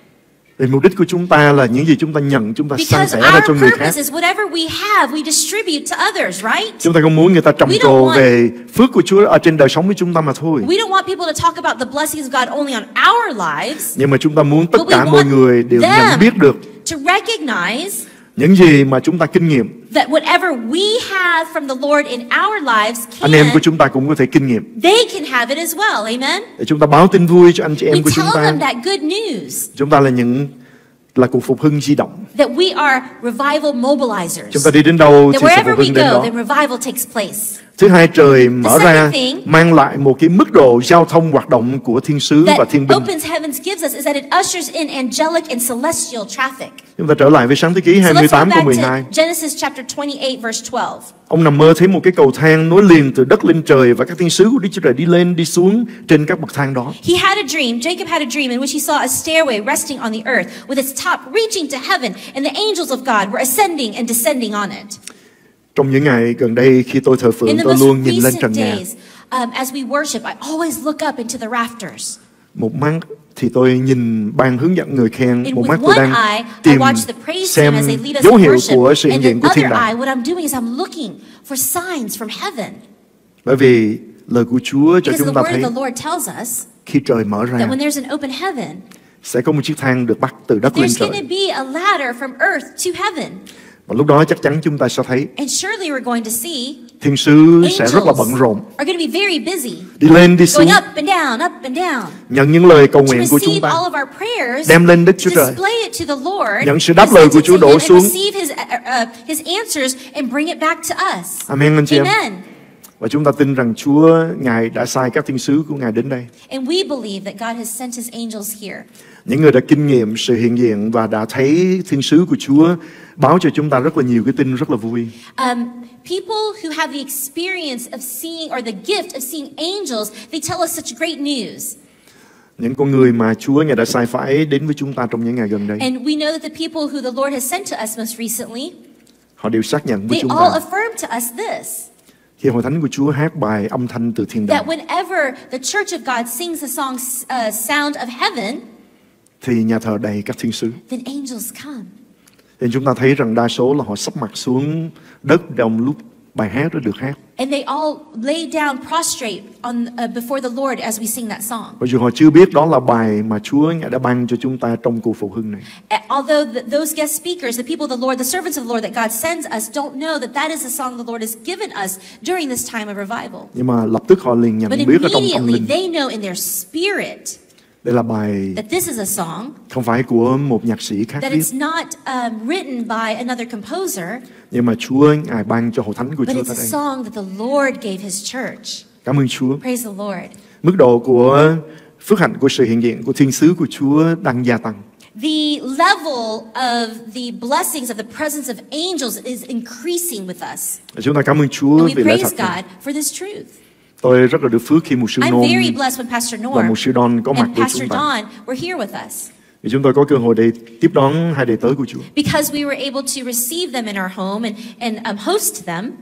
Vì mục đích của chúng ta là những gì chúng ta nhận, chúng ta san Because sẻ ra cho our người khác. purpose is whatever we have, we distribute to others, right? Chúng ta không muốn người ta trầm We don't trồ want- về phước của Chúa ở trên đời sống của chúng ta mà thôi. We don't want people to talk about the blessings of God only on our lives, Nhưng mà chúng ta muốn tất but we cả mọi want người đều nhận them biết được to recognize những gì mà chúng ta kinh nghiệm. that whatever we have from the Lord in our lives Anh em của can, chúng ta cũng có thể kinh nghiệm. they can have it as well. Amen. Để chúng ta báo tin vui cho anh chị em We của chúng tell them ta. that good news, Chúng ta là những là cuộc phục hưng di động. that we are revival mobilizers. Chúng ta đi đến đâu That thì sẽ wherever phục we hưng đến go, đó. then revival takes place. Thứ hai, trời mở second ra thing- mang lại một cái mức độ giao thông hoạt động của thiên sứ và That thiên binh. opens heavens gives us is that it ushers in angelic and celestial traffic. Chúng ta trở lại với Sáng Thế Ký So let's go hai mươi tám câu back mười hai. to Genesis chapter twenty-eight, verse twelve. Ông nằm mơ thấy một cái cầu thang nối liền từ đất lên trời và các thiên sứ của Đức Chúa Trời đi lên đi xuống trên các bậc thang đó. He had a dream, Jacob had a dream in which he saw a stairway resting on the earth with its top reaching to heaven, and the angels of God were ascending and descending on it. Trong những ngày gần đây khi tôi thờ phượng, In the tôi most luôn nhìn lên recent trần nhà. days, um, as we worship, I always look up into the rafters. Một mắt thì tôi nhìn ban hướng dẫn người khen, And một with mắt tôi one đang eye, I tìm watch the praise xem team as they lead us dấu in hiệu của worship. sự hiện And the diện của other thiên eye, đàng. what I'm doing is I'm looking for signs from heaven. Bởi vì lời của Chúa cho Because chúng the ta word thấy of the Lord tells us khi trời mở ra that when there's an open heaven, sẽ có một chiếc thang được bắt từ đất lên there's going trời. to be a ladder from earth to heaven. Và lúc đó chắc chắn chúng ta sẽ thấy And surely we're going to see thiên sứ sẽ angels rất là bận rộn, are going to be very busy, đi lên đi xuống, going up and down, up and down, nhận những lời cầu to nguyện của chúng receive ta, all of our prayers, đem lên Đức Chúa to Trời, display it to the Lord, nhận sự đáp lời present của it Chúa to đổ Him, and xuống. receive His, uh, uh, His answers and bring it back to us. Amen anh chị em. Amen. Và chúng ta tin rằng Chúa Ngài đã sai các thiên sứ của Ngài đến đây. And we believe that God has sent His angels here. Những người đã kinh nghiệm sự hiện diện và đã thấy thiên sứ của Chúa báo cho chúng ta rất là nhiều cái tin rất là vui. Um, people who have the experience of seeing or the gift of seeing angels, they tell us such great news. Những con người mà Chúa Ngài đã sai phải đến với chúng ta trong những ngày gần đây, And we know that the people who the Lord has sent to us most recently, họ đều xác nhận với they chúng all ta affirm to us this, khi Hội Thánh của Chúa hát bài âm thanh từ thiên that đàng whenever the Church of God sings the song uh, Sound of Heaven, thì nhà thờ đầy các thiên sứ. then angels come. Nên chúng ta thấy rằng đa số là họ sắp mặt xuống đất trong lúc bài hát đó được hát. And they all lay down prostrate on uh, before the Lord as we sing that song. Mặc dù họ chưa biết đó là bài mà Chúa Ngài đã ban cho chúng ta trong cuộc phục hưng này. Uh, Although th- those guest speakers, the people of the Lord, the servants of the Lord that God sends us, don't know that that is the song the Lord has given us during this time of revival. Nhưng mà lập tức họ liền nhận But biết ở trong tâm immediately linh. they know in their spirit Đây là bài that this is a song, không phải của một nhạc sĩ khác that viết, it's not um, written by another composer, nhưng mà Chúa Ngài ban cho Hội Thánh của but Chúa it's tại a đây. song that the Lord gave His church. Cảm ơn Chúa. Praise the Lord. Mức độ của phước hạnh của sự hiện diện của thiên sứ của Chúa đang gia tăng. The level of the blessings of the presence of angels is increasing with us. Và chúng ta cảm ơn Chúa And we vì lẽ praise thật này. God for this truth. Tôi rất là được phước khi mục sư I'm Nôn very blessed when Pastor và Norm mục sư Don có mặt and với Pastor chúng ta. Don were here with us, Vì chúng tôi có cơ hội để tiếp đón hai đệ tớ của Chúa. because we were able to receive them in our home and, and um, host them.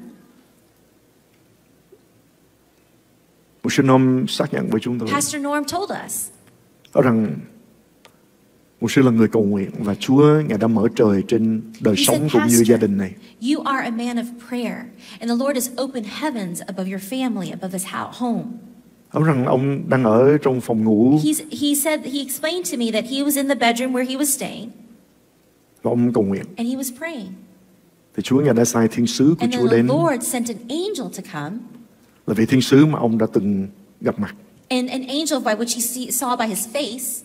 Mục sư Nôn xác nhận với chúng tôi Pastor Norm told us đó rằng mục sư là người cầu nguyện và Chúa Ngài đã mở trời trên đời He sống said, cũng như Pastor, gia đình này. you are a man of prayer, and the Lord has opened heavens above your family, above this ho- home. Ông rằng ông đang ở trong phòng ngủ He's, he said, he explained to me that he was in the bedroom where he was staying, và ông cầu nguyện. and he was praying. Thì Chúa Ngài đã sai thiên sứ của And Chúa then the đến, Lord sent an angel to come, là vị thiên sứ mà ông đã từng gặp mặt, and an angel by which he see, saw by his face,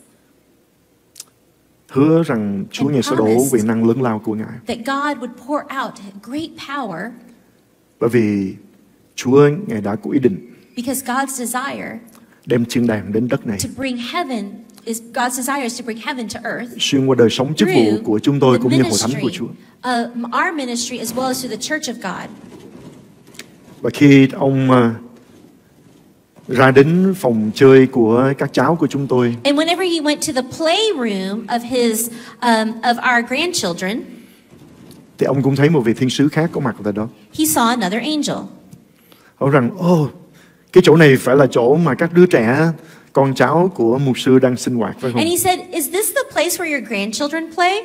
hứa rằng Chúa And Ngài sẽ đổ promised quyền năng lớn lao của Ngài. that God would pour out great power, Bởi vì Chúa Ngài đã có ý định because God's desire đem thiên đàng đến đất này, to bring heaven is God's desire is to bring heaven to earth xuyên qua đời sống chức vụ through của chúng tôi the cũng như hội thánh của ministry, Chúa. uh, our ministry as well as through the church of God. Và khi ông uh, ra đến phòng chơi của các cháu của chúng tôi, And whenever he went to the playroom of his um, of our grandchildren, thì ông cũng thấy một vị thiên sứ khác có mặt tại đó. he saw another angel. Ông rằng, ô, cái chỗ này phải là chỗ mà các đứa trẻ, con cháu của mục sư đang sinh hoạt phải không? And he said, "Is this the place where your grandchildren play?"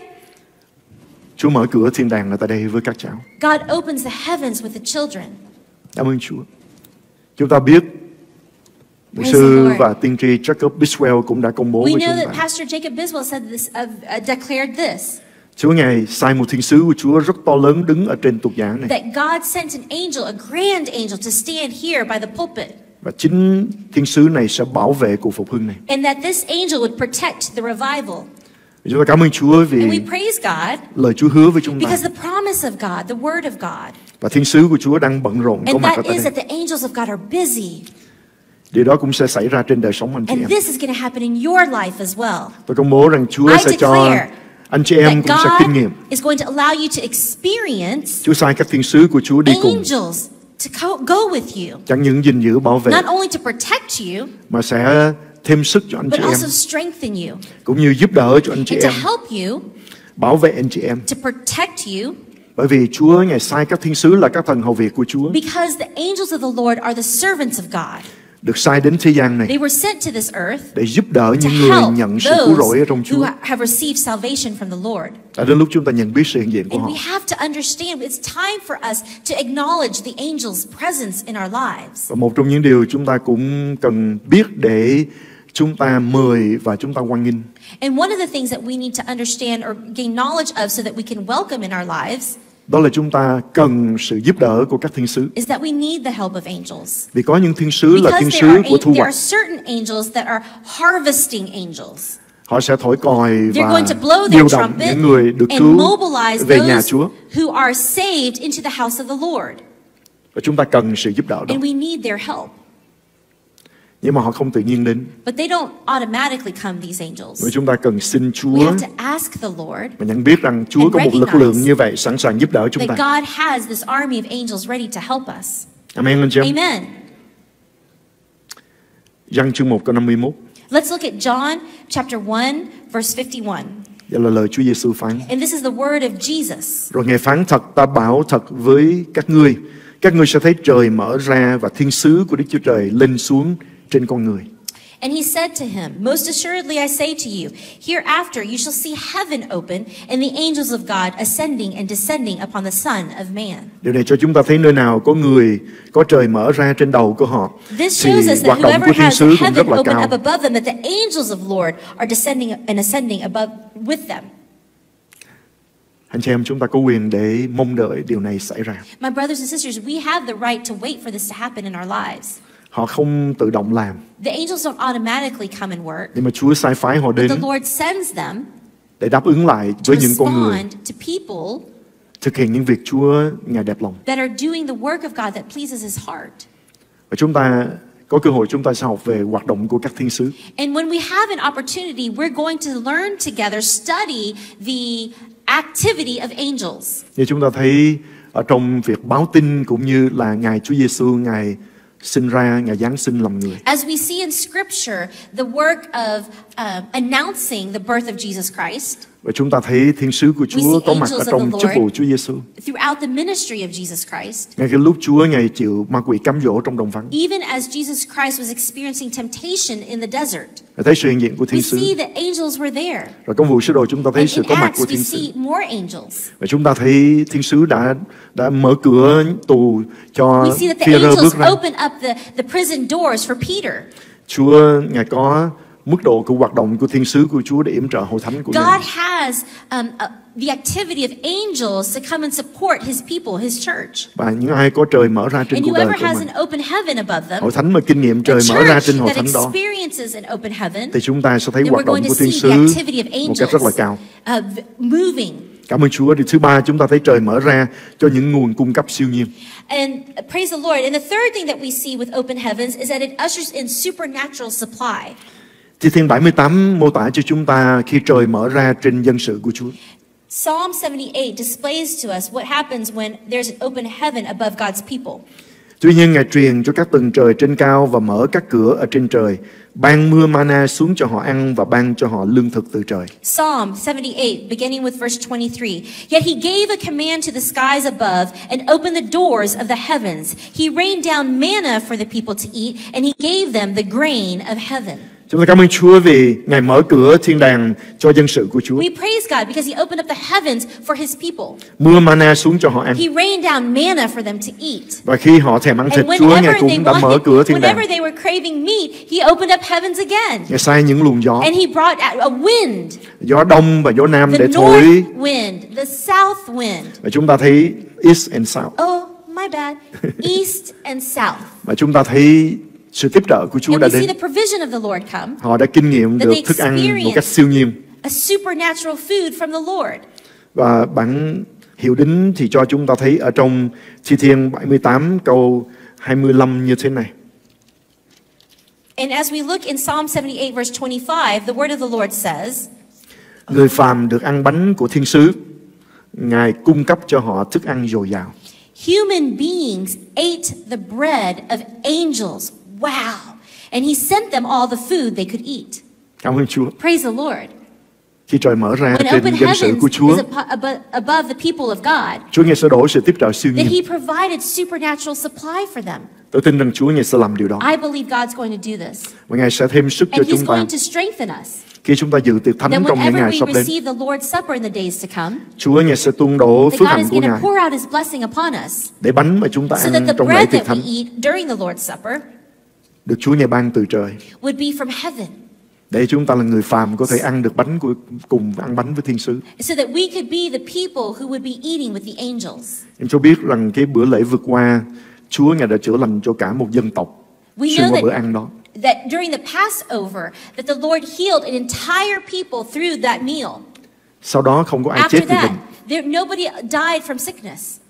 Chúa mở cửa thiên đàng ở tại đây với các cháu. God opens the heavens with the children. Cảm ơn Chúa. Chúng ta biết mục Praise sư the Lord. và tiên tri Jacob Biswell cũng đã công bố We với know chúng that ta. Pastor Jacob Biswell said this, uh, uh, declared this, Chúa Ngài sai một thiên sứ của Chúa rất to lớn đứng ở trên tục giảng này. that God sent an angel, a grand angel, to stand here by the pulpit, Và chính thiên sứ này sẽ bảo vệ cuộc phục hưng này. and that this angel would protect the revival. Chúng ta cảm ơn Chúa vì And we praise God lời Chúa hứa với chúng ta. because the promise of God, the word of God, Và thiên sứ của Chúa đang bận rộn có and mặt ở that tại is đây. that the angels of God are busy. Điều đó cũng sẽ xảy ra trên đời sống anh chị And em. this is going to happen in your life as well. Tôi công bố rằng Chúa I sẽ cho declare anh chị em that cũng sẽ kinh God nghiệm. is going to allow you to experience Chúa sai các thiên sứ của Chúa đi cùng, angels to co- go with you, chẳng những gìn giữ bảo vệ not only to protect you, mà sẽ thêm sức cho anh but chị em, also strengthen you cũng như giúp đỡ cho anh chị and to em, help you, bảo vệ anh chị em. to protect you, Bởi vì Chúa Ngài sai các thiên sứ là các thần hầu việc của Chúa, because the angels of the Lord are the servants of God. được sai đến thế gian này They were sent to this earth để giúp đỡ to những người help nhận sự cứu rỗi ở trong those who Chúa. ha- have received salvation from the Lord. Đã đến lúc chúng ta nhận biết sự hiện diện của And họ. we have to understand it's time for us to acknowledge the angels' presence in our lives. Và một trong những điều chúng ta cũng cần biết để chúng ta mời và chúng ta hoan nghênh, And one of the things that we need to understand or gain knowledge of so that we can welcome in our lives đó là chúng ta cần sự giúp đỡ của các thiên sứ. is that we need the help of angels. Vì có những thiên sứ là Because thiên there sứ are, của a- thu there hoạch. are certain angels that are harvesting angels. Họ sẽ thổi còi They're và going to blow điều their động trumpet những người được and cứu mobilize về nhà those Chúa. who are saved into the house of the Lord. Và chúng ta cần sự giúp đỡ đó. And we need their help. Nhưng mà họ không tự nhiên đến. But they don't automatically come, these angels. Vì chúng ta cần xin We Chúa have to ask the Lord và nhận biết rằng Chúa and có một lực recognize lượng như vậy sẵn sàng giúp đỡ chúng that ta. God has this army of angels ready to help us. Amen anh chị em. Amen. Giăng chương một câu năm mươi mốt. Let's look at John chapter one, verse fifty-one. Đây là lời Chúa Giêsu phán. And this is the word of Jesus. Rồi Ngài phán thật, ta bảo thật với các ngươi, các ngươi sẽ thấy trời mở ra và thiên sứ của Đức Chúa Trời lên xuống trên con người. And he said to him, "Most assuredly I say to you, hereafter you shall see heaven open and the angels of God ascending and descending upon the Son of Man." Điều này cho chúng ta thấy nơi nào có người có trời mở ra trên đầu của họ This thì shows us that hoạt động whoever của thiên has sứ cũng heaven rất là open cao. up above them, that the angels of Lord are descending and ascending above with them. Anh chị em, chúng ta có quyền để mong đợi điều này xảy ra. My brothers and sisters, we have the right to wait for this to happen in our lives. Họ không tự động làm, The angels don't automatically come and work. nhưng mà Chúa sai phái họ đến The Lord sends them để đáp ứng lại to với những con người respond to people thực hiện những việc Chúa Ngài đẹp lòng. that are doing the work of God that pleases His heart. Và chúng ta có cơ hội chúng ta sẽ học về hoạt động của các thiên sứ. And when we have an opportunity, we're going to learn together, study the activity of angels. Như chúng ta thấy ở trong việc báo tin cũng như là Ngài Chúa Giêsu Ngài sinh ra, Ngài giáng sinh làm người. As we see in Scripture, the work of um, announcing the birth of Jesus Christ, Và chúng ta thấy thiên sứ của see Chúa có mặt ở angels of trong the chức vụ Lord. Chúa Giêsu. throughout the ministry of Jesus Christ, Ngay cái lúc Chúa Ngài chịu ma quỷ cám dỗ trong đồng vắng, even as Jesus Christ was experiencing temptation in the desert, Ngài thấy sự hiện diện của we thiên sứ. see that angels were there. Rồi công vụ sứ đồ chúng ta thấy And sự in có mặt Acts, của we thiên sứ. see more angels. Và chúng ta thấy thiên sứ đã đã mở cửa tù cho We see that the Phi-e-rơ angels bước ra. open up the, the prison doors for Peter. Chúa Ngài có mức độ của hoạt động của thiên sứ của Chúa để yểm trợ hội thánh của God Ngài. has um, uh, the activity of angels to come and support His people, His church. Và những ai có trời mở ra trên And cuộc đời whoever của has mình, an open heaven above them, hội thánh mà kinh nghiệm a trời mở ra church trên hội that thánh đó, experiences an open heaven, thì chúng ta sẽ thấy then we're hoạt động going to của thiên see sứ the activity of một cách rất là angels cao. uh, v- moving. Cảm ơn Chúa. Điều thứ ba, chúng ta thấy trời mở ra cho những nguồn cung cấp siêu nhiên. And uh, praise the Lord. And the third thing that we see with open heavens is that it ushers in supernatural supply. Thi Thiên bảy mươi tám mô tả cho chúng ta khi trời mở ra trên dân sự của Chúa. Psalm seventy-eight displays to us what happens when there's an open heaven above God's people. Tuy nhiên Ngài truyền cho các tầng trời trên cao và mở các cửa ở trên trời, ban mưa mana xuống cho họ ăn và ban cho họ lương thực từ trời. Psalm seventy-eight, beginning with verse twenty-three. Yet he gave a command to the skies above and opened the doors of the heavens. He rained down manna for the people to eat, and he gave them the grain of heaven. Chúng ta cảm ơn Chúa vì Ngài mở cửa thiên đàng cho dân sự của Chúa. We praise God because he opened up the heavens for his people. Mưa mana xuống cho họ ăn. He rained down manna for them to eat. Và khi họ thèm ăn thịt, And Chúa Ngài whenever they cũng đã mở wanted, cửa thiên đàng. whenever they were craving meat, he opened up heavens again. Ngài sai những luồng gió, And he brought out a wind, gió đông và gió nam the để thổi. north wind, the south wind. Và chúng ta thấy East and South. Oh, my bad. East and south. Và chúng ta thấy sự tiếp trợ của Chúa And đã we see đến. the provision of the Lord come, Họ đã kinh nghiệm that được they thức ăn một experience cách siêu nhiên. a supernatural food from the Lord. Và bản hiệu đính thì cho chúng ta thấy ở trong Thi Thiên bảy mươi tám câu hai mươi lăm như thế này. And as we look in Psalm seventy-eight verse twenty-five, the word of the Lord says, Người phàm được ăn bánh của thiên sứ, Ngài cung cấp cho họ thức ăn dồi dào. human beings ate the bread of angels. Wow. And he sent them all the food they could eat. Cảm ơn Chúa. Praise the Lord. Khi trời mở ra When trên open dân sự heavens của Chúa, is abo- abo- above the people of God, Chúa Ngài sẽ đổ sự tiếp trợ siêu that nhiên. he provided supernatural supply for them. Tôi tin rằng Chúa Ngài sẽ làm điều đó. I believe God's going to do this. Và Ngài sẽ thêm sức cho And he's chúng ta going to strengthen us. khi chúng ta dự tiệc thánh That trong những whenever ngày we sắp đến. receive the Lord's Supper in the days to come, Chúa Ngài sẽ tuôn đổ that phước God hạnh is của going to Ngài pour out his blessing upon us, để bánh mà chúng ta so that ăn the trong lễ bread tiệc that we thánh eat during the Lord's Supper được Chúa Ngài ban từ trời, would be from heaven, để chúng ta là người phàm có thể ăn được bánh của cùng ăn bánh với thiên sứ. so that we could be the people who would be eating with the angels. Em cho biết rằng cái bữa lễ vừa qua, Chúa Ngài đã chữa lành cho cả một dân tộc We xuyên know qua bữa that, ăn đó. that during the Passover, that the Lord healed an entire people through that meal. Sau đó không có ai After chết vì that, bệnh. there, nobody died from sickness.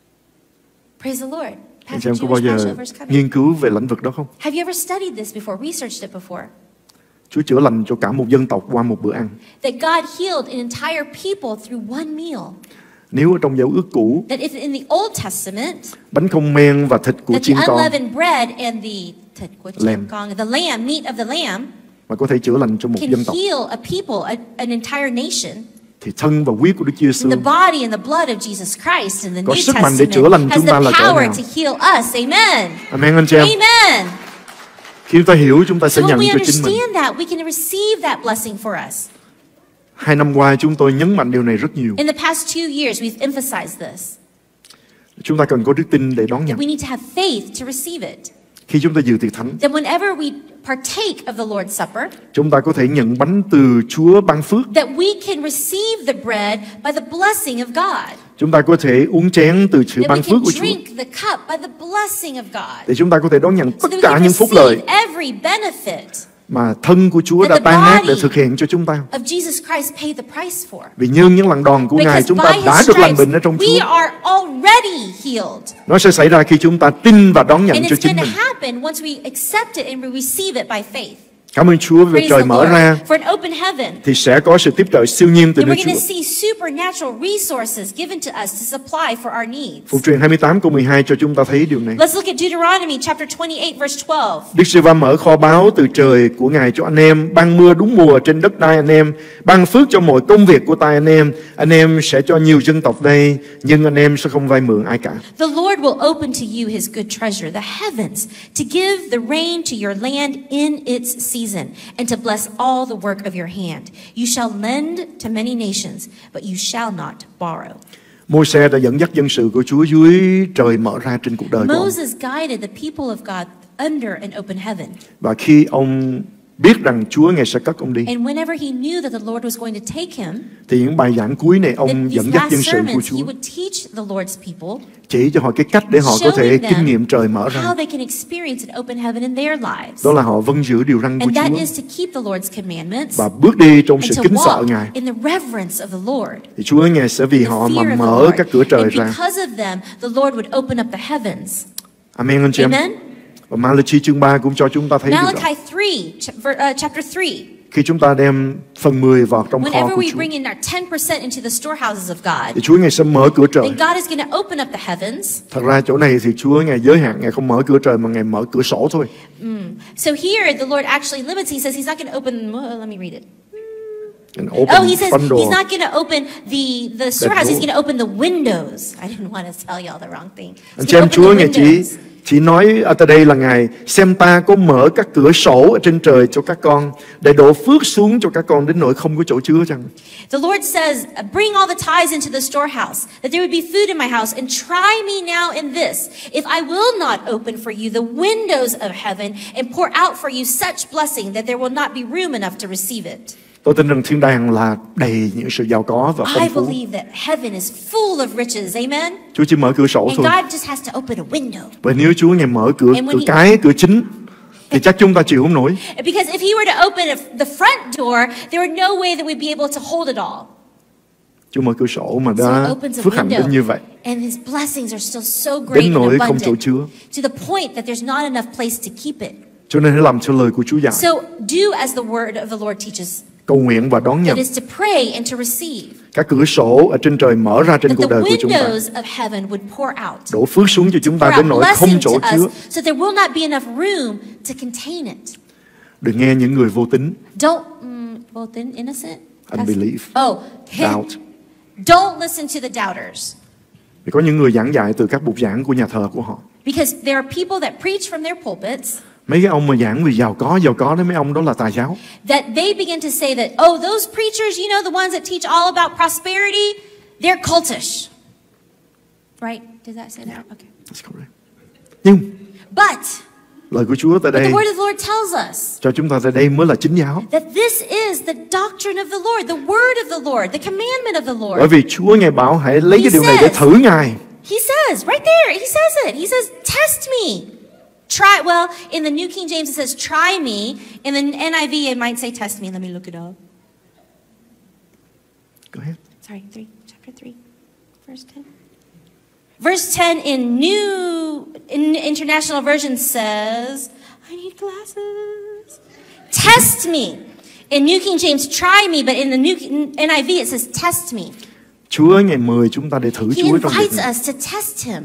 Praise the Lord. Anh Pastor chị em có bao Jewish giờ Passover is coming. nghiên cứu về lĩnh vực đó không? Have you ever studied this before, researched it before? Chúa chữa lành cho cả một dân tộc qua một bữa ăn. That God healed an entire people through one meal. Nếu ở trong Dấu Ước Cũ, That if in the Old Testament, bánh không men và thịt của that the chiên con unleavened bread and the thịt của chiên Lamb. con, the lamb, meat of the lamb, mà có thể chữa lành cho một can dân tộc, heal a people, a, an entire nation, thì thân và huyết của Đức Chúa Giêsu the body and the blood of Jesus Christ in the có New sức mạnh để chữa lành Testament has chúng ta the là cỡ power nào. to heal us. Amen. Amen anh chị em. Amen. Khi chúng ta hiểu, chúng ta sẽ So when nhận we cho chính mình. understand that, we can receive that blessing for us. Hai năm qua chúng tôi nhấn mạnh điều này rất nhiều. In the past two years, we've emphasized this. Chúng ta cần có đức tin để đón nhận. We need to have faith to receive it. Khi chúng ta dự tiệc thánh, That whenever we partake of the Lord's Supper, chúng ta có thể nhận bánh từ Chúa ban phước. that we can receive the bread by the blessing of God. Chúng ta có thể uống chén từ sự That ban we phước can của Chúa. drink the cup by the blessing of God. Để chúng ta có thể đón nhận So tất that we cả can những phúc lợi receive every benefit mà thân của Chúa that đã the tan nát để body thực hiện cho chúng ta. of Jesus Christ paid the price for. Vì nhân những lần đòn của Ngài, Because chúng ta by đã His được lành stripes, bệnh ở trong we Chúa. are already healed. Nó sẽ xảy ra khi chúng ta tin và đón nhận And cho it's chính going to mình. happen once we accept it and we receive it by faith. Cảm ơn Chúa vì Praise trời the mở Lord. ra For an open heaven. thì sẽ có sự tiếp trợ siêu nhiên từ And nơi we're going Chúa. to see supernatural resources given to us to supply for our needs. Phục truyền hai mươi tám câu mười hai cho chúng ta thấy điều này. Let's look at Deuteronomy chapter twenty-eight verse twelve. Đức Giê-hô-va mở kho báu từ trời của Ngài cho anh em, ban mưa đúng mùa trên đất đai anh em, ban phước cho mọi công việc của tay anh em. Anh em sẽ cho nhiều dân tộc đây, nhưng anh em sẽ không vay mượn ai cả. The Lord will open to you his good treasure, the heavens, to give the rain to your land in its season, and to bless all the work of your hand. You shall lend to many nations, but you shall not borrow. Môi-se đã dẫn dắt dân sự của Chúa dưới trời mở ra trên cuộc đời của ông. Moses guided the people of God under an open heaven. Và khi ông biết rằng Chúa Ngài sẽ cất ông đi, And whenever he knew that the Lord was going to take him, thì những bài giảng cuối này that ông these dẫn dắt last dân sự của sermons, he Chúa, would teach the Lord's people, chỉ cho họ cái cách để họ có thể showing kinh them nghiệm trời mở ra. how they can experience an open heaven in their lives. Đó là họ vâng giữ điều răn của And that Chúa is to keep the Lord's commandments và bước đi trong and sự to kính sợ walk Ngài. in the reverence of the Lord. Thì Chúa Ngài sẽ vì The họ mà fear of the mở Lord. các cửa trời And ra. because of them, the Lord would open up the heavens. Amen anh chị em. Amen. Và Malachi chương ba cũng cho chúng ta thấy điều đó. Malachi three, ch- ver- uh, chapter three. khi chúng ta đem phần mười vào trong kho whenever của we Chúa, bring in our ten percent into the storehouses of thì God, Chúa Ngài sẽ mở cửa trời. then God is going to open up the heavens. Thật ra chỗ này thì Chúa Ngài giới hạn, Ngài không mở cửa trời mà Ngài mở cửa sổ thôi. Mm. So here the Lord actually limits. He says He's not going to open. Well, let me read it. And Oh, open He says front door. He's not going to open the the storehouse. He's door. going to open the windows. I didn't want to tell y'all the wrong thing. He's Anh chị gonna em, open Chúa the Ngài chỉ windows. chỉ nói ở tại đây là Ngài xem ta có mở các cửa sổ ở trên trời cho các con để đổ phước xuống cho các con đến nỗi không có chỗ chứa chăng? The Lord says, bring all the tithes into the storehouse, that there would be food in my house, and try me now in this, if I will not open for you the windows of heaven and pour out for you such blessing that there will not be room enough to receive it. Tôi tin rằng thiên đàng là đầy những sự giàu có và I phong phú. believe that heaven is full of riches, amen? Chúa chỉ mở cửa sổ And thôi. God just has to open a window. Và nếu Chúa Ngài mở cửa And when cửa he- cái cửa chính thì chắc chúng ta chịu không nổi. Because if He were to open the front door, there would no way that we'd be able to hold it all. Chúa mở cửa sổ mà So He đã opens a phước hạnh đến như vậy, window, and His blessings are still so great đến and nỗi không chỗ abundant, chứa. to the point that there's not enough place to keep it. Cho nên hãy làm theo lời của Chúa dạy, So do as the word of the Lord teaches. cầu nguyện và đón nhận. It is to pray and to receive. Các cửa sổ ở trên trời mở ra trên That cuộc the đời của chúng ta, windows of heaven would pour out. đổ phước xuống cho chúng ta Pour đến out nỗi không blessing chỗ to chứa. us so there will not be enough room to contain it. Đừng nghe những người vô tín, Don't, um, both in innocent? unbelief, Oh, doubt. don't listen to the doubters. Vì có những người giảng dạy từ các bục giảng của nhà thờ của họ. Because there are people that preach from their pulpits Mấy cái ông mà giảng về giàu có, giàu có đấy, mấy ông đó là tà giáo. that they begin to say that, oh, those preachers, you know, the ones that teach all about prosperity, they're cultish. Right? Did that say that? Okay. That's correct. Nhưng But lời của Chúa tại the đây word of the Lord tells us cho chúng ta tại đây mới là chính giáo. that this is the doctrine of the Lord, the word of the Lord, the commandment of the Bởi Lord. vì Chúa Ngài bảo hãy lấy He cái điều này để says- thử Ngài. He says, right there, he says it. He says, test me. Try, well, in the New King James it says, try me. In the N I V it might say, test me. Let me look it up. Go ahead. Sorry, three, chapter three, verse ten. Verse ten in New in International Version says, I need glasses. Test me. In New King James, try me, but in the New N I V it says, test me. Chúa Ngài mời chúng ta để thử He Chúa trong việc invites này. us to test Him.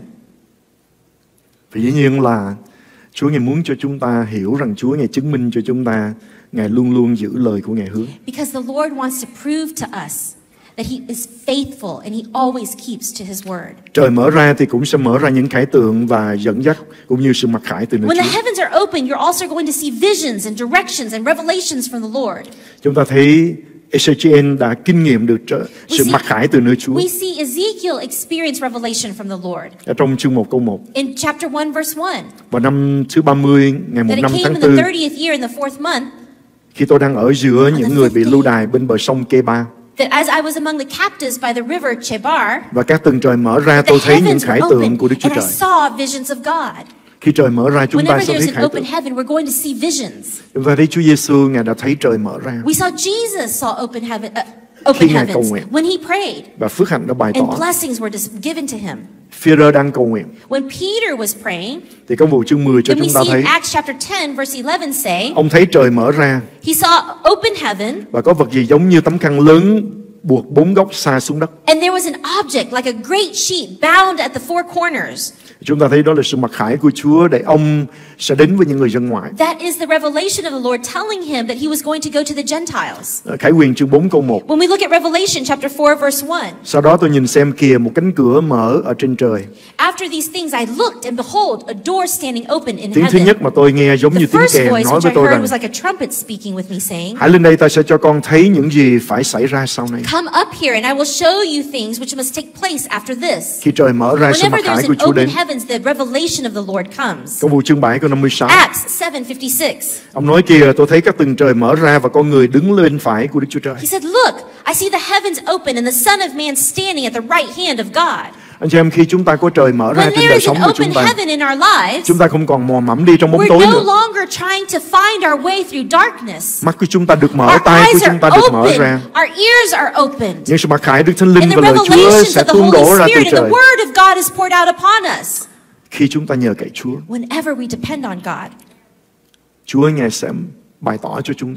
Vì dĩ nhiên là Chúa Ngài muốn cho chúng ta hiểu rằng Chúa Ngài chứng minh cho chúng ta Ngài luôn luôn giữ lời của Ngài hứa. Because the Lord wants to prove to us that He is faithful and He always keeps to His word. Trời mở ra thì cũng sẽ mở ra những khải tượng và dẫn dắt cũng như sự mặc khải từ nơi When the Chúa. heavens are open, you're also going to see visions and directions and revelations from the Lord. Chúng ta thấy Ezechiel đã kinh nghiệm được trở- We sự see- mặc khải từ nơi Chúa. We see Ezekiel experience revelation from the Lord Ở trong chương một câu một. in chapter one, verse one. Vào năm thứ ba mươi, ngày That it năm came tháng in the tư, thirtieth year in the fourth month, khi tôi đang ở giữa những người bị lưu đày bên bờ sông Keba, that as I was among the captives by the river Chebar, và các tầng trời mở ra, the tôi thấy những heavens khải were tượng open của Đức Chúa and I Trời. saw visions of God. Khi trời mở ra, chúng ta Whenever sẽ there's thấy an khải open tượng. heaven, we're going to see visions. Chúng ta thấy Chúa Giêsu Ngài đã thấy trời mở ra We saw Jesus saw open heaven, uh, open Khi Ngài heavens cầu nguyện. when He prayed, và phước hạnh đã bày and tỏ. blessings were dis- given to Him. Phi-rơ đang cầu nguyện When Peter was praying, thì công vụ chương mười cho then we chúng ta see thấy in Acts chapter ten, verse eleven say, ông thấy trời mở ra he saw open heaven, và có vật gì giống như tấm khăn lớn buộc bốn góc xa xuống đất. and there was an object like a great sheet bound at the four corners. Chúng ta thấy đó là sự mặc khải của Chúa để ông sẽ đến với những người dân ngoại. That is the revelation of the Lord telling him that he was going to go to the Gentiles. Ở Khải Huyền chương bốn câu một. When we look at Revelation chapter four, verse one, Sau đó tôi nhìn xem kìa một cánh cửa mở ở trên trời. after these things I looked, and behold, a door standing open in Tiếng thứ heaven. nhất mà tôi nghe giống The như tiếng first kèn voice nói which với I tôi heard rằng: was like a trumpet speaking with me, saying, hãy lên đây, ta sẽ cho con thấy những gì phải xảy ra sau này. come up here and I will show you things which must take place after this. Khi trời mở ra, sự Whenever mặc khải there's của an Chúa open đến. heavens, the revelation of the Lord comes. Công vụ chương bảy câu năm mươi sáu. Acts seven fifty-six. Ông nói kìa, tôi thấy các tầng trời mở ra và con người đứng lên phải của Đức Chúa Trời. He said, look, I see the heavens open and the Son of Man standing at the right hand of God. Anh chị em, khi chúng ta có trời mở ra When trên there đời is sống an của open chúng ta, heaven in our lives, chúng ta không còn mò mẫm đi trong bóng we're tối no nữa. longer trying to find our way through darkness. Mắt của chúng ta được mở, Our tai của eyes chúng ta are được mở open. ra. Our ears are opened. Những sự mặc khải Đức Thánh Linh And the và lời Chúa revelations sẽ of the tuôn đổ Holy ra từ Spirit and the trời Word of God is poured out upon us. khi chúng ta nhờ cậy Chúa. Whenever we depend on God, Chúa Ngài sẽ bày tỏ cho chúng ta.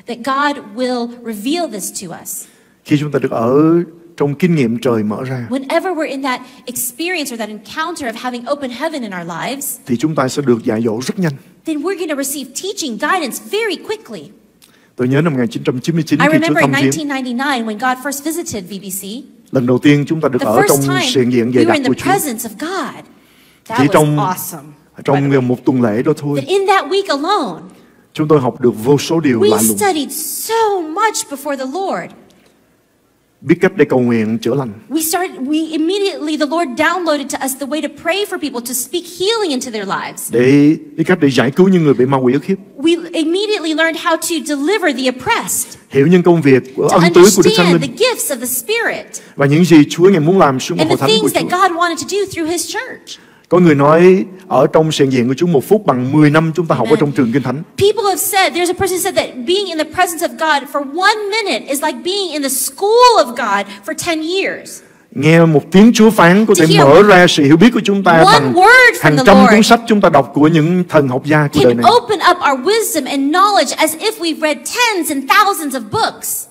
that God will reveal this to us. Khi chúng ta được ở trong kinh nghiệm trời mở ra, Whenever we're in that experience or that encounter of having open heaven in our lives, thì chúng ta sẽ được dạy dỗ rất nhanh. then we're going to receive teaching guidance very quickly. Tôi nhớ năm một nghìn chín trăm chín mươi chín I khi Chúa remember in thăm viếng, nineteen ninety-nine when God first visited V B C, lần đầu tiên chúng ta được the ở trong first time sự hiện diện we dày were đặc in của the Chúa. presence of God. That Chỉ was trong awesome. trong một tuần lễ đó thôi, That in that week alone, chúng tôi học được vô số điều we lạ lùng, studied so much before the Lord. biết cách để cầu nguyện chữa lành, We started, we immediately, the Lord downloaded to us the way to pray for people, to speak healing into their lives. để biết cách để giải cứu những người bị ma quỷ ức hiếp, We immediately learned how to deliver the oppressed, hiểu những công việc của to ân tứ của Đức Thánh understand the Linh gifts of the Spirit, và những gì Chúa ngài muốn làm xuống một and hội the thánh của things that Chúa. God wanted to do through His church. Có người nói ở trong sự hiện diện của Chúa một phút bằng mười năm chúng ta học ở trong trường kinh thánh. People have said, there's a person who said that being in the presence of God for one minute is like being in the school of God for ten years. Nghe một tiếng Chúa phán có thể To hear mở ra sự hiểu biết của chúng ta one bằng word from hàng the trăm Lord cuốn sách chúng ta đọc của những thần học gia của đời Can này. open up our wisdom and knowledge as if we've read tens and thousands of books.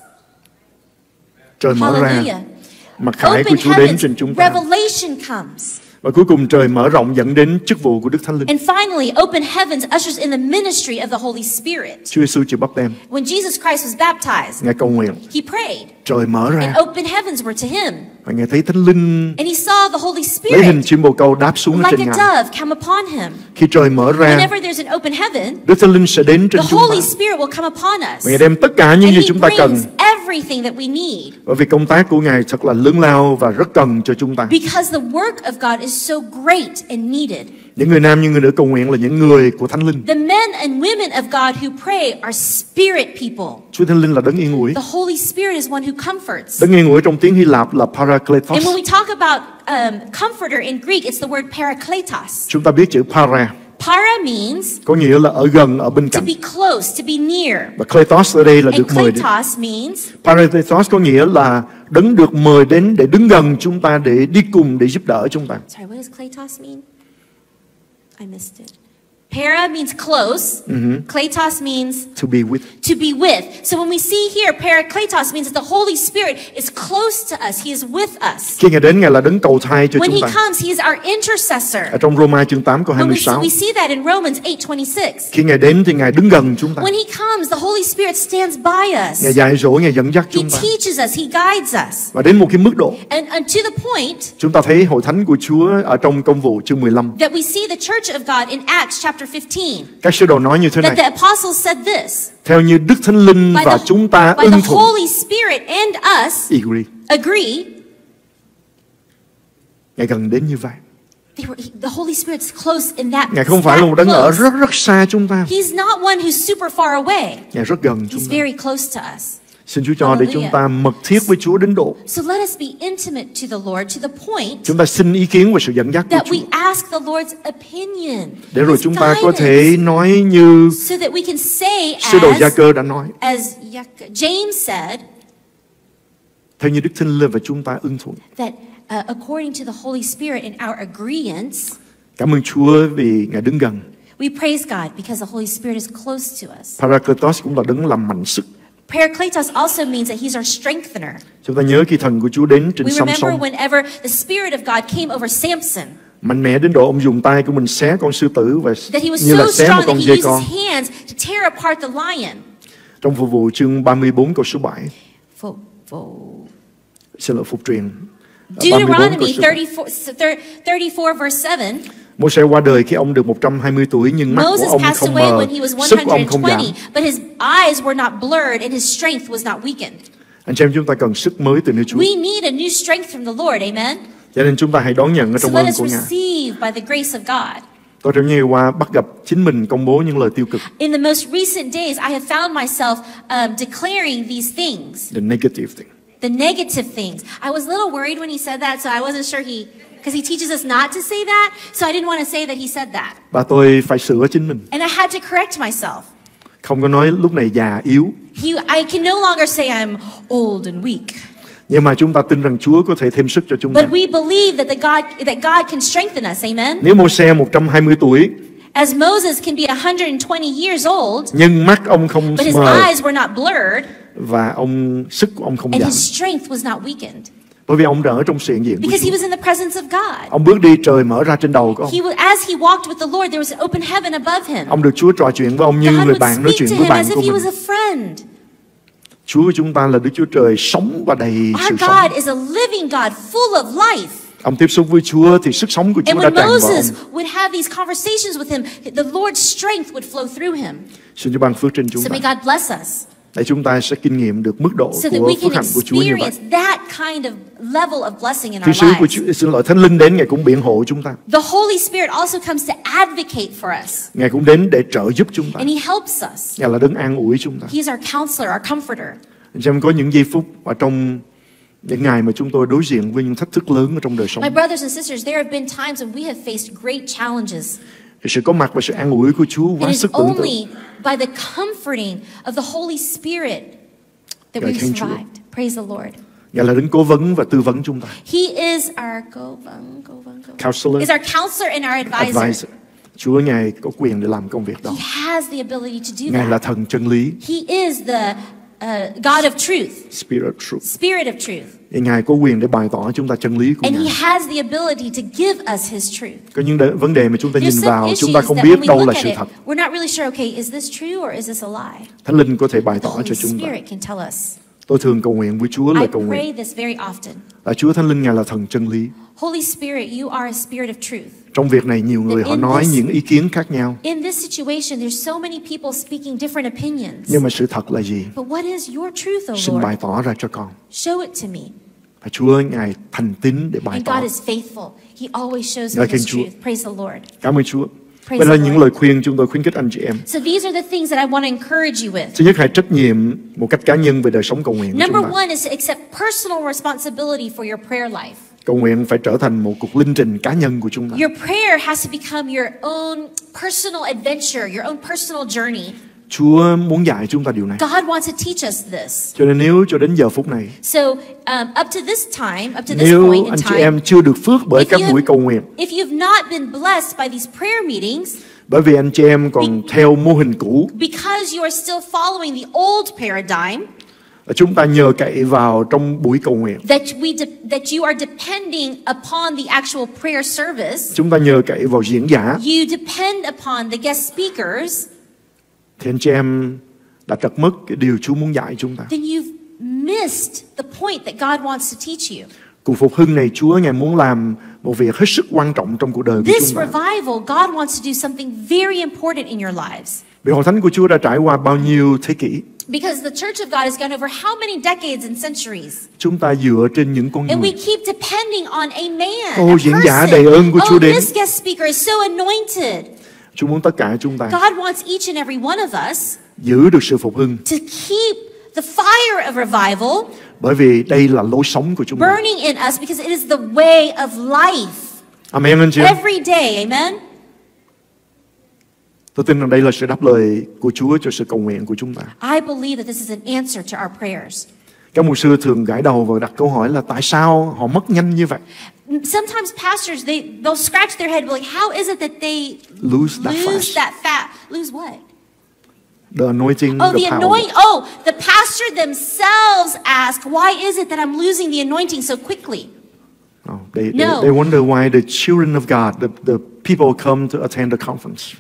Trời mở ra, Hallelujah. mặt khải của Open Chúa đến heavens, trên chúng ta. revelation comes. Và cuối cùng trời mở rộng dẫn đến chức vụ của Đức Thánh Linh. And finally, open heavens ushers in the ministry of the Holy Spirit. Chúa Giêsu chịu báp têm, When Jesus Christ was baptized, Ngài cầu nguyện, He prayed, trời mở ra and open heavens were to Him. và Ngài thấy Thánh Linh And He saw the Holy lấy hình Spirit chim bồ câu đáp xuống ở like trên a Ngài. dove come upon Him. Khi trời mở ra, Whenever there's an open heaven, Đức Thánh Linh sẽ đến trên the chúng ta. Holy Spirit will come upon us. Và Ngài đem tất cả những And gì He chúng ta cần. brings everything that we need. Bởi vì công tác của Ngài thật là lớn lao và rất cần cho chúng ta. Because the work of God is so great and needed. Những người nam, những người nữ cầu nguyện là những người của Thánh Linh. The men and women of God who pray are spirit people. Chúa Thánh Linh là đấng yên ủi. The Holy Spirit is one who comforts. Đấng yên ủi trong tiếng Hy Lạp là Parakletos. And when we talk about um, comforter in Greek, it's the word parakletos. Chúng ta biết chữ para Para means có nghĩa là ở gần, ở bên to cạnh. be close, to be near. Và kletos ở đây là And được mời đến. kletos means Parakletos có nghĩa là đấng được mời đến để đứng gần chúng ta, để đi cùng, để giúp đỡ chúng ta. Sorry, what does kletos mean? I missed it. Para means close. Kletos means To be with. to be with. So when we see here, parakletos means that the Holy Spirit is close to us. He is with us. Khi Ngài đến, Ngài là đấng cầu thay cho When chúng He ta. comes, He is our intercessor. Ở trong Roma chương tám câu hai When mươi we, sáu. we see that in Romans eight twenty-six. Khi Ngài đến thì Ngài đứng gần chúng ta. When He comes, the Holy Spirit stands by us. Ngài dạy dỗ, Ngài dẫn dắt He chúng ta. teaches us. He guides us. Và đến một cái mức độ, And, and to the point chúng ta thấy hội thánh của Chúa ở trong Công vụ chương mười lăm. that we see the church of God in Acts chapter fifteen. Các sứ đồ nói như thế That the này: apostles said this. theo như Đức Thánh Linh By và the, chúng ta by the ưng thuận. Holy Spirit and us Agree. agree. Ngài gần đến như vậy. They were, the Holy Spirit's close in that. Ngài không phải là một đấng ở rất rất xa chúng ta. He's not one who's super far away. Ngài rất gần chúng He's ta. very close to us. Xin Chúa cho để chúng ta mật thiết với Chúa đến độ So let us be intimate to the Lord to the point chúng ta xin ý kiến và sự dẫn dắt của that we Chúa. ask the Lord's opinion, Để rồi His chúng ta có guidance, thể nói như so that we can say sứ đồ Gia as, Cơ đã nói, as James said, theo như Đức Thánh Linh và chúng ta ưng thuận. that uh, according to the Holy Spirit in our agreeance, Cảm ơn Chúa vì Ngài đứng gần. we praise God because the Holy Spirit is close to us. Parakletos cũng là đấng làm mạnh sức. Parakletos also means that He's our strengthener. Chúng ta nhớ khi thần của Chúa đến trên We remember Samson, whenever the Spirit of God came over Samson, mạnh mẽ đến độ ông dùng tay của mình xé con sư tử và that he was như là so xé một strong con that he dê used con. his hands to tear apart the lion. Trong phục vụ chương ba mươi bốn câu số bảy, For, for xin lỗi phục truyền. ba mươi bốn câu Deuteronomy số bảy. thirty-four, thirty-four verse seven, Môi-se qua đời khi ông được một trăm hai mươi tuổi, nhưng mắt của Moses ông passed không away mờ, when he was sức của ông không giảm. one hundred twenty, but his eyes were not blurred and his strength was not weakened. Anh chị em, chúng ta cần sức mới từ nơi Chúa. We need a new strength from the Lord, amen? Cho nên chúng ta hãy đón nhận ở So trong let ơn us của Ngài. receive by the grace of God. Tôi trong những ngày qua bắt gặp chính mình công bố những lời tiêu cực, In the most recent days, I have found myself um, declaring these things, the negative thing. the negative things. I was a little worried when he said that, so I wasn't sure he, because he teaches us not to say that, so I didn't want to say that he said that. Và tôi phải sửa chính mình, And I had to correct myself. không có nói lúc này già yếu, He, I can no longer say I'm old and weak. nhưng mà chúng ta tin rằng Chúa có thể thêm sức cho chúng ta. But we believe that the God that God can strengthen us, amen? Nếu Môi-se một trăm hai mươi tuổi, As Moses can be one hundred twenty years old, nhưng mắt ông không but his mờ eyes were not blurred, và ông sức của ông không and giảm, his strength was not weakened. bởi vì ông ở trong sự hiện diện của Because he Chúa. was in the presence of God. Ông bước đi, trời mở ra trên đầu của ông. He was, as he walked with the Lord, there was an open heaven above him. Ông được Chúa trò chuyện với ông như God người would bạn nói speak chuyện to với him bạn as của if he mình. was a friend. Chúa của chúng ta là Đức Chúa Trời sống và đầy Our sự sống. God is a living God full of life. Ông tiếp xúc với Chúa thì sức sống của And Chúa đã when tràn vào Moses ông. would have these conversations with him, the Lord's strength would flow through him. Xin Chúa ban phước trên chúng So may ta, God bless us, để chúng ta sẽ kinh nghiệm được mức độ so that của we phước can hạnh của Chúa như vậy. experience that kind of level of blessing in Thiên our sứ của lives. Chúa, xin lỗi, Thánh Linh đến, Ngài cũng biện hộ chúng ta. The Holy Spirit also comes to advocate for us, Ngài cũng đến để trợ giúp chúng ta. and He helps us. Ngài là đấng an ủi chúng ta. He is our counselor, our comforter. Anh chị em có những giây phút ở trong những ngày mà chúng tôi đối diện với những thách thức lớn ở trong đời sống. My brothers and sisters, there have been times when we have faced great challenges. Thì sự có mặt và sự an ủi của Chúa quá It is sức tưởng tượng. only by the comforting of the Holy Spirit that Ngài we've khen Chúa. survived. Praise the Lord. Ngài là đấng cố vấn và tư vấn chúng ta. He is our cố vấn, cố vấn, cố vấn. Counselor, Is our counselor and our advisor. advisor. Chúa Ngài có quyền để làm công việc đó. He has the ability to do Ngài là that. thần chân lý, He is the uh, God of truth, Spirit of Truth. Spirit of truth. Thì Ngài có quyền để bày tỏ chúng ta chân lý của And He Ngài. has the ability to give us His truth. Có những đe- vấn đề mà chúng ta nhìn There's some vào, issues chúng ta không that biết when we đâu look là at sự it, thật. we're not really sure, okay, is this true or is this a lie? Thánh Linh có thể bày The tỏ Holy cho chúng ta. Spirit can tell us. Tôi thường cầu nguyện với Chúa I lời cầu pray nguyện this very often. là Chúa Thánh Linh Ngài là thần chân lý. Holy Spirit, you are a spirit of truth. Trong việc này nhiều người họ In nói this- những ý kiến khác nhau, In this situation, there's so many people speaking different opinions. nhưng mà sự thật là gì? But what is your truth, O Xin Lord? bày tỏ ra cho con. Show it to me. Và Chúa Ngài thành tín để bày And tỏ. God is faithful. He always shows Ngài me His khen Chúa. truth. Praise the Lord. Cảm ơn Chúa. Praise Đây là the những Lord. lời khuyên chúng tôi khuyến khích anh chị em. So these are the things that I want to encourage you with. Thứ nhất, hãy trách nhiệm một cách cá nhân về đời sống cầu nguyện của Number chúng ta. one is to accept personal responsibility for your prayer life. Cầu nguyện phải trở thành một cuộc linh trình cá nhân của chúng ta. Your prayer has to become your own personal adventure, your own personal journey. Chúa muốn dạy chúng ta điều này. God wants to teach us this. Cho nên nếu cho đến giờ phút này, So um, up to this time, up to this nếu point in anh chị time, em chưa được phước bởi if các you buổi have- cầu nguyện, if you've not been blessed by these prayer meetings, bởi vì anh chị em còn theo mô hình cũ, because you are still following the old paradigm, chúng ta nhờ cậy vào trong buổi cầu nguyện, that we de- that you are depending upon the actual prayer service, chúng ta nhờ cậy vào diễn giả, you depend upon the guest speakers, thì anh chị em đã trật mất cái điều Chúa muốn dạy chúng ta. then you've missed the point that God wants to teach you. Cuộc phục hưng này Chúa Ngài muốn làm một việc hết sức quan trọng trong cuộc đời của This chúng ta. revival, God wants to do something very important in your lives. Vì hội thánh của Chúa đã trải qua bao nhiêu thế kỷ. Because the church of God has gone over how many decades and centuries. Chúng ta dựa trên những con And we người. keep depending on a man, Ô, a diễn giả person. đầy ơn của Chúa Oh, đến. this guest speaker is so anointed. Chúa muốn tất cả chúng ta God wants each and every one of us giữ được sự phục hưng, to keep the fire of revival bởi vì đây là lối sống của chúng ta. burning in us because it is the way of life. Amen anh chị em. Every day, amen? Tôi tin rằng đây là sự đáp lời của Chúa cho sự cầu nguyện của chúng ta. I believe that this is an answer to our prayers. Các mục sư thường gãi đầu và đặt câu hỏi là tại sao họ mất nhanh như vậy? Sometimes pastors, they, they'll scratch their head like, how is it that they Lose that lose fast. that fat? Lose what? The anointing, Oh, the the power. anointing. Oh, the pastor themselves ask, why is it that I'm losing the anointing so quickly? Oh, they, they, No. they wonder why the children of God, the, the people come to attend the conference.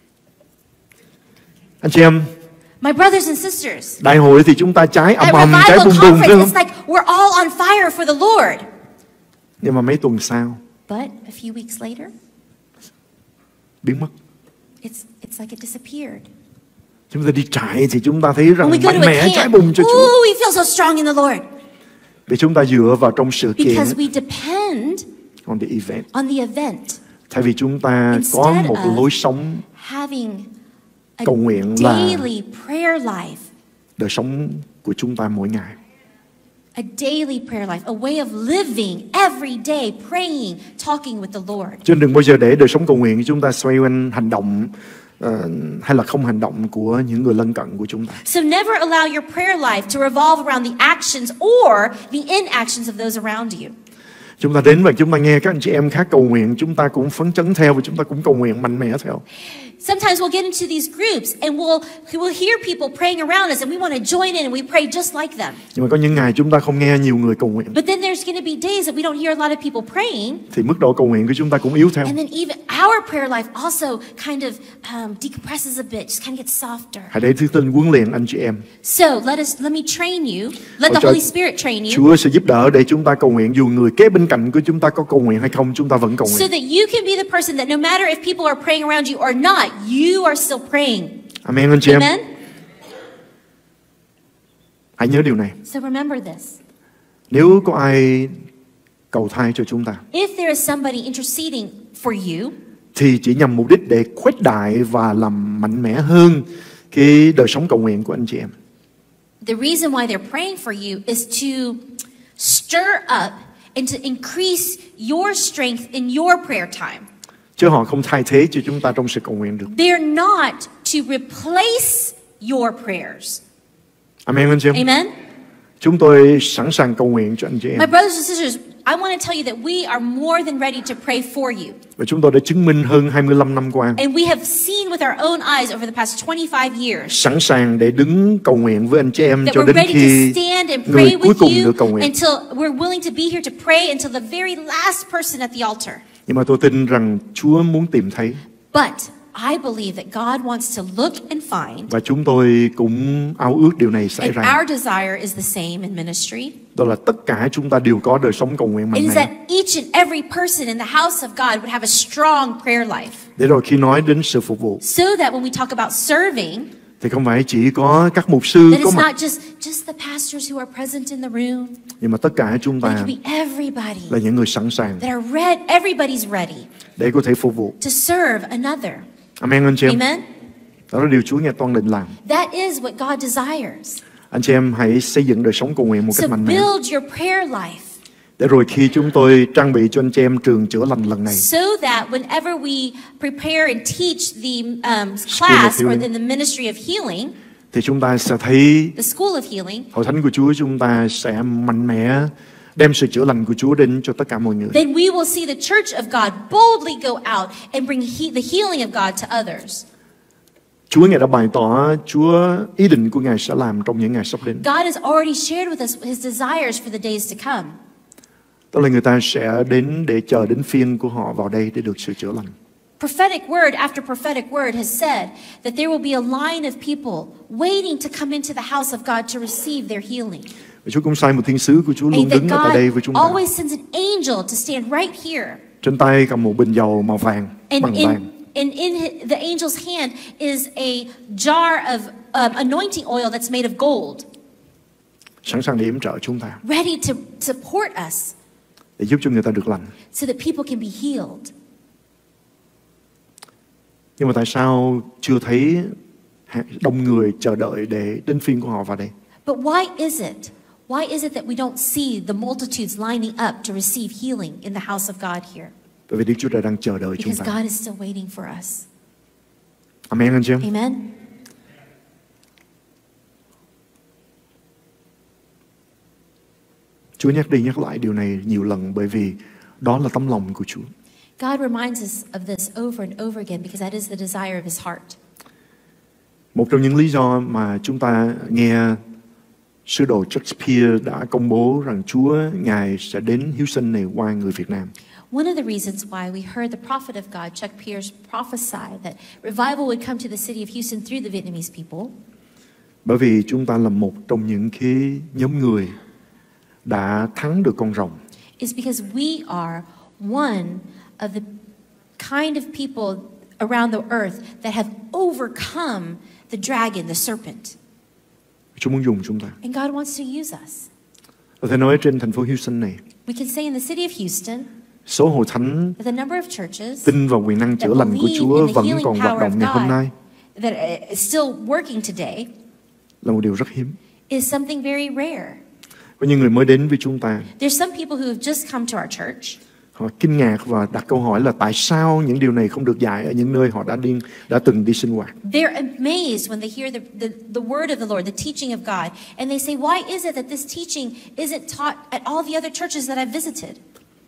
Anh chị em, My brothers and sisters, đại hội thì chúng ta cháy ầm at ầm, cháy revival bùng bùng phải conference, không? it's like we're all on fire for the Lord. Nhưng mà mấy tuần sau But a few weeks later, biến mất. it's it's like it disappeared. Chúng ta đi trại thì chúng ta thấy When rằng we go to mạnh a mẽ cháy camp, bùng cho Chúa. ooh, we feel so strong in the Lord Vì chúng ta dựa vào trong sự kiện, because we depend on the event. on the event, Thay vì chúng ta Instead có một of- lối sống, having a cầu nguyện là daily prayer life. đời sống của chúng ta mỗi ngày. A daily prayer life, a way of living every day, praying, talking with the Lord. Chứ đừng bao giờ để đời sống cầu nguyện của chúng ta xoay quanh hành động ờ, hay là không hành động của những người lân cận của chúng ta. So never allow your prayer life to revolve around the actions or the inactions of those around you. Chúng ta đến và chúng ta nghe các anh chị em khác cầu nguyện, chúng ta cũng phấn chấn theo và chúng ta cũng cầu nguyện mạnh mẽ theo. Sometimes we'll get into these groups and we'll we'll hear people praying around us and we want to join in and we pray just like them. Nhưng mà có những ngày chúng ta không nghe nhiều người cầu nguyện. But then there's going to be days that we don't hear a lot of people praying. Thì mức độ cầu nguyện của chúng ta cũng yếu theo. And then even our prayer life also kind of um, decompresses a bit, just kind of gets softer. Hãy để Thứ Tinh huấn luyện anh chị em. So let us let me train you. Let Ôi the trời, Holy Spirit train you. Chúa sẽ giúp đỡ để chúng ta cầu nguyện dù người kế bên cạnh của chúng ta có cầu nguyện hay không, chúng ta vẫn cầu So nguyện. that you can be the person that no matter if people are praying around you or not, you are still praying. Amen anh chị em. Amen. Hãy nhớ điều này. So remember this. Nếu có ai cầu thai cho chúng ta, If there is somebody interceding for you, thì chỉ nhằm mục đích để khuếch đại và làm mạnh mẽ hơn cái đời sống cầu nguyện của anh chị em. the reason why they're praying for you is to stir up and to increase your strength in your prayer time. Chứ họ không thay thế cho chúng ta trong sự cầu nguyện được. They're not to replace your prayers. Amen anh chị em. Amen. Chúng tôi sẵn sàng cầu nguyện cho anh chị em. My brothers and sisters, I want to tell you that we are more than ready to pray for you. Và chúng tôi đã chứng minh hơn hai mươi lăm năm qua. And we have seen with our own eyes over the past twenty-five years Sẵn sàng để đứng cầu nguyện với anh chị em that cho we're đến ready khi to stand and người pray cuối with cùng you được cầu nguyện. until we're willing to be here to pray until the very last person at the altar. Nhưng mà tôi tin rằng Chúa muốn tìm thấy. But I believe that God wants to look and find. Và chúng tôi cũng ao ước điều này xảy And ra. our desire is the same in ministry. Đó là tất cả chúng ta đều có đời sống cầu nguyện It mạnh is mẽ. that each and every person in the house of God would have a strong prayer life. Để rồi khi nói đến sự phục vụ, So that when we talk about serving, thì không phải chỉ có các mục sư that có it's mặt, not just, just the pastors who are present in the room, nhưng mà tất cả chúng but it ta could be everybody là những người sẵn sàng that are read, everybody's ready để có thể phục vụ. to serve another. Amen anh chị em. Amen? Đó là điều Chúa nghe toan định làm. That is what God desires. Anh chị em hãy xây dựng đời sống cầu nguyện một So cách mạnh mẽ. build your prayer life Để rồi khi chúng tôi trang bị cho anh chị em trường chữa lành lần này, so that whenever we prepare and teach the um, School of class or Healing. in the ministry of healing, thì chúng ta sẽ thấy the school of healing, hội thánh của Chúa chúng ta sẽ mạnh mẽ đem sự chữa lành của Chúa đến cho tất cả mọi người. then we will see the church of God boldly go out and bring he- the healing of God to others. Chúa Ngài đã bày tỏ Chúa ý định của Ngài sẽ làm trong những ngày sắp đến. God has already shared with us His desires for the days to come. Đó là người ta sẽ đến để chờ đến phiên của họ vào đây để được sự chữa lành. Prophetic word after prophetic word has said that there will be a line of people waiting to come into the house of God to receive their healing. Và Chúa cũng sai một thiên sứ của Chúa luôn And that đứng ở tại đây với God chúng ta. always sends an angel to stand right here. Trên tay cầm một bình dầu màu vàng, And bằng in, vàng. and in hi- the angel's hand is a jar of um, anointing oil that's made of gold, Sẵn sàng để yểm trợ chúng ta, ready to support us để giúp cho người ta được lành. so that people can be healed. Nhưng mà tại sao chưa thấy đông người chờ đợi để đến phiên của họ vào đây? But why is it? Why is it that we don't see the multitudes lining up to receive healing in the house of God here? Bởi vì Đức Chúa Trời đang chờ đợi chúng Because ta. God is still waiting for us. Amen anh chị em. Amen? Chúa nhắc đi nhắc lại điều này nhiều lần bởi vì đó là tấm lòng của Chúa. God reminds us of this over and over again because that is the desire of His heart. Một trong những lý do mà chúng ta nghe sứ đồ Shakespeare đã công bố rằng Chúa Ngài sẽ đến hiếu sinh này qua người Việt Nam. One of the reasons why we heard the prophet of God, Chuck Pierce, prophesy that revival would come to the city of Houston through the Vietnamese people Bởi vì chúng ta là một trong những cái nhóm người đã thắng được con rồng. is because we are one of the kind of people around the earth that have overcome the dragon, the serpent. Chúa muốn dùng chúng ta. And God wants to use us. Có thể nói trên thành phố Houston này, We can say in the city of Houston số hội thánh that the number of churches tin vào quyền năng that chữa lành của believe Chúa in the vẫn healing còn hoạt power động of ngày hôm nay God that is still working today là một điều rất hiếm. is something very rare. Có những người mới đến với chúng ta, There's some people who have just come to our church. họ kinh ngạc và đặt câu hỏi là tại sao những điều này không được dạy ở những nơi họ đã đi đã từng đi sinh hoạt. They're amazed when they hear the, the, the word of the Lord, the teaching of God. And they say, why is it that this teaching isn't taught at all the other churches that I've visited?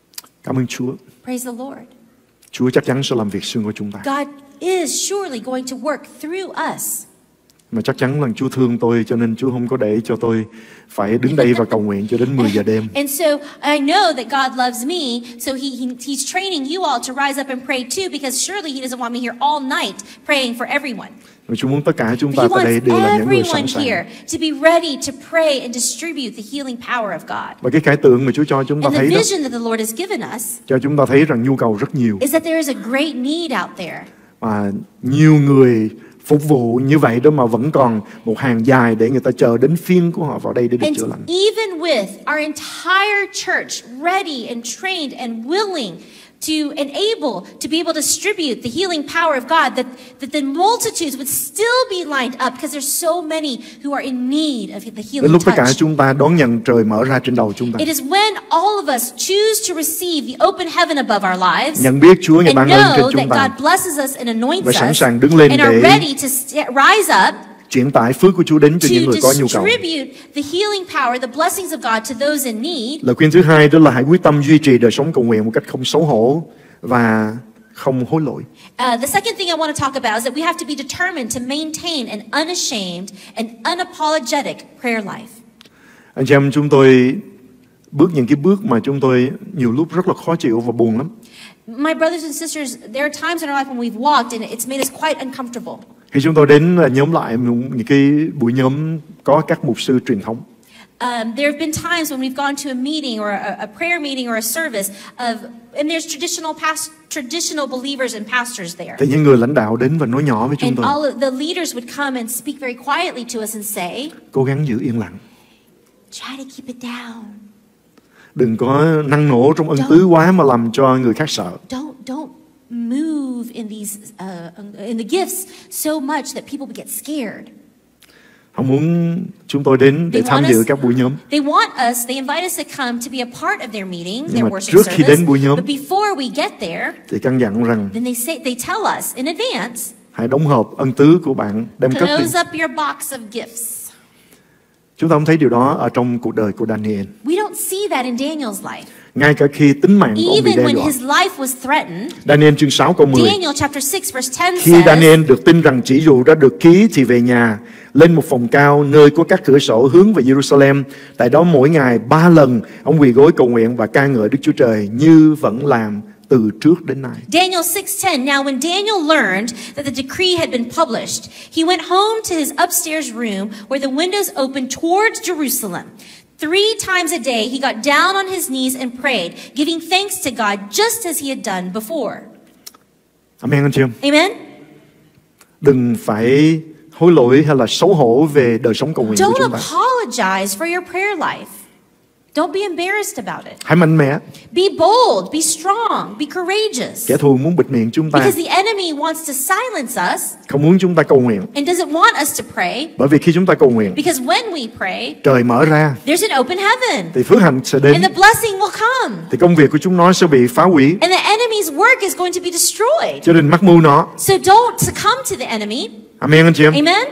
Cảm ơn Chúa. Praise the Lord. Chúa chắc chắn sẽ làm việc xuyên qua chúng ta. God is surely going to work through us. Mà chắc chắn là Chúa thương tôi, cho nên Chúa không có để cho tôi phải đứng đây và cầu nguyện cho đến mười giờ đêm. And so I know that God loves me, so he, he he's training you all to rise up and pray too, because surely he doesn't want me here all night praying for everyone. Và Chúa muốn tất cả chúng But ta he tại đây wants đều là những người everyone sẵn here sàng. to be ready to pray and distribute the healing power of God. Và cái khải tượng mà Chúa cho chúng ta And the thấy đó, vision that the Lord has given us cho chúng ta thấy rằng nhu cầu rất nhiều. is that there is a great need out there. Và nhiều người phục vụ như vậy đó mà vẫn còn một hàng dài để người ta chờ đến phiên của họ vào đây để được And chữa lành. even with our entire church ready and trained and willing to and able to be able to distribute the healing power of God, that, that the multitudes would still be lined up because there's so many who are in need of the Đến healing lúc tất cả touch. chúng ta đón nhận trời mở ra trên đầu chúng ta, It is when all of us choose to receive the open heaven above our lives nhận biết Chúa Ngài and ban ơn trên know chúng that ta God blesses us and anoints và sẵn us sàng đứng lên and are để ready to st- rise up chuyển tải phước của Chúa đến cho những to người có nhu cầu. distribute the healing power, the blessings of God to those in need. Lời khuyên thứ hai đó là hãy quyết tâm duy trì đời sống cầu nguyện một cách không xấu hổ và không hối lỗi. Uh, the second thing I want to talk about is that we have to be determined to maintain an unashamed and unapologetic prayer life. Anh chị em, chúng tôi bước những cái bước mà chúng tôi nhiều lúc rất là khó chịu và buồn lắm. My brothers and sisters, there are times in our life when we've walked and it's made us quite uncomfortable. Khi chúng tôi đến là nhóm lại những cái buổi nhóm có các mục sư truyền thống. Um, there have been times when we've gone to a meeting or a, a prayer meeting or a service of, and there's traditional past, traditional believers and pastors there. Thì những người lãnh đạo đến và nói nhỏ với chúng And tôi, all of the leaders would come and speak very quietly to us and say, cố gắng giữ yên lặng. try to keep it down. Đừng có năng nổ trong ân tứ quá mà làm cho người khác sợ. Don't don't move in these uh, in the gifts so much that people would get scared. Họ muốn chúng tôi đến để They tham want dự us- các buổi nhóm. They want us, they invite us to come to be a part of their meeting, Nhưng their mà worship trước khi service. đến buổi nhóm- But before we get there, Thì căn dặn rằng then they say they tell us in advance, hãy đóng hộp ân tứ của bạn đem cất đi. close up your box of gifts. Chúng ta không thấy điều đó ở trong cuộc đời của Daniel. We don't see that in Daniel's life. Ngay cả khi tính mạng của ông bị Even đe when dọa. his life was threatened, Daniel chương sáu câu mười. Daniel chapter six verse ten Khi says, Daniel được tin rằng chỉ dụ đã được ký thì về nhà, lên một phòng cao nơi có các cửa sổ hướng về Jerusalem. Tại đó mỗi ngày ba lần ông quỳ gối cầu nguyện và ca ngợi Đức Chúa Trời như vẫn làm từ trước đến nay. Daniel six ten. Now when Daniel learned that the decree had been published, he went home to his upstairs room where the windows opened towards Jerusalem. Three times a day he got down on his knees and prayed, giving thanks to God just as he had done before. Amen anh chị em. Amen? Đừng phải hối lỗi hay là xấu hổ về đời sống cầu nguyện của Don't chúng ta. apologize for your prayer life. Don't be embarrassed about it. Hãy mạnh mẽ. Be bold, be strong, be courageous. Kẻ thù muốn bịt miệng chúng ta, Because the enemy wants to silence us không muốn chúng ta cầu nguyện. and doesn't want us to pray. Bởi vì khi chúng ta cầu nguyện, Because when we pray, trời mở ra there's an open heaven. thì phước hạnh sẽ đến, And the blessing will come. thì công việc của chúng nó sẽ bị phá hủy. And the enemy's work is going to be destroyed. Cho nên mắc mưu nó. So don't succumb to the enemy. Amen anh chị em. Amen?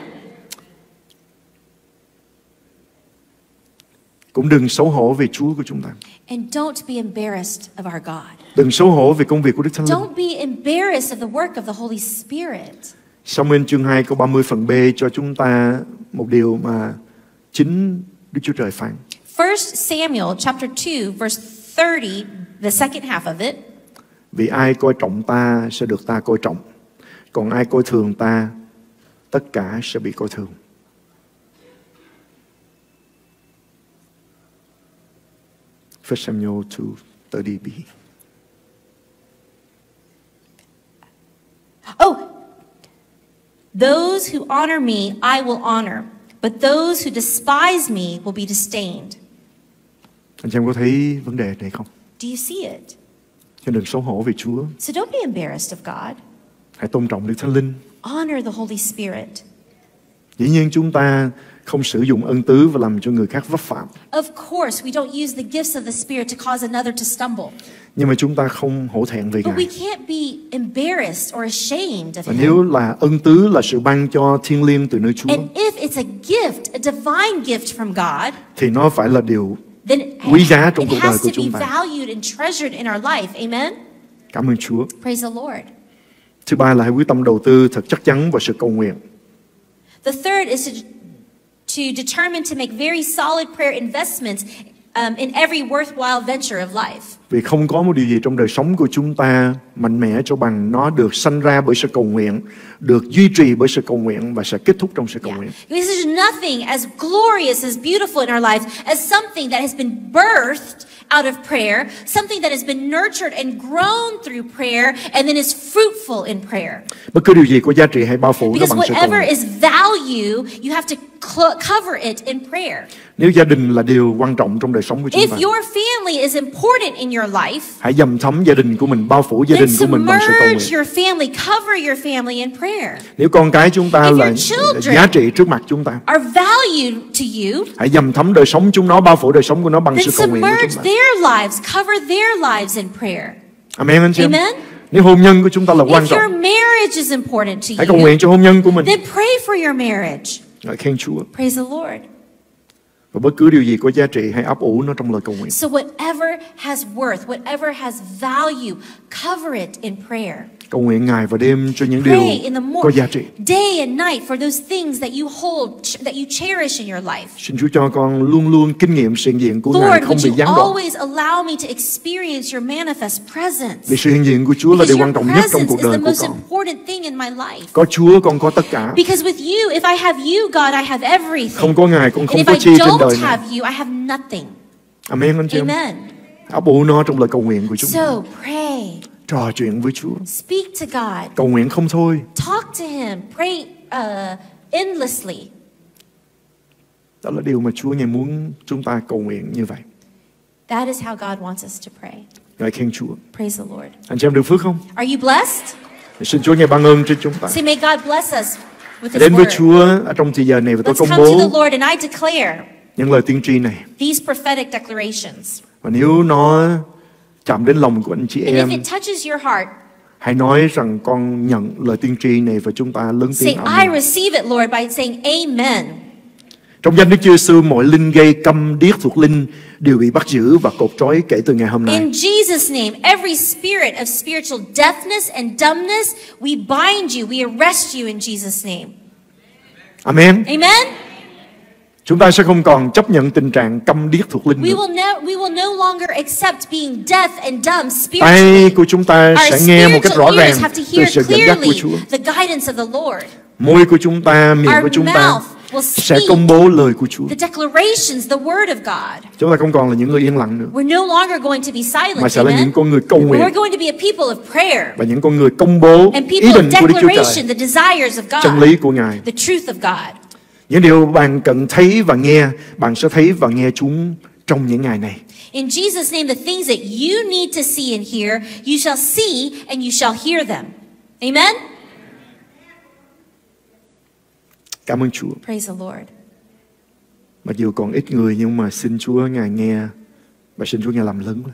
Cũng đừng xấu hổ về Chúa của chúng ta. And don't be embarrassed of our God. Đừng xấu hổ về công việc của Đức Thánh Linh. Don't be embarrassed of the work of the Holy Spirit. Sa-muel chương hai câu ba mươi phần B cho chúng ta một điều mà chính Đức Chúa Trời phán. First Samuel chapter two verse thirty, the second half of it. Vì ai coi trọng ta sẽ được ta coi trọng, còn ai coi thường ta, tất cả sẽ bị coi thường. First Samuel two thirty b. Oh, those who honor me, I will honor, but those who despise me will be disdained. Anh chị em có thấy vấn đề này không? Do you see it? Chứ đừng xấu hổ về Chúa. So don't be embarrassed of God. Hãy tôn trọng Đức Thánh Linh. Honor the Holy Spirit. Dĩ nhiên chúng ta không sử dụng ân tứ và làm cho người khác vấp phạm. Of course, we don't use the gifts of the Spirit to cause another to stumble. Nhưng mà chúng ta không hổ thẹn về But we Ngài. can't be embarrassed or ashamed of Và nếu Him. là ân tứ là sự ban cho thiêng liêng từ nơi Chúa, And if it's a gift, a divine gift from God, thì nó phải là điều then quý giá trong it cuộc đời has của to chúng be ta. valued and treasured in our life. Amen. Cảm ơn Chúa. Praise the Lord. Thứ ba là hãy quyết tâm đầu tư thật chắc chắn vào sự cầu nguyện. The third is to, to determine to make very solid prayer investments um, in every worthwhile venture of life. Vì không có một điều gì trong đời sống của chúng ta mạnh mẽ cho bằng nó được sanh ra bởi sự cầu nguyện, được duy trì bởi sự cầu nguyện và sẽ kết thúc trong sự cầu Yeah. nguyện. Because there's nothing as glorious, as beautiful in our lives as something that has been birthed out of prayer, something that has been nurtured and grown through prayer, and then is fruitful in prayer. Bất cứ điều gì có giá trị hãy bao phủ nó Because bằng sự cầu whatever nguyện. is value, you have to cl- cover it in prayer. Nếu gia đình là điều quan trọng trong đời sống của chúng If ta, your family is important in your life, hãy dầm thấm gia đình của mình, bao phủ gia then đình của mình bằng sự cầu submerge nguyện. your family, cover your family in prayer. Nếu con cái chúng ta If là your children giá trị trước mặt chúng ta, Are valued to you, hãy dầm thấm đời sống chúng nó, bao phủ đời sống của nó bằng then sự cầu nguyện của submerge chúng ta. their lives, cover their lives in prayer. Amen anh chị em. Amen. Nếu hôn nhân của chúng ta là quan If your trọng, marriage is important to hãy cầu you, nguyện cho hôn nhân của mình. then pray for your marriage. Hãy khen Chúa. Praise the Lord. Và bất cứ điều gì có giá trị hãy ấp ủ nó trong lời cầu nguyện. So whatever has worth, whatever has value, cover it in prayer. Cầu nguyện ngày và đêm cho những điều Pray in the có giá morning, trị. day and night for those things that you hold, that you cherish in your life. Xin Chúa cho con luôn luôn kinh nghiệm sự hiện diện của Ngài, Lord, không would bị you gián đoạn. always allow me to experience your manifest presence? Vì sự hiện diện của Chúa là Because điều your quan trọng nhất trong presence cuộc is đời the của most con. important thing in my life. Có Chúa con có tất cả. Because with you, if I have you, God, I have everything. Không có Ngài con And không if có I chi trên don't đời này. have you, I have nothing. Amen anh chị em. Amen. Ấp ủ nó trong lời cầu nguyện của chúng ta. So pray, Trò chuyện với Chúa. speak to God, Cầu nguyện không thôi. talk to Him, pray uh, endlessly. Đó là điều mà Chúa Ngài muốn chúng ta cầu nguyện như vậy. That is how God wants us to pray. Ngài khen Chúa. Praise the Lord. Anh chị em được phước không? Are you blessed? Xin Chúa Ngài ban ơn trên chúng ta. Say, may God bless us with His Đến với word. Chúa ở trong thời giờ này và tôi Let's công come to bố the Lord and I declare những lời tiên tri này. these prophetic declarations. Và nếu nó chạm đến lòng của anh chị And em, if it touches your heart, hãy nói rằng con nhận lời tiên tri này và chúng ta lớn say, tiếng I amen. receive it, Lord, by saying amen. Trong danh Đức Chúa Giêsu, mọi linh gây câm điếc thuộc linh đều bị bắt giữ và cột trói kể từ ngày hôm nay. In Jesus' name, every spirit of spiritual deafness and dumbness, we bind you, we arrest you in Jesus' name. Amen. Amen? Chúng ta sẽ không còn chấp nhận tình trạng câm điếc thuộc linh We nữa. will, no, we will no longer accept being deaf and dumb spiritually. Tay của chúng ta Our sẽ nghe một cách rõ spiritual ràng ears have to từ hear sự dẫn dắt của clearly Chúa. the guidance of the Lord. Môi của chúng ta, miệng Our của chúng ta mouth will sẽ speak công bố lời của Chúa. the declarations, the word of God. Chúng ta không còn là những người yên lặng nữa, We're no longer going to be silent, mà sẽ là amen? những con người cầu But nguyện we're going to be a people of prayer và những con người công bố and ý people định of của Đức Chúa Trời, declaration, the desires of chân God, lý của Ngài. the truth of God. Những điều bạn cần thấy và nghe, bạn sẽ thấy và nghe chúng trong những ngày này. In Jesus' name, the things that you need to see and hear, you shall see and you shall hear them. Amen? Cảm ơn Chúa. Praise the Lord. Mặc dù còn ít người nhưng mà xin Chúa Ngài nghe và xin Chúa Ngài làm lớn lên.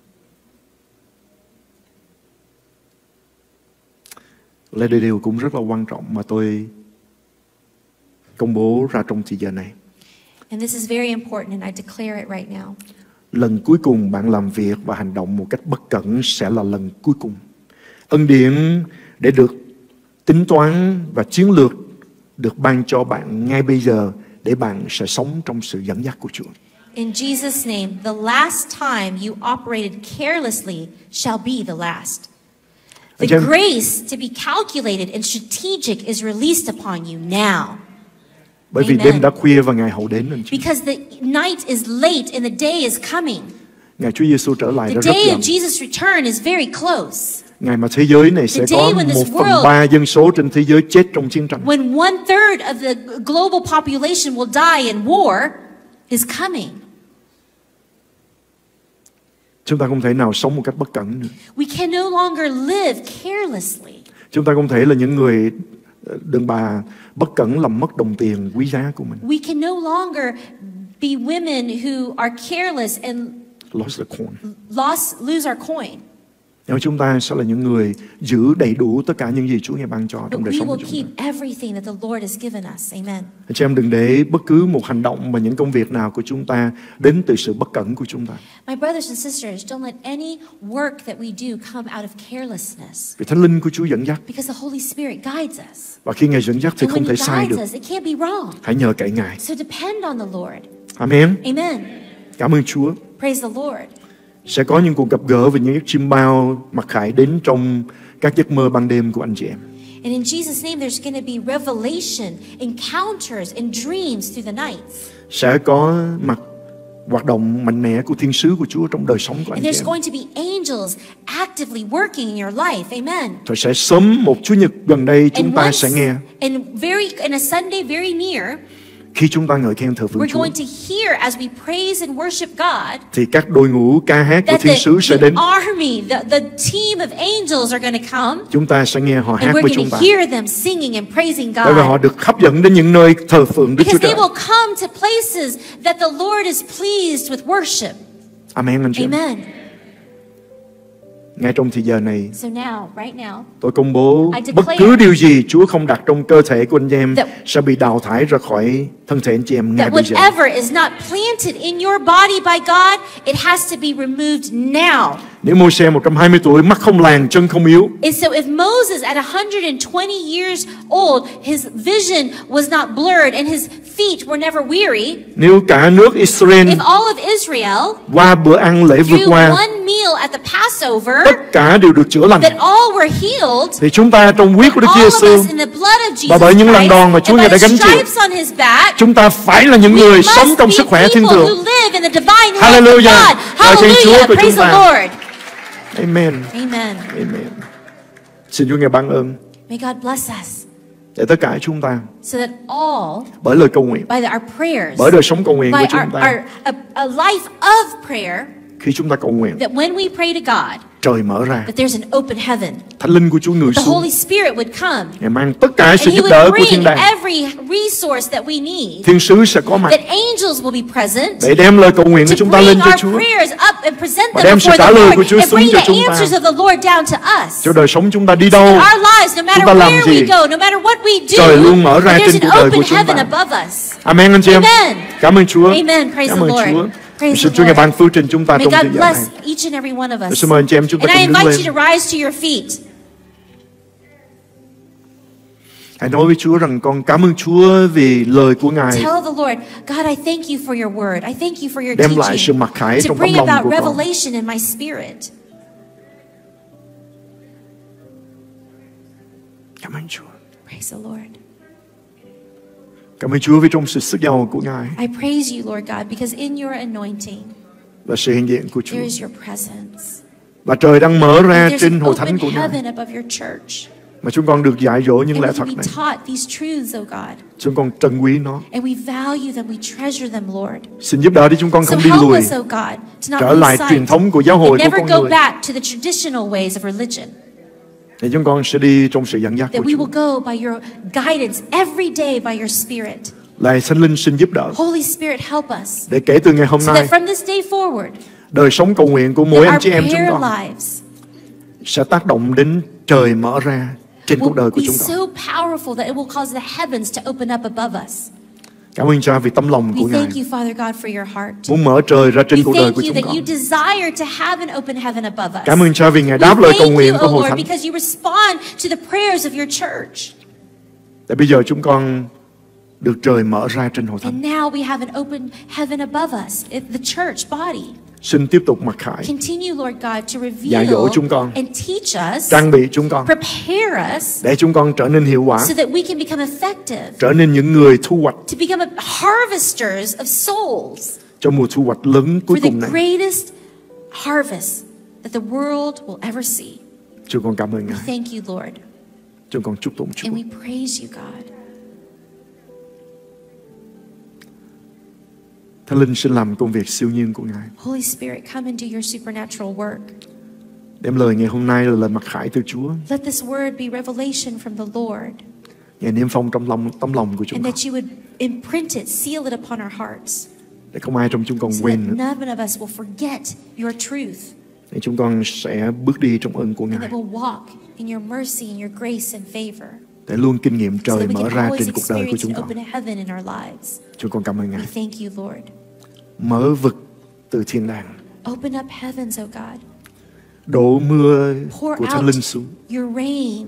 Đây là điều cũng rất là quan trọng mà tôi công bố ra trong thời giờ này. And this is very important and I declare it right now. Lần cuối cùng bạn làm việc và hành động một cách bất cẩn sẽ là lần cuối cùng. Ân điển để được tính toán và chiến lược được ban cho bạn ngay bây giờ để bạn sẽ sống trong sự dẫn dắt của Chúa. In Jesus' name, the last time you operated carelessly shall be the last. The Anh chị em- grace to be calculated and strategic is released upon you now. Bởi vì Amen. đêm đã khuya và ngày hậu đến anh chị. Because the night is late and the day is coming. Ngày Chúa Giêsu trở lại The đã rất day gần. of Jesus' return is very close. Ngày mà thế giới này sẽ The có day when this một phần world- ba dân số trên thế giới chết trong chiến tranh. When one third of the global population will die in war is coming. Chúng ta không thể nào sống một cách bất cẩn nữa. We can no longer live carelessly. Chúng ta không thể là những người ờ, đàn bà bất cẩn làm mất đồng tiền quý giá của mình. We can no longer be women who are careless and Lost the coin. lost, lose our coin. Nhưng chúng ta sẽ là những người giữ đầy đủ tất cả những gì Chúa ngài ban cho But trong đời we sống của will chúng keep ta. everything that the Lord has given us. Amen. Anh chị em đừng để bất cứ một hành động và những công việc nào của chúng ta đến từ sự bất cẩn của chúng ta. My brothers and sisters, don't let any work that we do come out of carelessness. Vì Thánh Linh của Chúa dẫn dắt. Because the Holy Spirit guides us. Và khi Ngài dẫn dắt thì And không when thể He sai được. guides us, it can't be wrong. Hãy nhờ cậy Ngài. So depend on the Lord. Amen. Amen. Cảm ơn Chúa. Praise the Lord. Sẽ có những cuộc gặp gỡ về những giấc chim bao mặc khải đến trong các giấc mơ ban đêm của anh chị em. And in Jesus' name, there's going to be revelation, encounters, and dreams through the nights. Sẽ có mặt hoạt động mạnh mẽ của thiên sứ của Chúa trong đời sống của anh And chị there's em. going to be angels actively working in your life. Amen. Rồi sẽ sớm một Chủ nhật gần đây chúng And ta once, sẽ nghe and very, in a Sunday very near, khi chúng ta ngợi khen thờ phượng we're Chúa going to hear as we praise and worship God thì các đội ngũ ca hát của that thiên the, sứ sẽ the đến. army, the, the team of angels are going to come, Chúng ta sẽ nghe họ and hát we're với going chúng to ta. hear them singing and praising Bởi vì họ God. được hấp dẫn đến những nơi thờ phượng Đức Chúa Because they Trời. will come to places that the Lord is pleased with worship. Amen anh chị em. Amen. Ngay trong thời giờ này, So now, right now, tôi công bố I declare bất cứ điều gì Chúa không đặt trong cơ thể của anh chị em that- sẽ bị đào thải ra khỏi thân thể anh chị em ngay that bây giờ. whatever is not planted in your body by God, it has to be removed now. Nếu Môi-se một trăm hai mươi tuổi, mắt không làng, chân không yếu, And so if Moses at one hundred twenty years old, his vision was not blurred and his feet were never weary, nếu cả nước Israel if all of Israel, qua bữa ăn lễ vượt through qua, one meal at the Passover, tất cả đều được chữa lành, that all were healed, thì chúng ta trong huyết của Đức Chúa all of Giêsu, us in the blood of Jesus và bởi những lần Christ, đòn mà Chúa and Ngài by đã the gánh chịu, stripes on his back, chúng ta phải là những we người sống must trong be sức khỏe thiên people thượng. who live in the divine health of Hallelujah. God. Ngợi khen Chúa Hallelujah. của Praise chúng the ta. Lord. Amen. Amen. Amen. Xin Chúa ngài ban ơn May God bless us để tất cả chúng ta so that all, bởi lời cầu nguyện, by the, our prayers, bởi đời sống cầu nguyện by của our, chúng ta, our a, a life of prayer, khi chúng ta cầu nguyện, that when we pray to God, trời mở ra, that there's an open heaven. Thánh Linh của Chúa ngự The xuống, Holy Spirit would come, ngài mang tất cả and sự He giúp đỡ would của thiên bring đàng. every resource that we need, Thiên sứ sẽ có mặt that angels will be present để đem lời cầu nguyện của to chúng ta lên bring cho our Chúa, prayers up and present Và them đem sự before trả the lời của Lord, Chúa and xuống bring cho the chúng ta. answers of the Lord down to us. cho đời sống chúng ta đi đâu, In our lives, no matter chúng ta làm where gì, we go, no matter what we do, trời luôn mở ra that there's trên an cuộc đời open của chúng heaven ta. above us. Amen anh chị em. Amen. Cảm ơn Chúa. Amen. Praise Cảm the ơn Lord. Chúa. Praise Xin the Chúa ngài Lord. ban phước trên chúng ta May trong thời God giờ này. bless each and every one of us. Xin mời anh chị em chúng ta And I cùng đứng invite lên. you to rise to your feet. Hãy nói với Chúa rằng con cảm ơn Chúa vì lời của Ngài Tell the Lord, God, I thank you for your word. I thank you for your đem lại sự teaching mặc khải to trong bring tấm lòng about của con. revelation in my spirit. Cảm ơn Chúa. Praise the Lord. Cảm ơn Chúa vì trong sự sức giàu của Ngài I praise you, Lord God, because in your anointing, và sự hiện diện của Chúa. there is your presence. Và trời đang mở ra There's trên an hội open thánh của Ngài heaven above your church. mà chúng con được dạy dỗ những And lẽ we thật can be này. taught these truths, oh God. Chúng con trân quý nó. And we value them, we treasure them, Lord. Xin giúp đỡ để chúng con So không đi help lùi, us, oh God, to not trở lose lại sight truyền thống của giáo hội and của never con go người. back to the traditional ways of religion. Để chúng con sẽ đi trong sự dẫn dắt That của we Chúa. will go by your guidance every day by your Spirit. Lạy Thánh Linh xin giúp đỡ Holy Spirit, help us. để kể từ ngày hôm So nay, that from this day forward, đời sống cầu nguyện của mỗi that anh our chị em chúng prayer con lives sẽ tác động đến trời mở ra trên cuộc đời will của be chúng con. so powerful that it will cause the heavens to open up above us. Cảm ơn Cha vì tấm lòng của We Ngài thank you, Father God, for your heart. muốn mở trời ra trên We cuộc đời thank của you chúng that con. you desire to have an open heaven above us. Cảm ơn Cha vì Ngài We đáp lời cầu thank nguyện you, của O hội Lord, thánh. because you respond to the prayers of your church. Để bây giờ chúng con được trời mở ra trên hội thánh. And now we have an open heaven above us, it- the church body. Xin tiếp tục mặc khải, Continue, Lord God, to dạy dỗ reveal chúng con, and teach us, trang bị chúng con prepare us, để chúng con trở nên hiệu quả, so that we can become effective, trở nên những người thu hoạch to become a harvesters of souls cho mùa thu hoạch lớn cuối for the cùng này. greatest harvest that the world will ever see. Chúng con cảm ơn We Ngài. thank you, Lord, Chúng con chúc tụng Chúa. and we praise you, God. Thánh Linh xin làm công việc siêu nhiên của Ngài. Holy Spirit, come and do your supernatural work. Đem lời ngày hôm nay là lời mặc khải từ Chúa. Let this word be revelation from the Lord, Ngài niêm phong trong lòng tấm lòng của chúng and con. that you would imprint it, seal it upon our hearts, Để không ai trong chúng con so that quên nữa. none of us will forget your truth. Để chúng con sẽ bước đi trong ơn của and Ngài, that we'll walk in your mercy and your grace and favor. để luôn kinh nghiệm So trời that we mở can ra always trên cuộc đời của experience chúng an con. open heaven in our lives. Chúng con cảm ơn We Ngài. thank you, Lord. Mở vực từ thiên đàng, Open up heavens, oh God. đổ mưa Pour của Thánh out Linh xuống. your rain.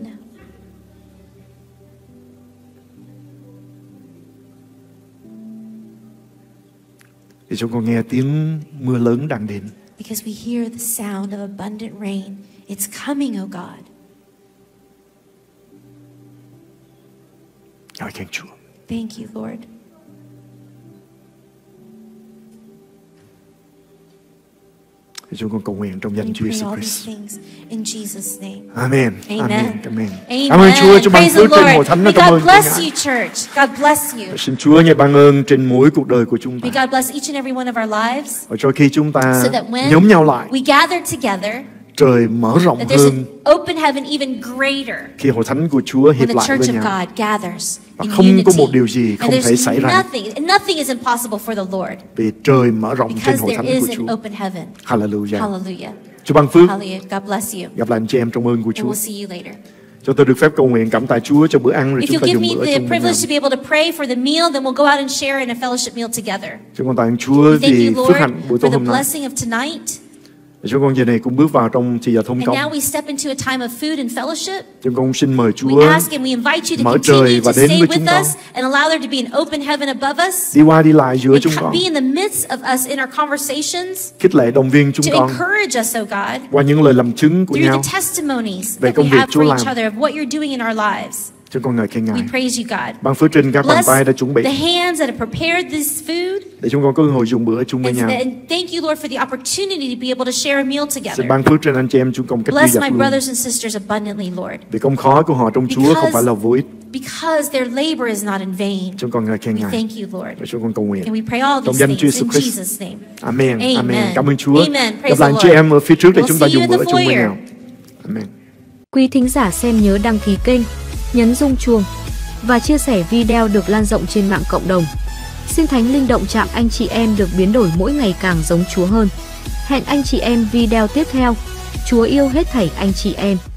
Để chúng con nghe tiếng mưa lớn đang đến. Because we hear the sound of abundant rain. It's coming, oh God. Ngợi khen Chúa. Thank you, Lord. Để chúng con cầu nguyện trong danh We Chúa pray Jesus all Christ. these things in Jesus' name. Amen. Amen. Amen. Amen. Amen. Cảm ơn Chúa cho ban Praise the phước trên hội Lord. thánh. May Cảm ơn God Chúa bless Ngài. you, church. God bless you. Xin Chúa nhận ban ơn trên mỗi cuộc đời của chúng ta. May God bless each and every one of our lives. Và cho khi chúng ta So that when nhóm nhau lại, we gather together, trời mở rộng that there's hơn an open heaven even greater khi hội thánh của Chúa when hiệp the lại với church of nhau. God gathers Và in không có một unity. điều gì không And thể xảy there's ra. nothing, and nothing is impossible for the Lord Vì trời mở rộng trên because hội there thánh is của an Chúa. open heaven. Hallelujah. Hallelujah. Chúa ban phước. Hallelujah. God bless you. Gặp lại anh chị em trong ơn của And Chúa. we'll see you later. Cho tôi được phép cầu nguyện cảm tạ Chúa cho bữa ăn rồi If chúng you'll ta give dùng me bữa the chung với nhau. privilege to be able to pray for the meal, then we'll go out and share in a fellowship meal together. Chúng con tạ ơn Chúa We thank vì you, phước Lord, hạnh buổi for tối the hôm nay. blessing of tonight. Chúng con giờ này cũng bước vào trong thời giờ thông And công. now we step into a time of food and fellowship. Chúng con xin mời Chúa We ask and we invite you to mở continue trời và to đến stay với chúng with con. us and allow there to be an open heaven above us. Đi qua đi lại giữa And chúng co- con, be in the midst of us in our conversations khích lệ động viên chúng to con encourage us, oh God, qua những lời làm chứng của through nhau. the testimonies về that công we việc have Chúa for each làm. other of what you're doing in our lives. Chúng con ngợi khen Ngài. We praise you, God. Ban phước trên các bàn Bless tay đã chuẩn bị the hands that have prepared this food. để chúng con có cơ hội dùng bữa chung với And, nhau. and thank you, Lord, for the opportunity to be able to share a meal Xin together. ban phước trên anh chị em chúng con cách dư Bless dật my luôn. brothers and sisters abundantly, Lord, Vì công khó của họ trong Chúa không phải là vô ích. because their labor is not in vain. Chúng con ngợi khen We Ngài. thank you, Lord. Và chúng con cầu nguyện. And we pray all Trong these danh Chúa things in Jesus Christ. Jesus' name. Amen. Amen. Amen. Cảm ơn Chúa. Amen. Praise Gặp lại anh the chị Lord. em ở phía trước để We'll chúng ta see you dùng in the bữa chung với foyer. nhau. Amen. Quý thính giả xem nhớ đăng ký kênh, nhấn rung chuông và chia sẻ video được lan rộng trên mạng cộng đồng. Xin Thánh Linh động chạm anh chị em được biến đổi mỗi ngày càng giống Chúa hơn. Hẹn anh chị em video tiếp theo. Chúa yêu hết thảy anh chị em.